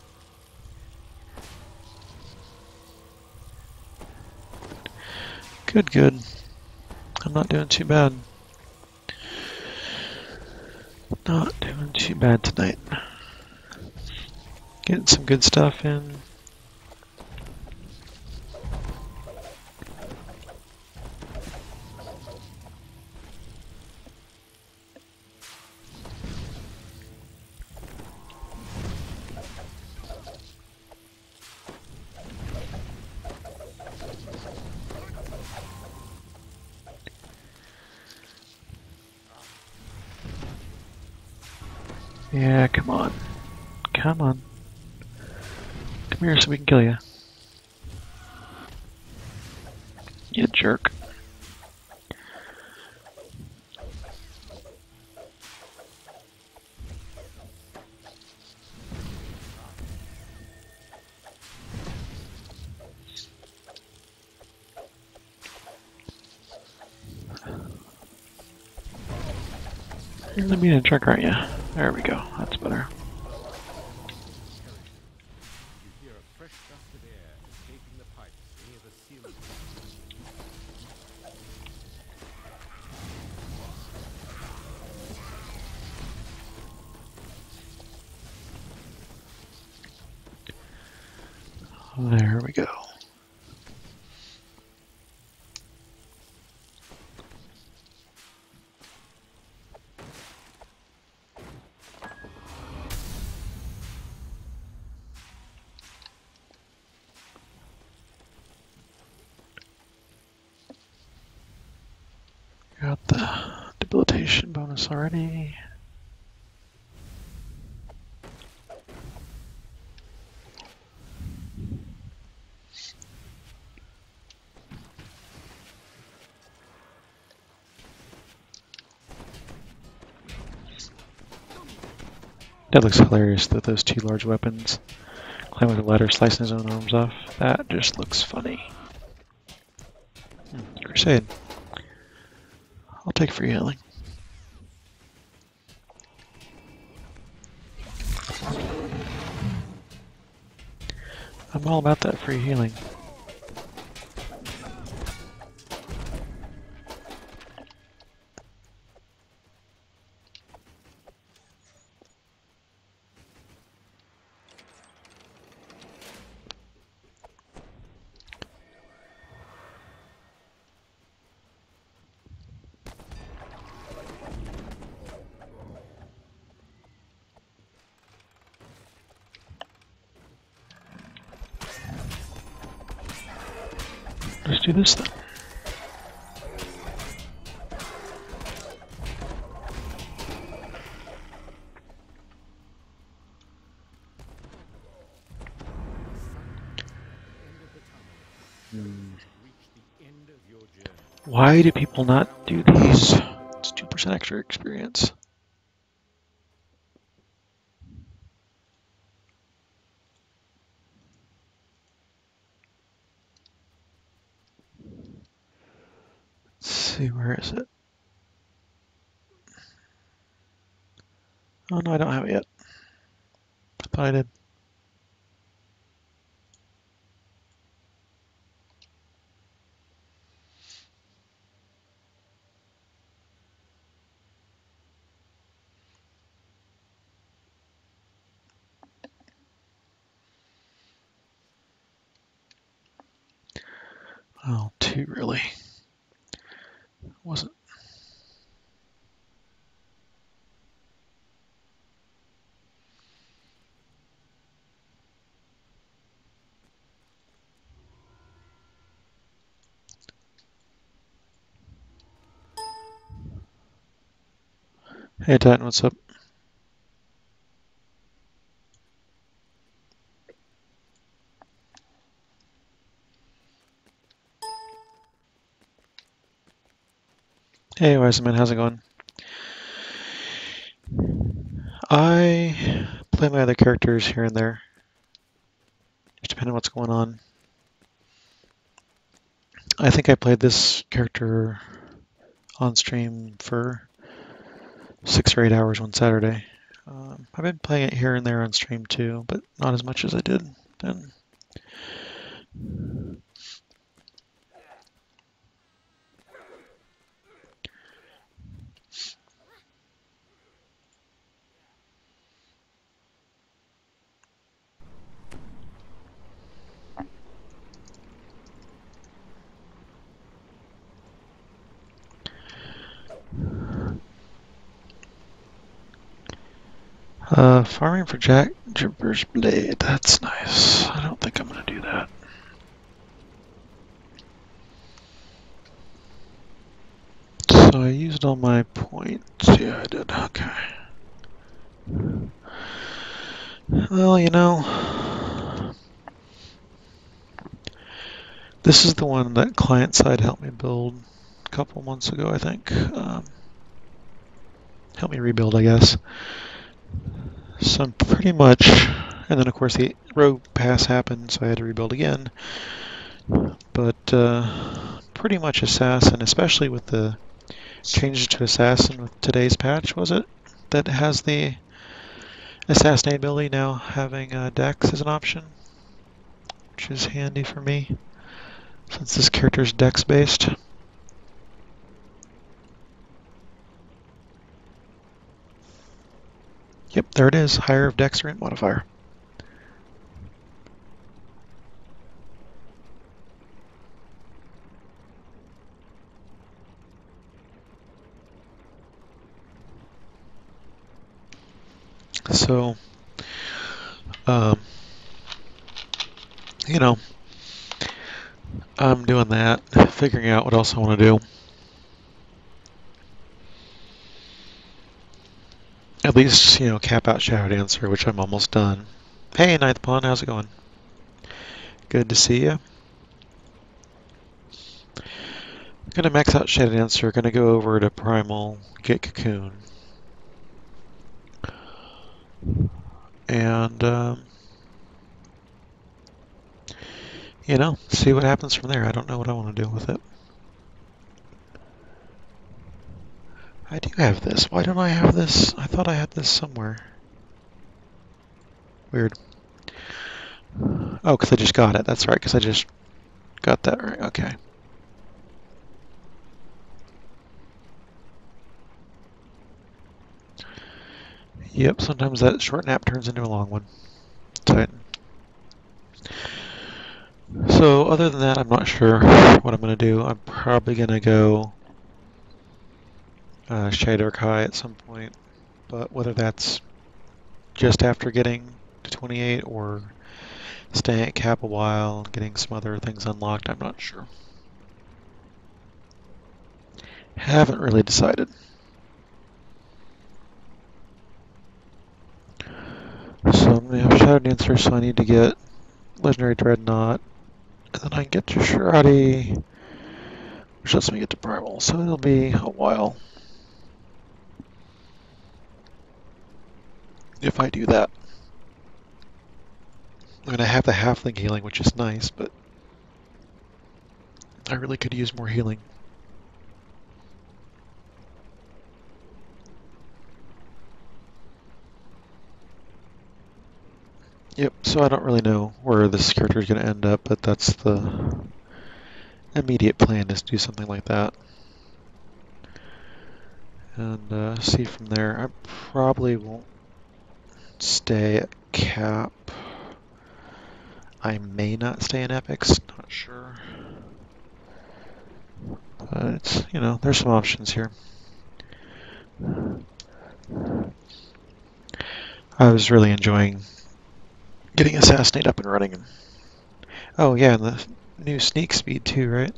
Good, good. I'm not doing too bad. Not doing too bad tonight. Getting some good stuff in. Yeah, come on. Come on. Come here so we can kill you. You jerk. You're gonna be a jerk, aren't you? There we go. That's better. There we go. Got the debilitation bonus already. That looks hilarious with those two large weapons. Climb with a ladder, slicing his own arms off. That just looks funny. Crusade. I'll take free healing. I'm all about that free healing. Let's do this then. Why do people not do these? It's 2% extra experience. Let's see, where is it? Oh no, I don't have it yet. I thought I did. Oh, 2 really. Wasn't. Hey Titan, what's up? Hey Wiseman, how's it going? I play my other characters here and there, just depending on what's going on. I think I played this character on stream for 6 or 8 hours one Saturday. I've been playing it here and there on stream too, but not as much as I did then. Farming for Jack Jibber's Blade. That's nice. I don't think I'm going to do that. So I used all my points. Yeah, I did. Okay. Well, you know, this is the one that client side helped me build a couple months ago, I think. Helped me rebuild, I guess. So I'm pretty much, and then of course the rogue pass happened, so I had to rebuild again. But pretty much Assassin, especially with the changes to Assassin with today's patch, was it? That has the assassinate ability now having Dex as an option, which is handy for me since this character is Dex based. Yep, there it is. Higher of Dex or Int modifier. So, um, you know, I'm doing that, figuring out what else I want to do. At least, cap out Shadow Dancer, which I'm almost done. Hey, Ninth Pawn, how's it going? Good to see you. Gonna max out Shadow Dancer, gonna go over to Primal, get Cocoon. And, see what happens from there. I don't know what I want to do with it. I do have this. Why don't I have this? I thought I had this somewhere. Weird. Oh, because I just got it. That's right, because I just got that right. Okay. Yep, sometimes that short nap turns into a long one. Titan. So, other than that, I'm not sure what I'm going to do. I'm probably going to go Shadow Kai at some point, but whether that's just after getting to 28 or staying at cap a while and getting some other things unlocked, I'm not sure. Haven't really decided. So I'm going to have Shadow Dancer, so I need to get Legendary Dreadnought, and then I can get to Shirati, which lets me get to Primal, so it'll be a while if I do that. I'm going to have the Halfling healing, which is nice, but I really could use more healing. Yep, so I don't really know where this character is going to end up, but that's the immediate plan, is to do something like that. And see from there. I probably won't stay at cap. I may not stay in epics, not sure. But it's, there's some options here. I was really enjoying getting Assassinate up and running. Oh yeah, and the new sneak speed too, right?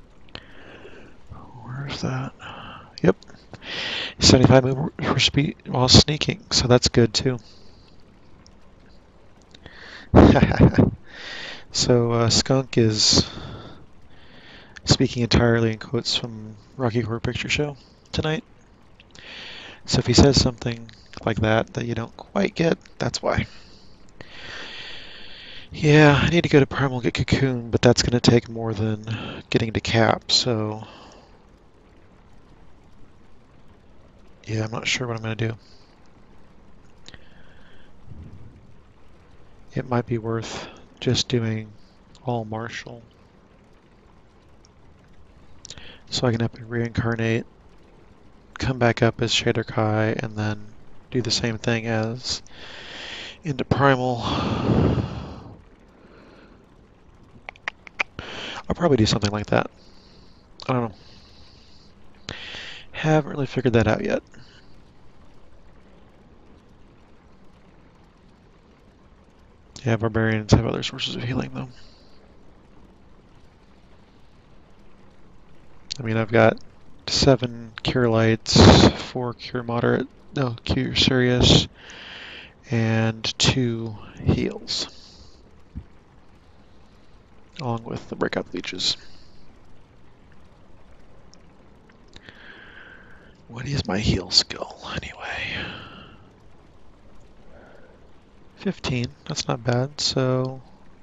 Where's that? Yep. 75 movement for speed while sneaking, so that's good too. So Skunk is speaking entirely in quotes from Rocky Horror Picture Show tonight. So if he says something like that you don't quite get, that's why. Yeah, I need to go to Primal and get Cocoon, but that's going to take more than getting to cap, so yeah, I'm not sure what I'm going to do. It might be worth just doing all martial, so I can up and reincarnate, come back up as Shader Kai, and then do the same thing as into Primal. I'll probably do something like that. I don't know. Haven't really figured that out yet. Yeah, Barbarians have other sources of healing, though. I mean, I've got 7 Cure Lights, 4 Cure Moderate, no, Cure Serious, and 2 Heals, along with the Breakout Leeches. What is my heal skill, anyway? 15, that's not bad, so...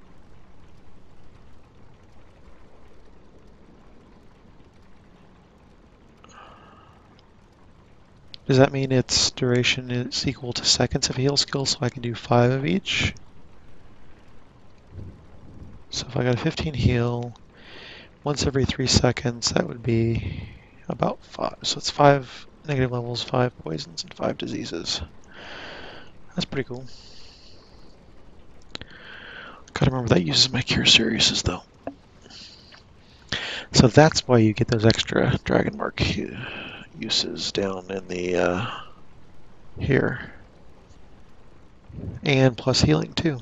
Does that mean its duration is equal to seconds of heal skill, so I can do 5 of each? So if I got a 15 heal, once every 3 seconds, that would be about 5. So it's 5 negative levels, 5 poisons, and 5 diseases. That's pretty cool. Gotta remember that uses my Cure Seriouses, though. So that's why you get those extra Dragon Mark uses down in the here. And plus healing too.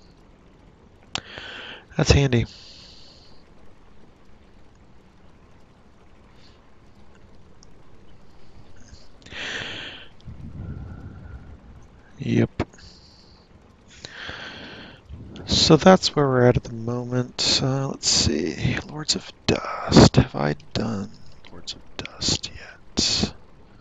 That's handy. Yep. So that's where we're at the moment. Let's see. Lords of Dust. Have I done Lords of Dust yet?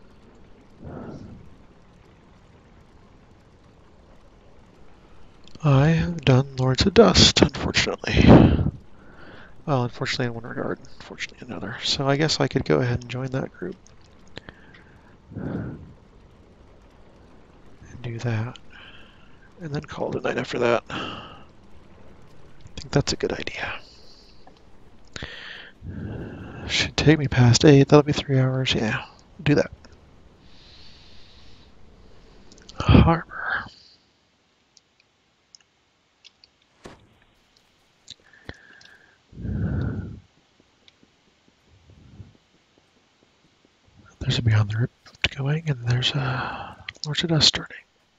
I have done Lords of Dust, unfortunately. Well, unfortunately in one regard, unfortunately in another. So I guess I could go ahead and join that group. And do that. And then call it a night after that. I think that's a good idea. Should take me past 8. That'll be 3 hours. Yeah, do that. Harbor. There's a Beyond the Rift going, and there's a Lords of Dust starting.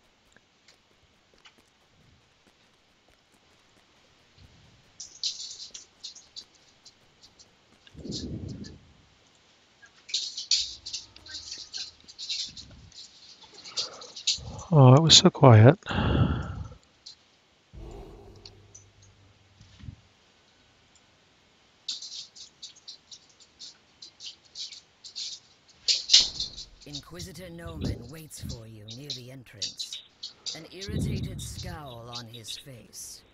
Oh, it was so quiet. Inquisitor Noman waits for you near the entrance, an irritated scowl on his face.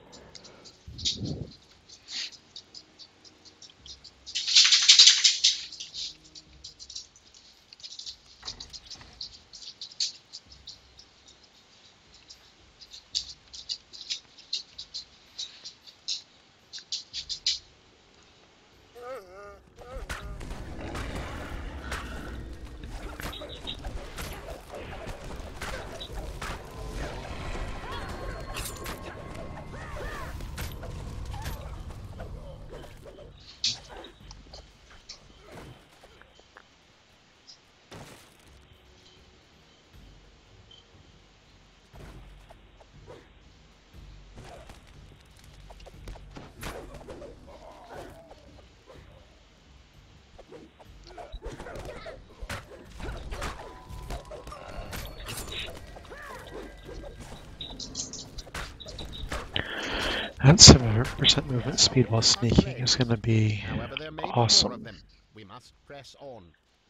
That 7% movement speed while sneaking is going to be However, there may be more of awesome. them. We must press on.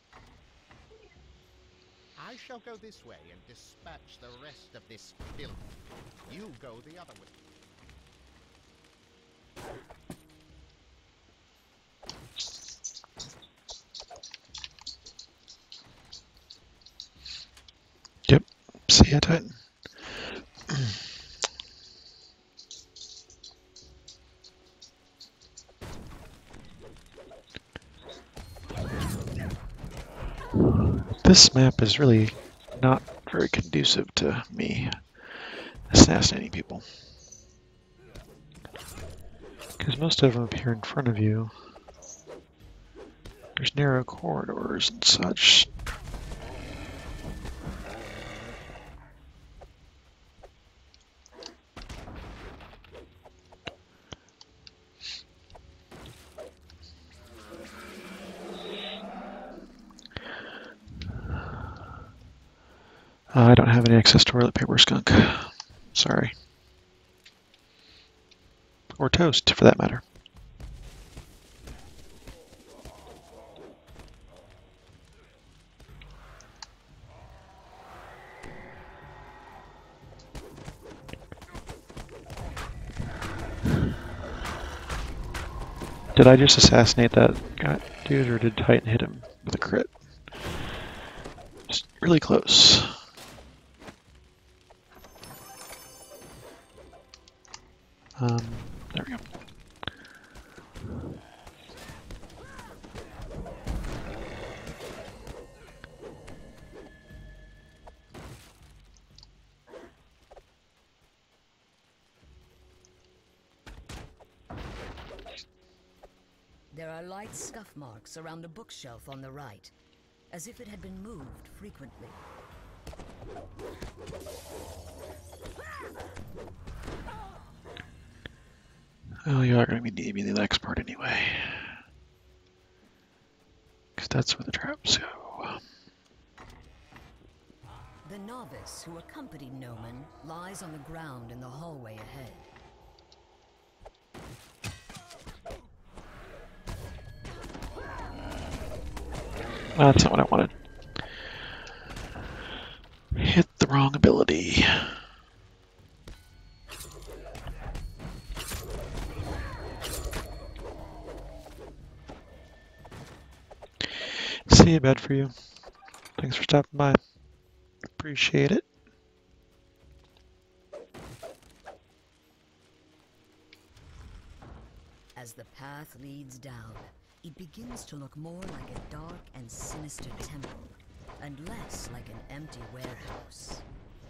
I shall go this way and dispatch the rest of this filth. You go the other way. Yep. See ya, Titan. This map is really not very conducive to me assassinating people. Because most of them appear in front of you. There's narrow corridors and such. I don't have any excess toilet paper, skunk. Sorry. Or toast, for that matter. Did I just assassinate that guy, dude, or did Titan hit him with a crit? Just really close. There we go. There are light scuff marks around a bookshelf on the right, as if it had been moved frequently. Oh, you are going to need me the next part anyway. Because that's where the traps go. The novice who accompanied Noman lies on the ground in the hallway ahead. That's not what I wanted. Hit the wrong ability. See you, bad for you. Thanks for stopping by. Appreciate it. As the path leads down, it begins to look more like a dark and sinister temple, and less like an empty warehouse.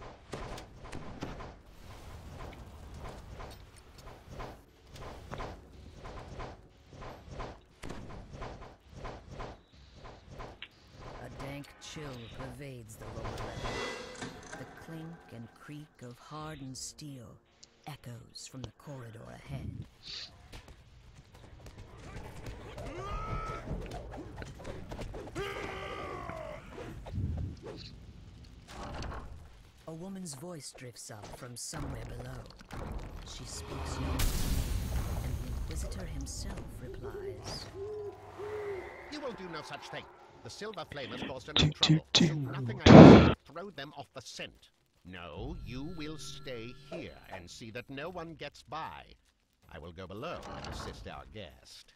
A dank chill pervades the lower level. The clink and creak of hardened steel echoes from the corridor ahead. A woman's voice drifts up from somewhere below. She speaks Yolngu, and the Inquisitor himself replies. You will do no such thing. The Silver Flame has caused enough trouble. Do nothing I can to throw them off the scent. No, you will stay here and see that no one gets by. I will go below and assist our guest.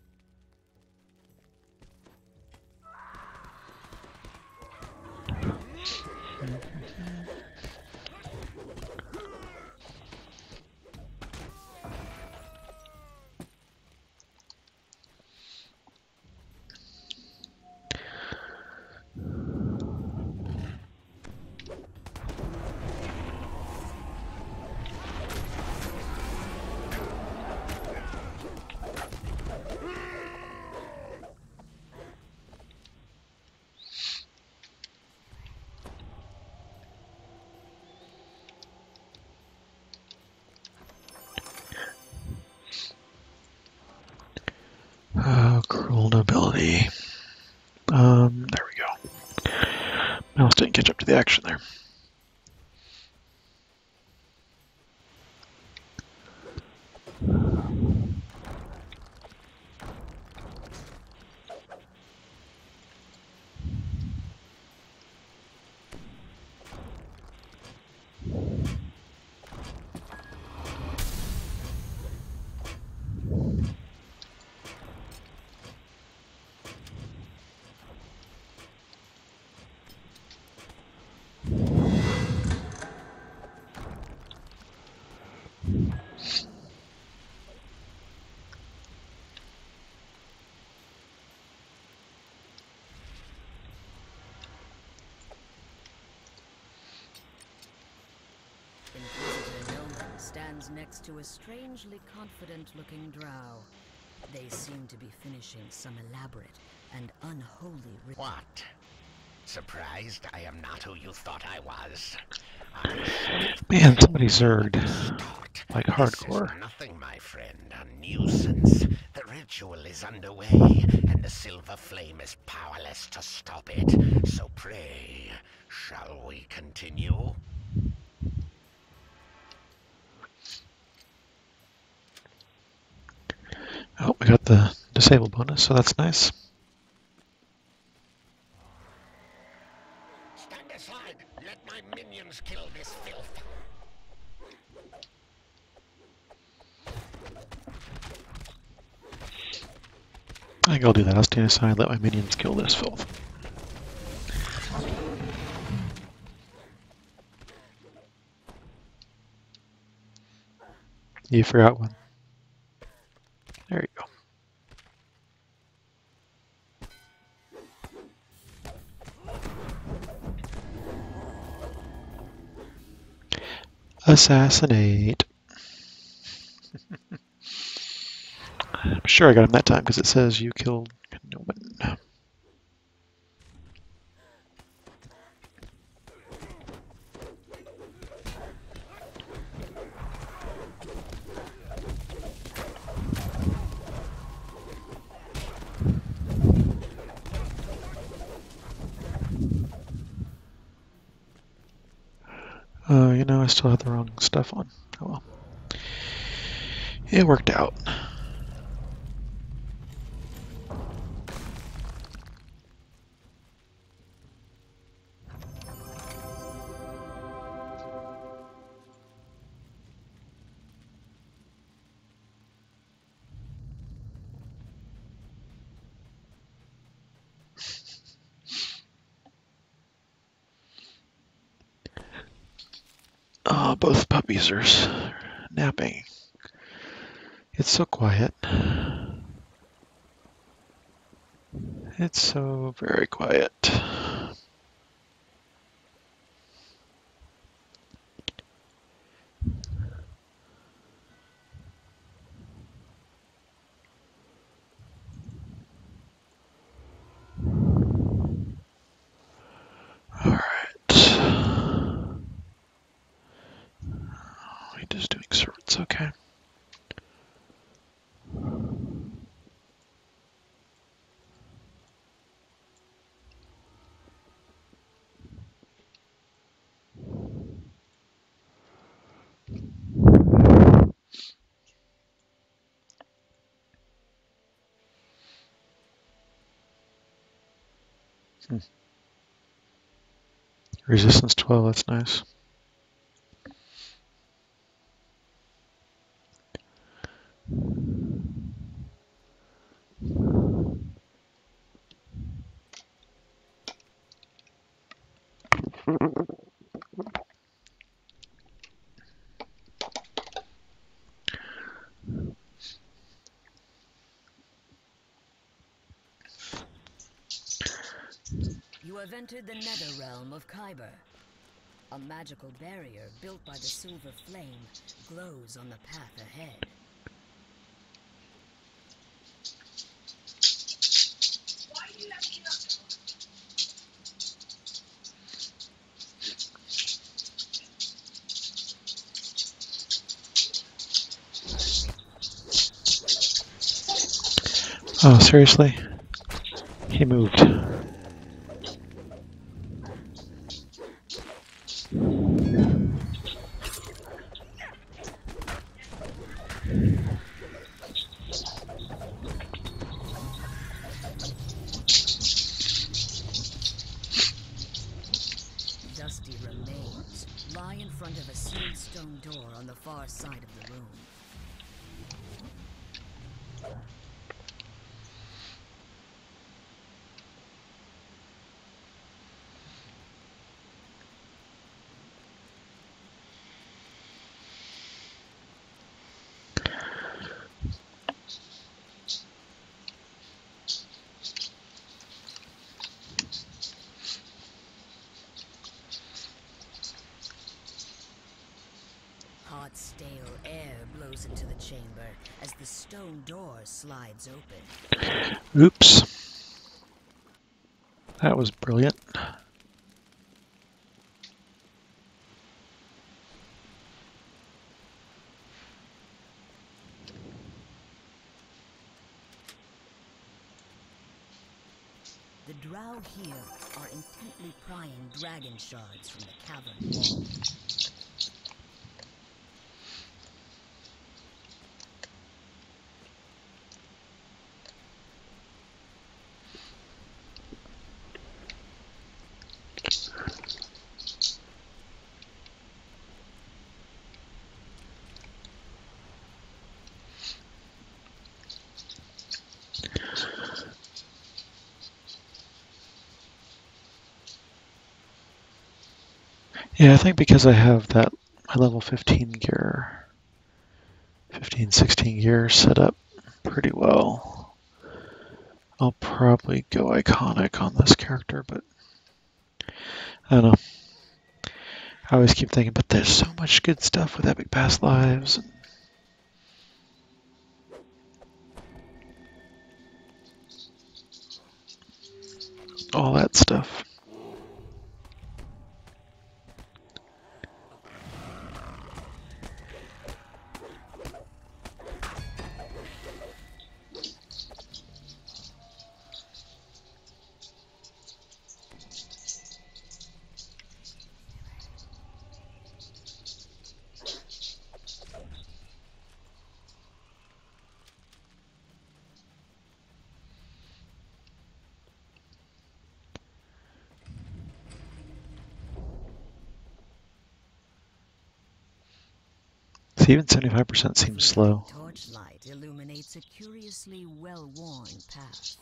Oh, cruel nobility. There we go. Mouse didn't catch up to the action there. Inquisitor Noman stands next to a strangely confident-looking drow. They seem to be finishing some elaborate and unholy ritual. What? Surprised I am not who you thought I was? Man, somebody zerged. Like hardcore. This is nothing, my friend. A nuisance. The ritual is underway, and the Silver Flame is powerless to stop it. So pray, shall we continue? Oh, we got the disable bonus, so that's nice. Stand aside. Let my minions kill this filth. I think I'll do that. I'll stand aside, let my minions kill this filth. You forgot one. There you go. Assassinate. I'm sure I got him that time because it says you killed Noman. I still had the wrong stuff on. Oh well. It worked out. Oh, both puppies are napping. It's so quiet. It's so very quiet. All right. We're just doing sorts, okay. Resistance 12, that's nice. You have entered the nether realm of Kyber. A magical barrier built by the silver flame glows on the path ahead. Oh, seriously? He moved. Dusty remains lie in front of a sealed stone door on the far side of the room. Hot, stale air blows into the chamber as the stone door slides open. Oops. That was brilliant. The drow here are intently prying dragon shards from the cavern wall. Yeah, I think because I have that my level 15 gear, 15, 16 gear set up pretty well, I'll probably go iconic on this character, but I don't know. I always keep thinking, but there's so much good stuff with Epic Past Lives and all that stuff. See, even 75% seems slow. Torchlight illuminates a curiously well-worn path.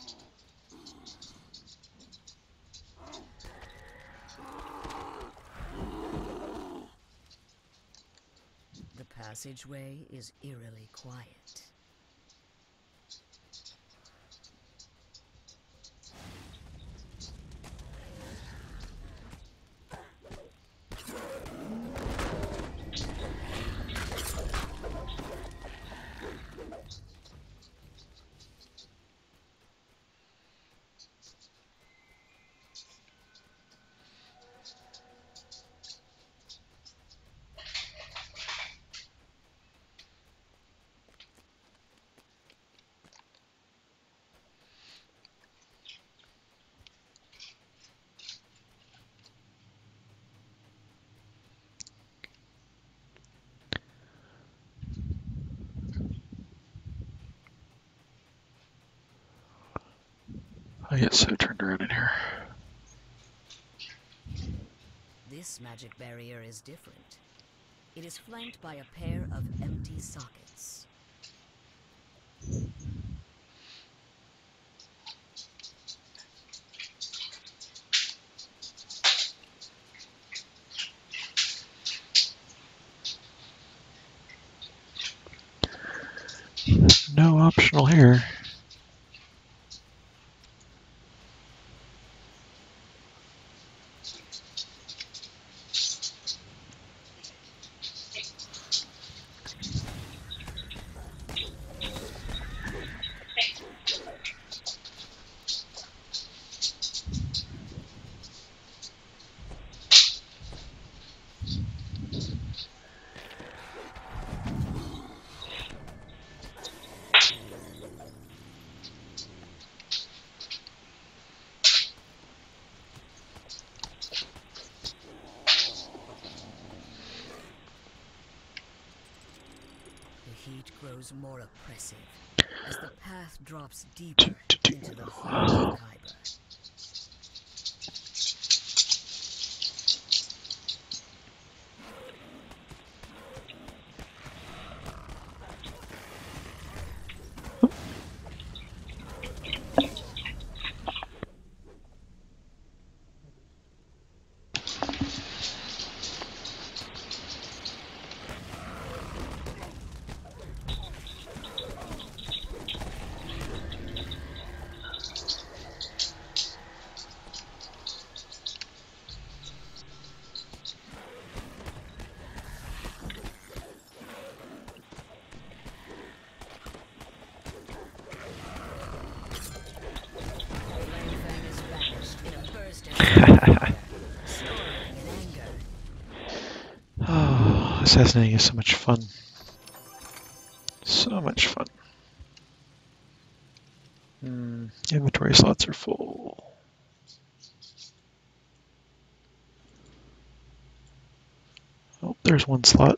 The passageway is eerily quiet. I get so turned around in here. This magic barrier is different. It is flanked by a pair of empty sockets. No optional here. The heat grows more oppressive as the path drops deeper into the heart of Khyber. Langfang is vanished in a burst of fire, snarling in anger. Oh, assassinating is so much fun. So much fun. Inventory slots are full. Oh, there's one slot.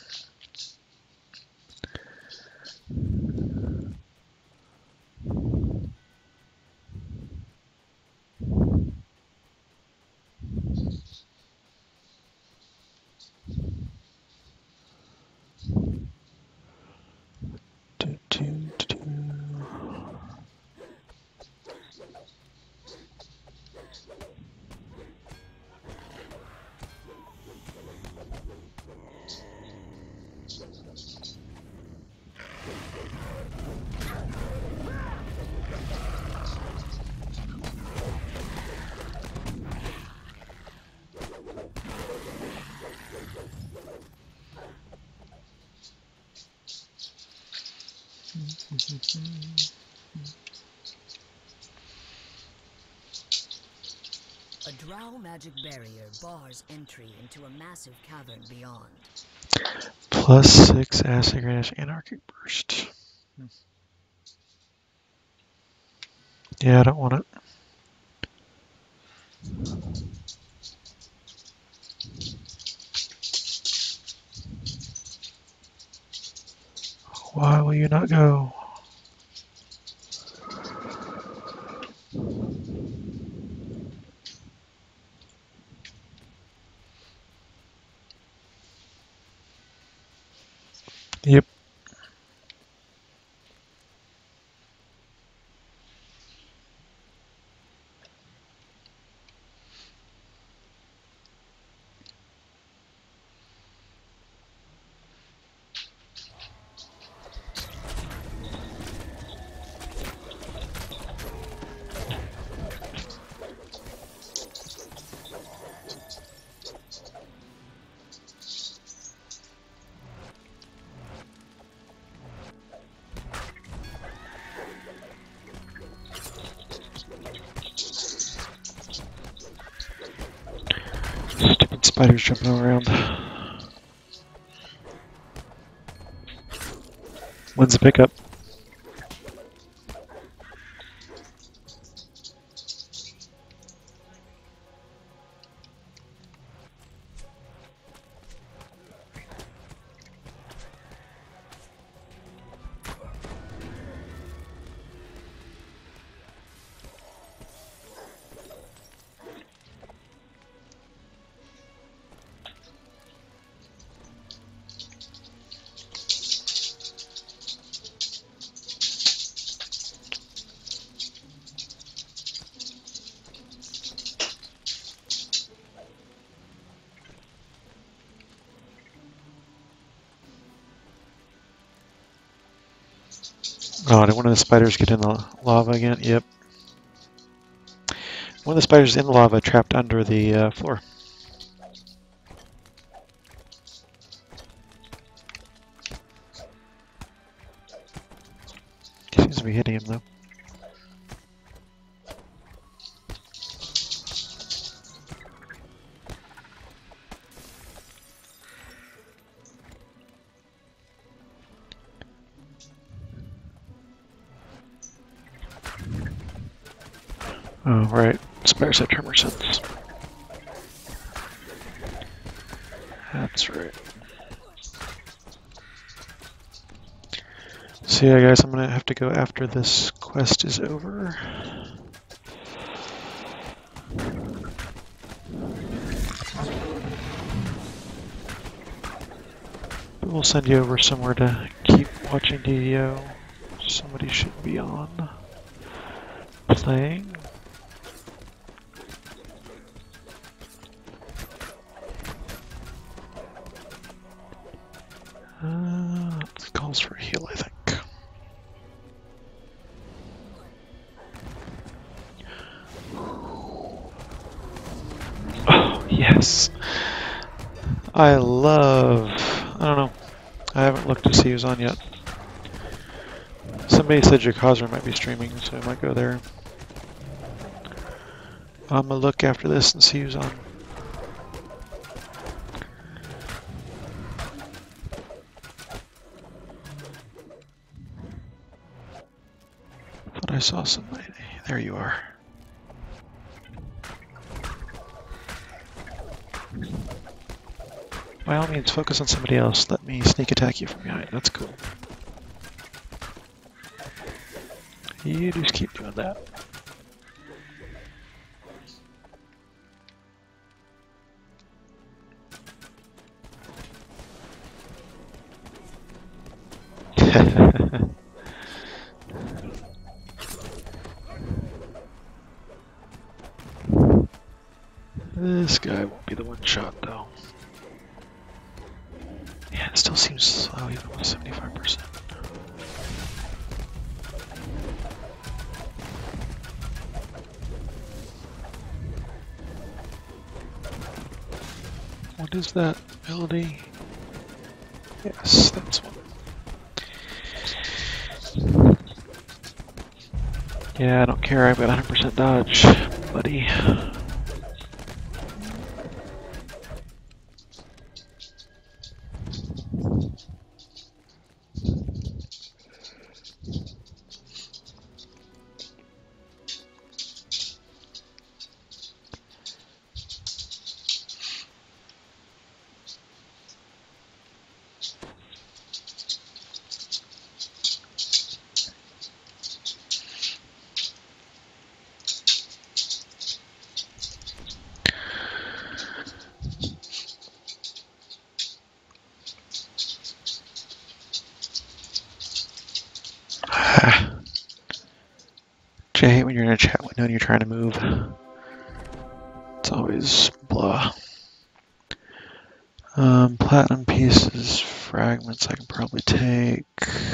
Do, do, do, do. A drow magic barrier bars entry into a massive cavern beyond. +6 acid grenache anarchic burst. Yeah, I don't want it. Why will you not go? Yep. Stupid spiders jumping around. When's the pickup? Oh, did one of the spiders get in the lava again? Yep. One of the spiders in the lava trapped under the floor. Seems to be hitting him though. Oh, right. Spiders have tremor sense. That's right. So yeah, guys, I'm gonna have to go after this quest is over. But we'll send you over somewhere to keep watching DDO. Somebody should be on playing. It calls for a heal, I think. Oh, yes. I don't know. I haven't looked to see who's on yet. Somebody said Jakazra might be streaming, so I might go there. I'm gonna look after this and see who's on. Thought I saw somebody. There you are. By all means, focus on somebody else. Let me sneak attack you from behind. That's cool. You just keep doing that. This guy won't be the one shot though. Yeah, it still seems slow even with 75%. What is that ability? Yes, that's one. Yeah, I don't care. I've got 100% dodge, buddy. Which I hate when you're in a chat window and you're trying to move. It's always blah. Platinum pieces, fragments I can probably take.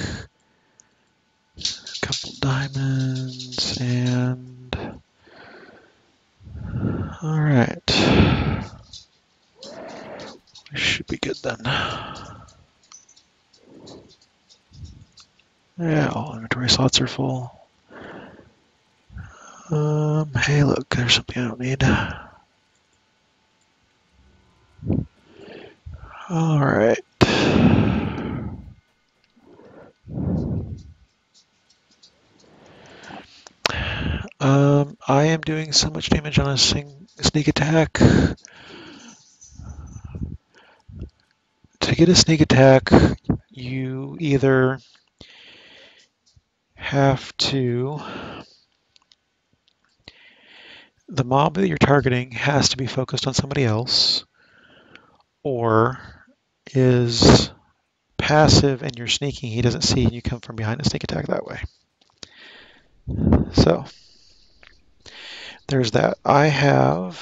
A couple diamonds and... Alright. We should be good then. Yeah, all inventory slots are full. Hey look, there's something I don't need. Alright. I am doing so much damage on a sneak attack. To get a sneak attack, you either have to... The mob that you're targeting has to be focused on somebody else, or is passive and you're sneaking, he doesn't see, and you come from behind a sneak attack that way. So, there's that. I have,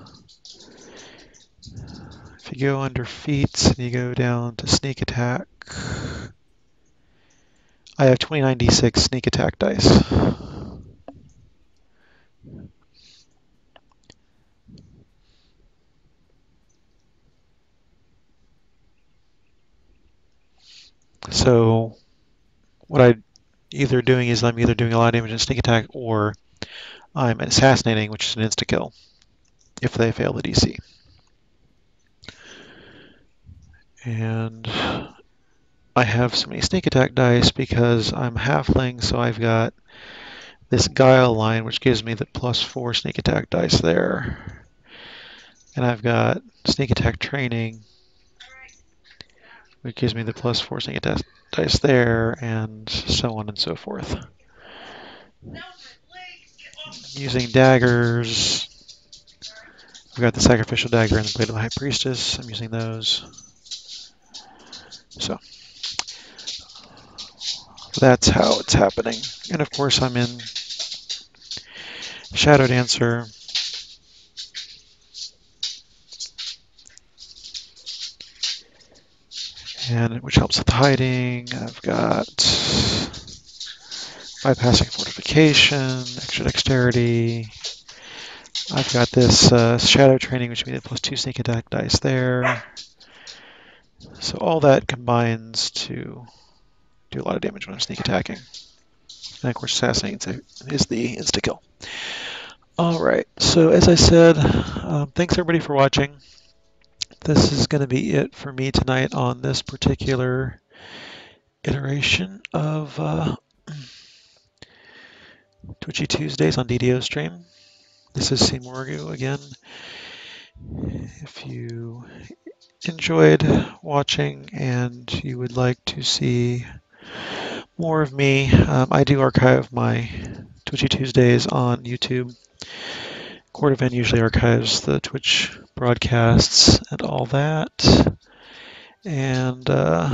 if you go under feats and you go down to sneak attack, I have 29d6 sneak attack dice. So what I'm either doing is I'm either doing a lot of damage in sneak attack or I'm assassinating, which is an insta-kill if they fail the DC. And I have so many sneak attack dice because I'm halfling, so I've got this guile line, which gives me the +4 sneak attack dice there. And I've got sneak attack training, which gives me the +4 sneak attack dice there, and so on and so forth. Using daggers, I've got the sacrificial dagger and the blade of the high priestess. I'm using those. So that's how it's happening. And of course I'm in Shadow Dancer. And which helps with hiding. I've got bypassing fortification, extra dexterity. I've got this shadow training, which means +2 sneak attack dice there. So all that combines to do a lot of damage when I'm sneak attacking. And of course, assassinating is the insta-kill. Alright, so as I said, thanks everybody for watching. This is going to be it for me tonight on this particular iteration of Twitchy Tuesdays on DDO stream. This is Simorgu again. If you enjoyed watching and you would like to see more of me, I do archive my Twitchy Tuesdays on YouTube. Cordovan usually archives the Twitch broadcasts and all that. And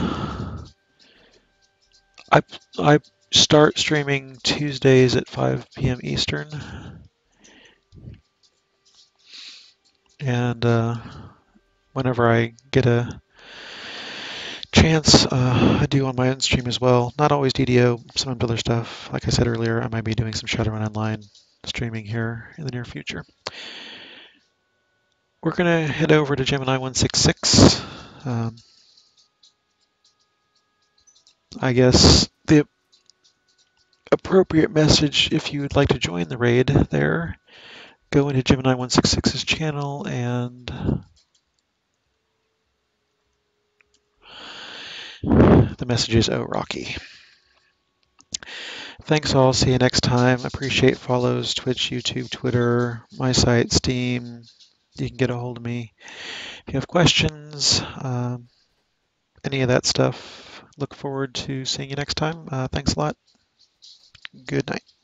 I start streaming Tuesdays at 5 p.m. Eastern. And whenever I get a chance, I do on my own stream as well. Not always DDO, sometimes other stuff. Like I said earlier, I might be doing some Shadowrun Online streaming here in the near future. We're going to head over to Gemini 166. I guess the appropriate message, if you would like to join the raid there, go into Gemini 166's channel and the message is "Oh Rocky." Thanks all. See you next time. Appreciate follows, Twitch, YouTube, Twitter, my site, Steam. You can get a hold of me if you have questions, any of that stuff. Look forward to seeing you next time. Thanks a lot. Good night.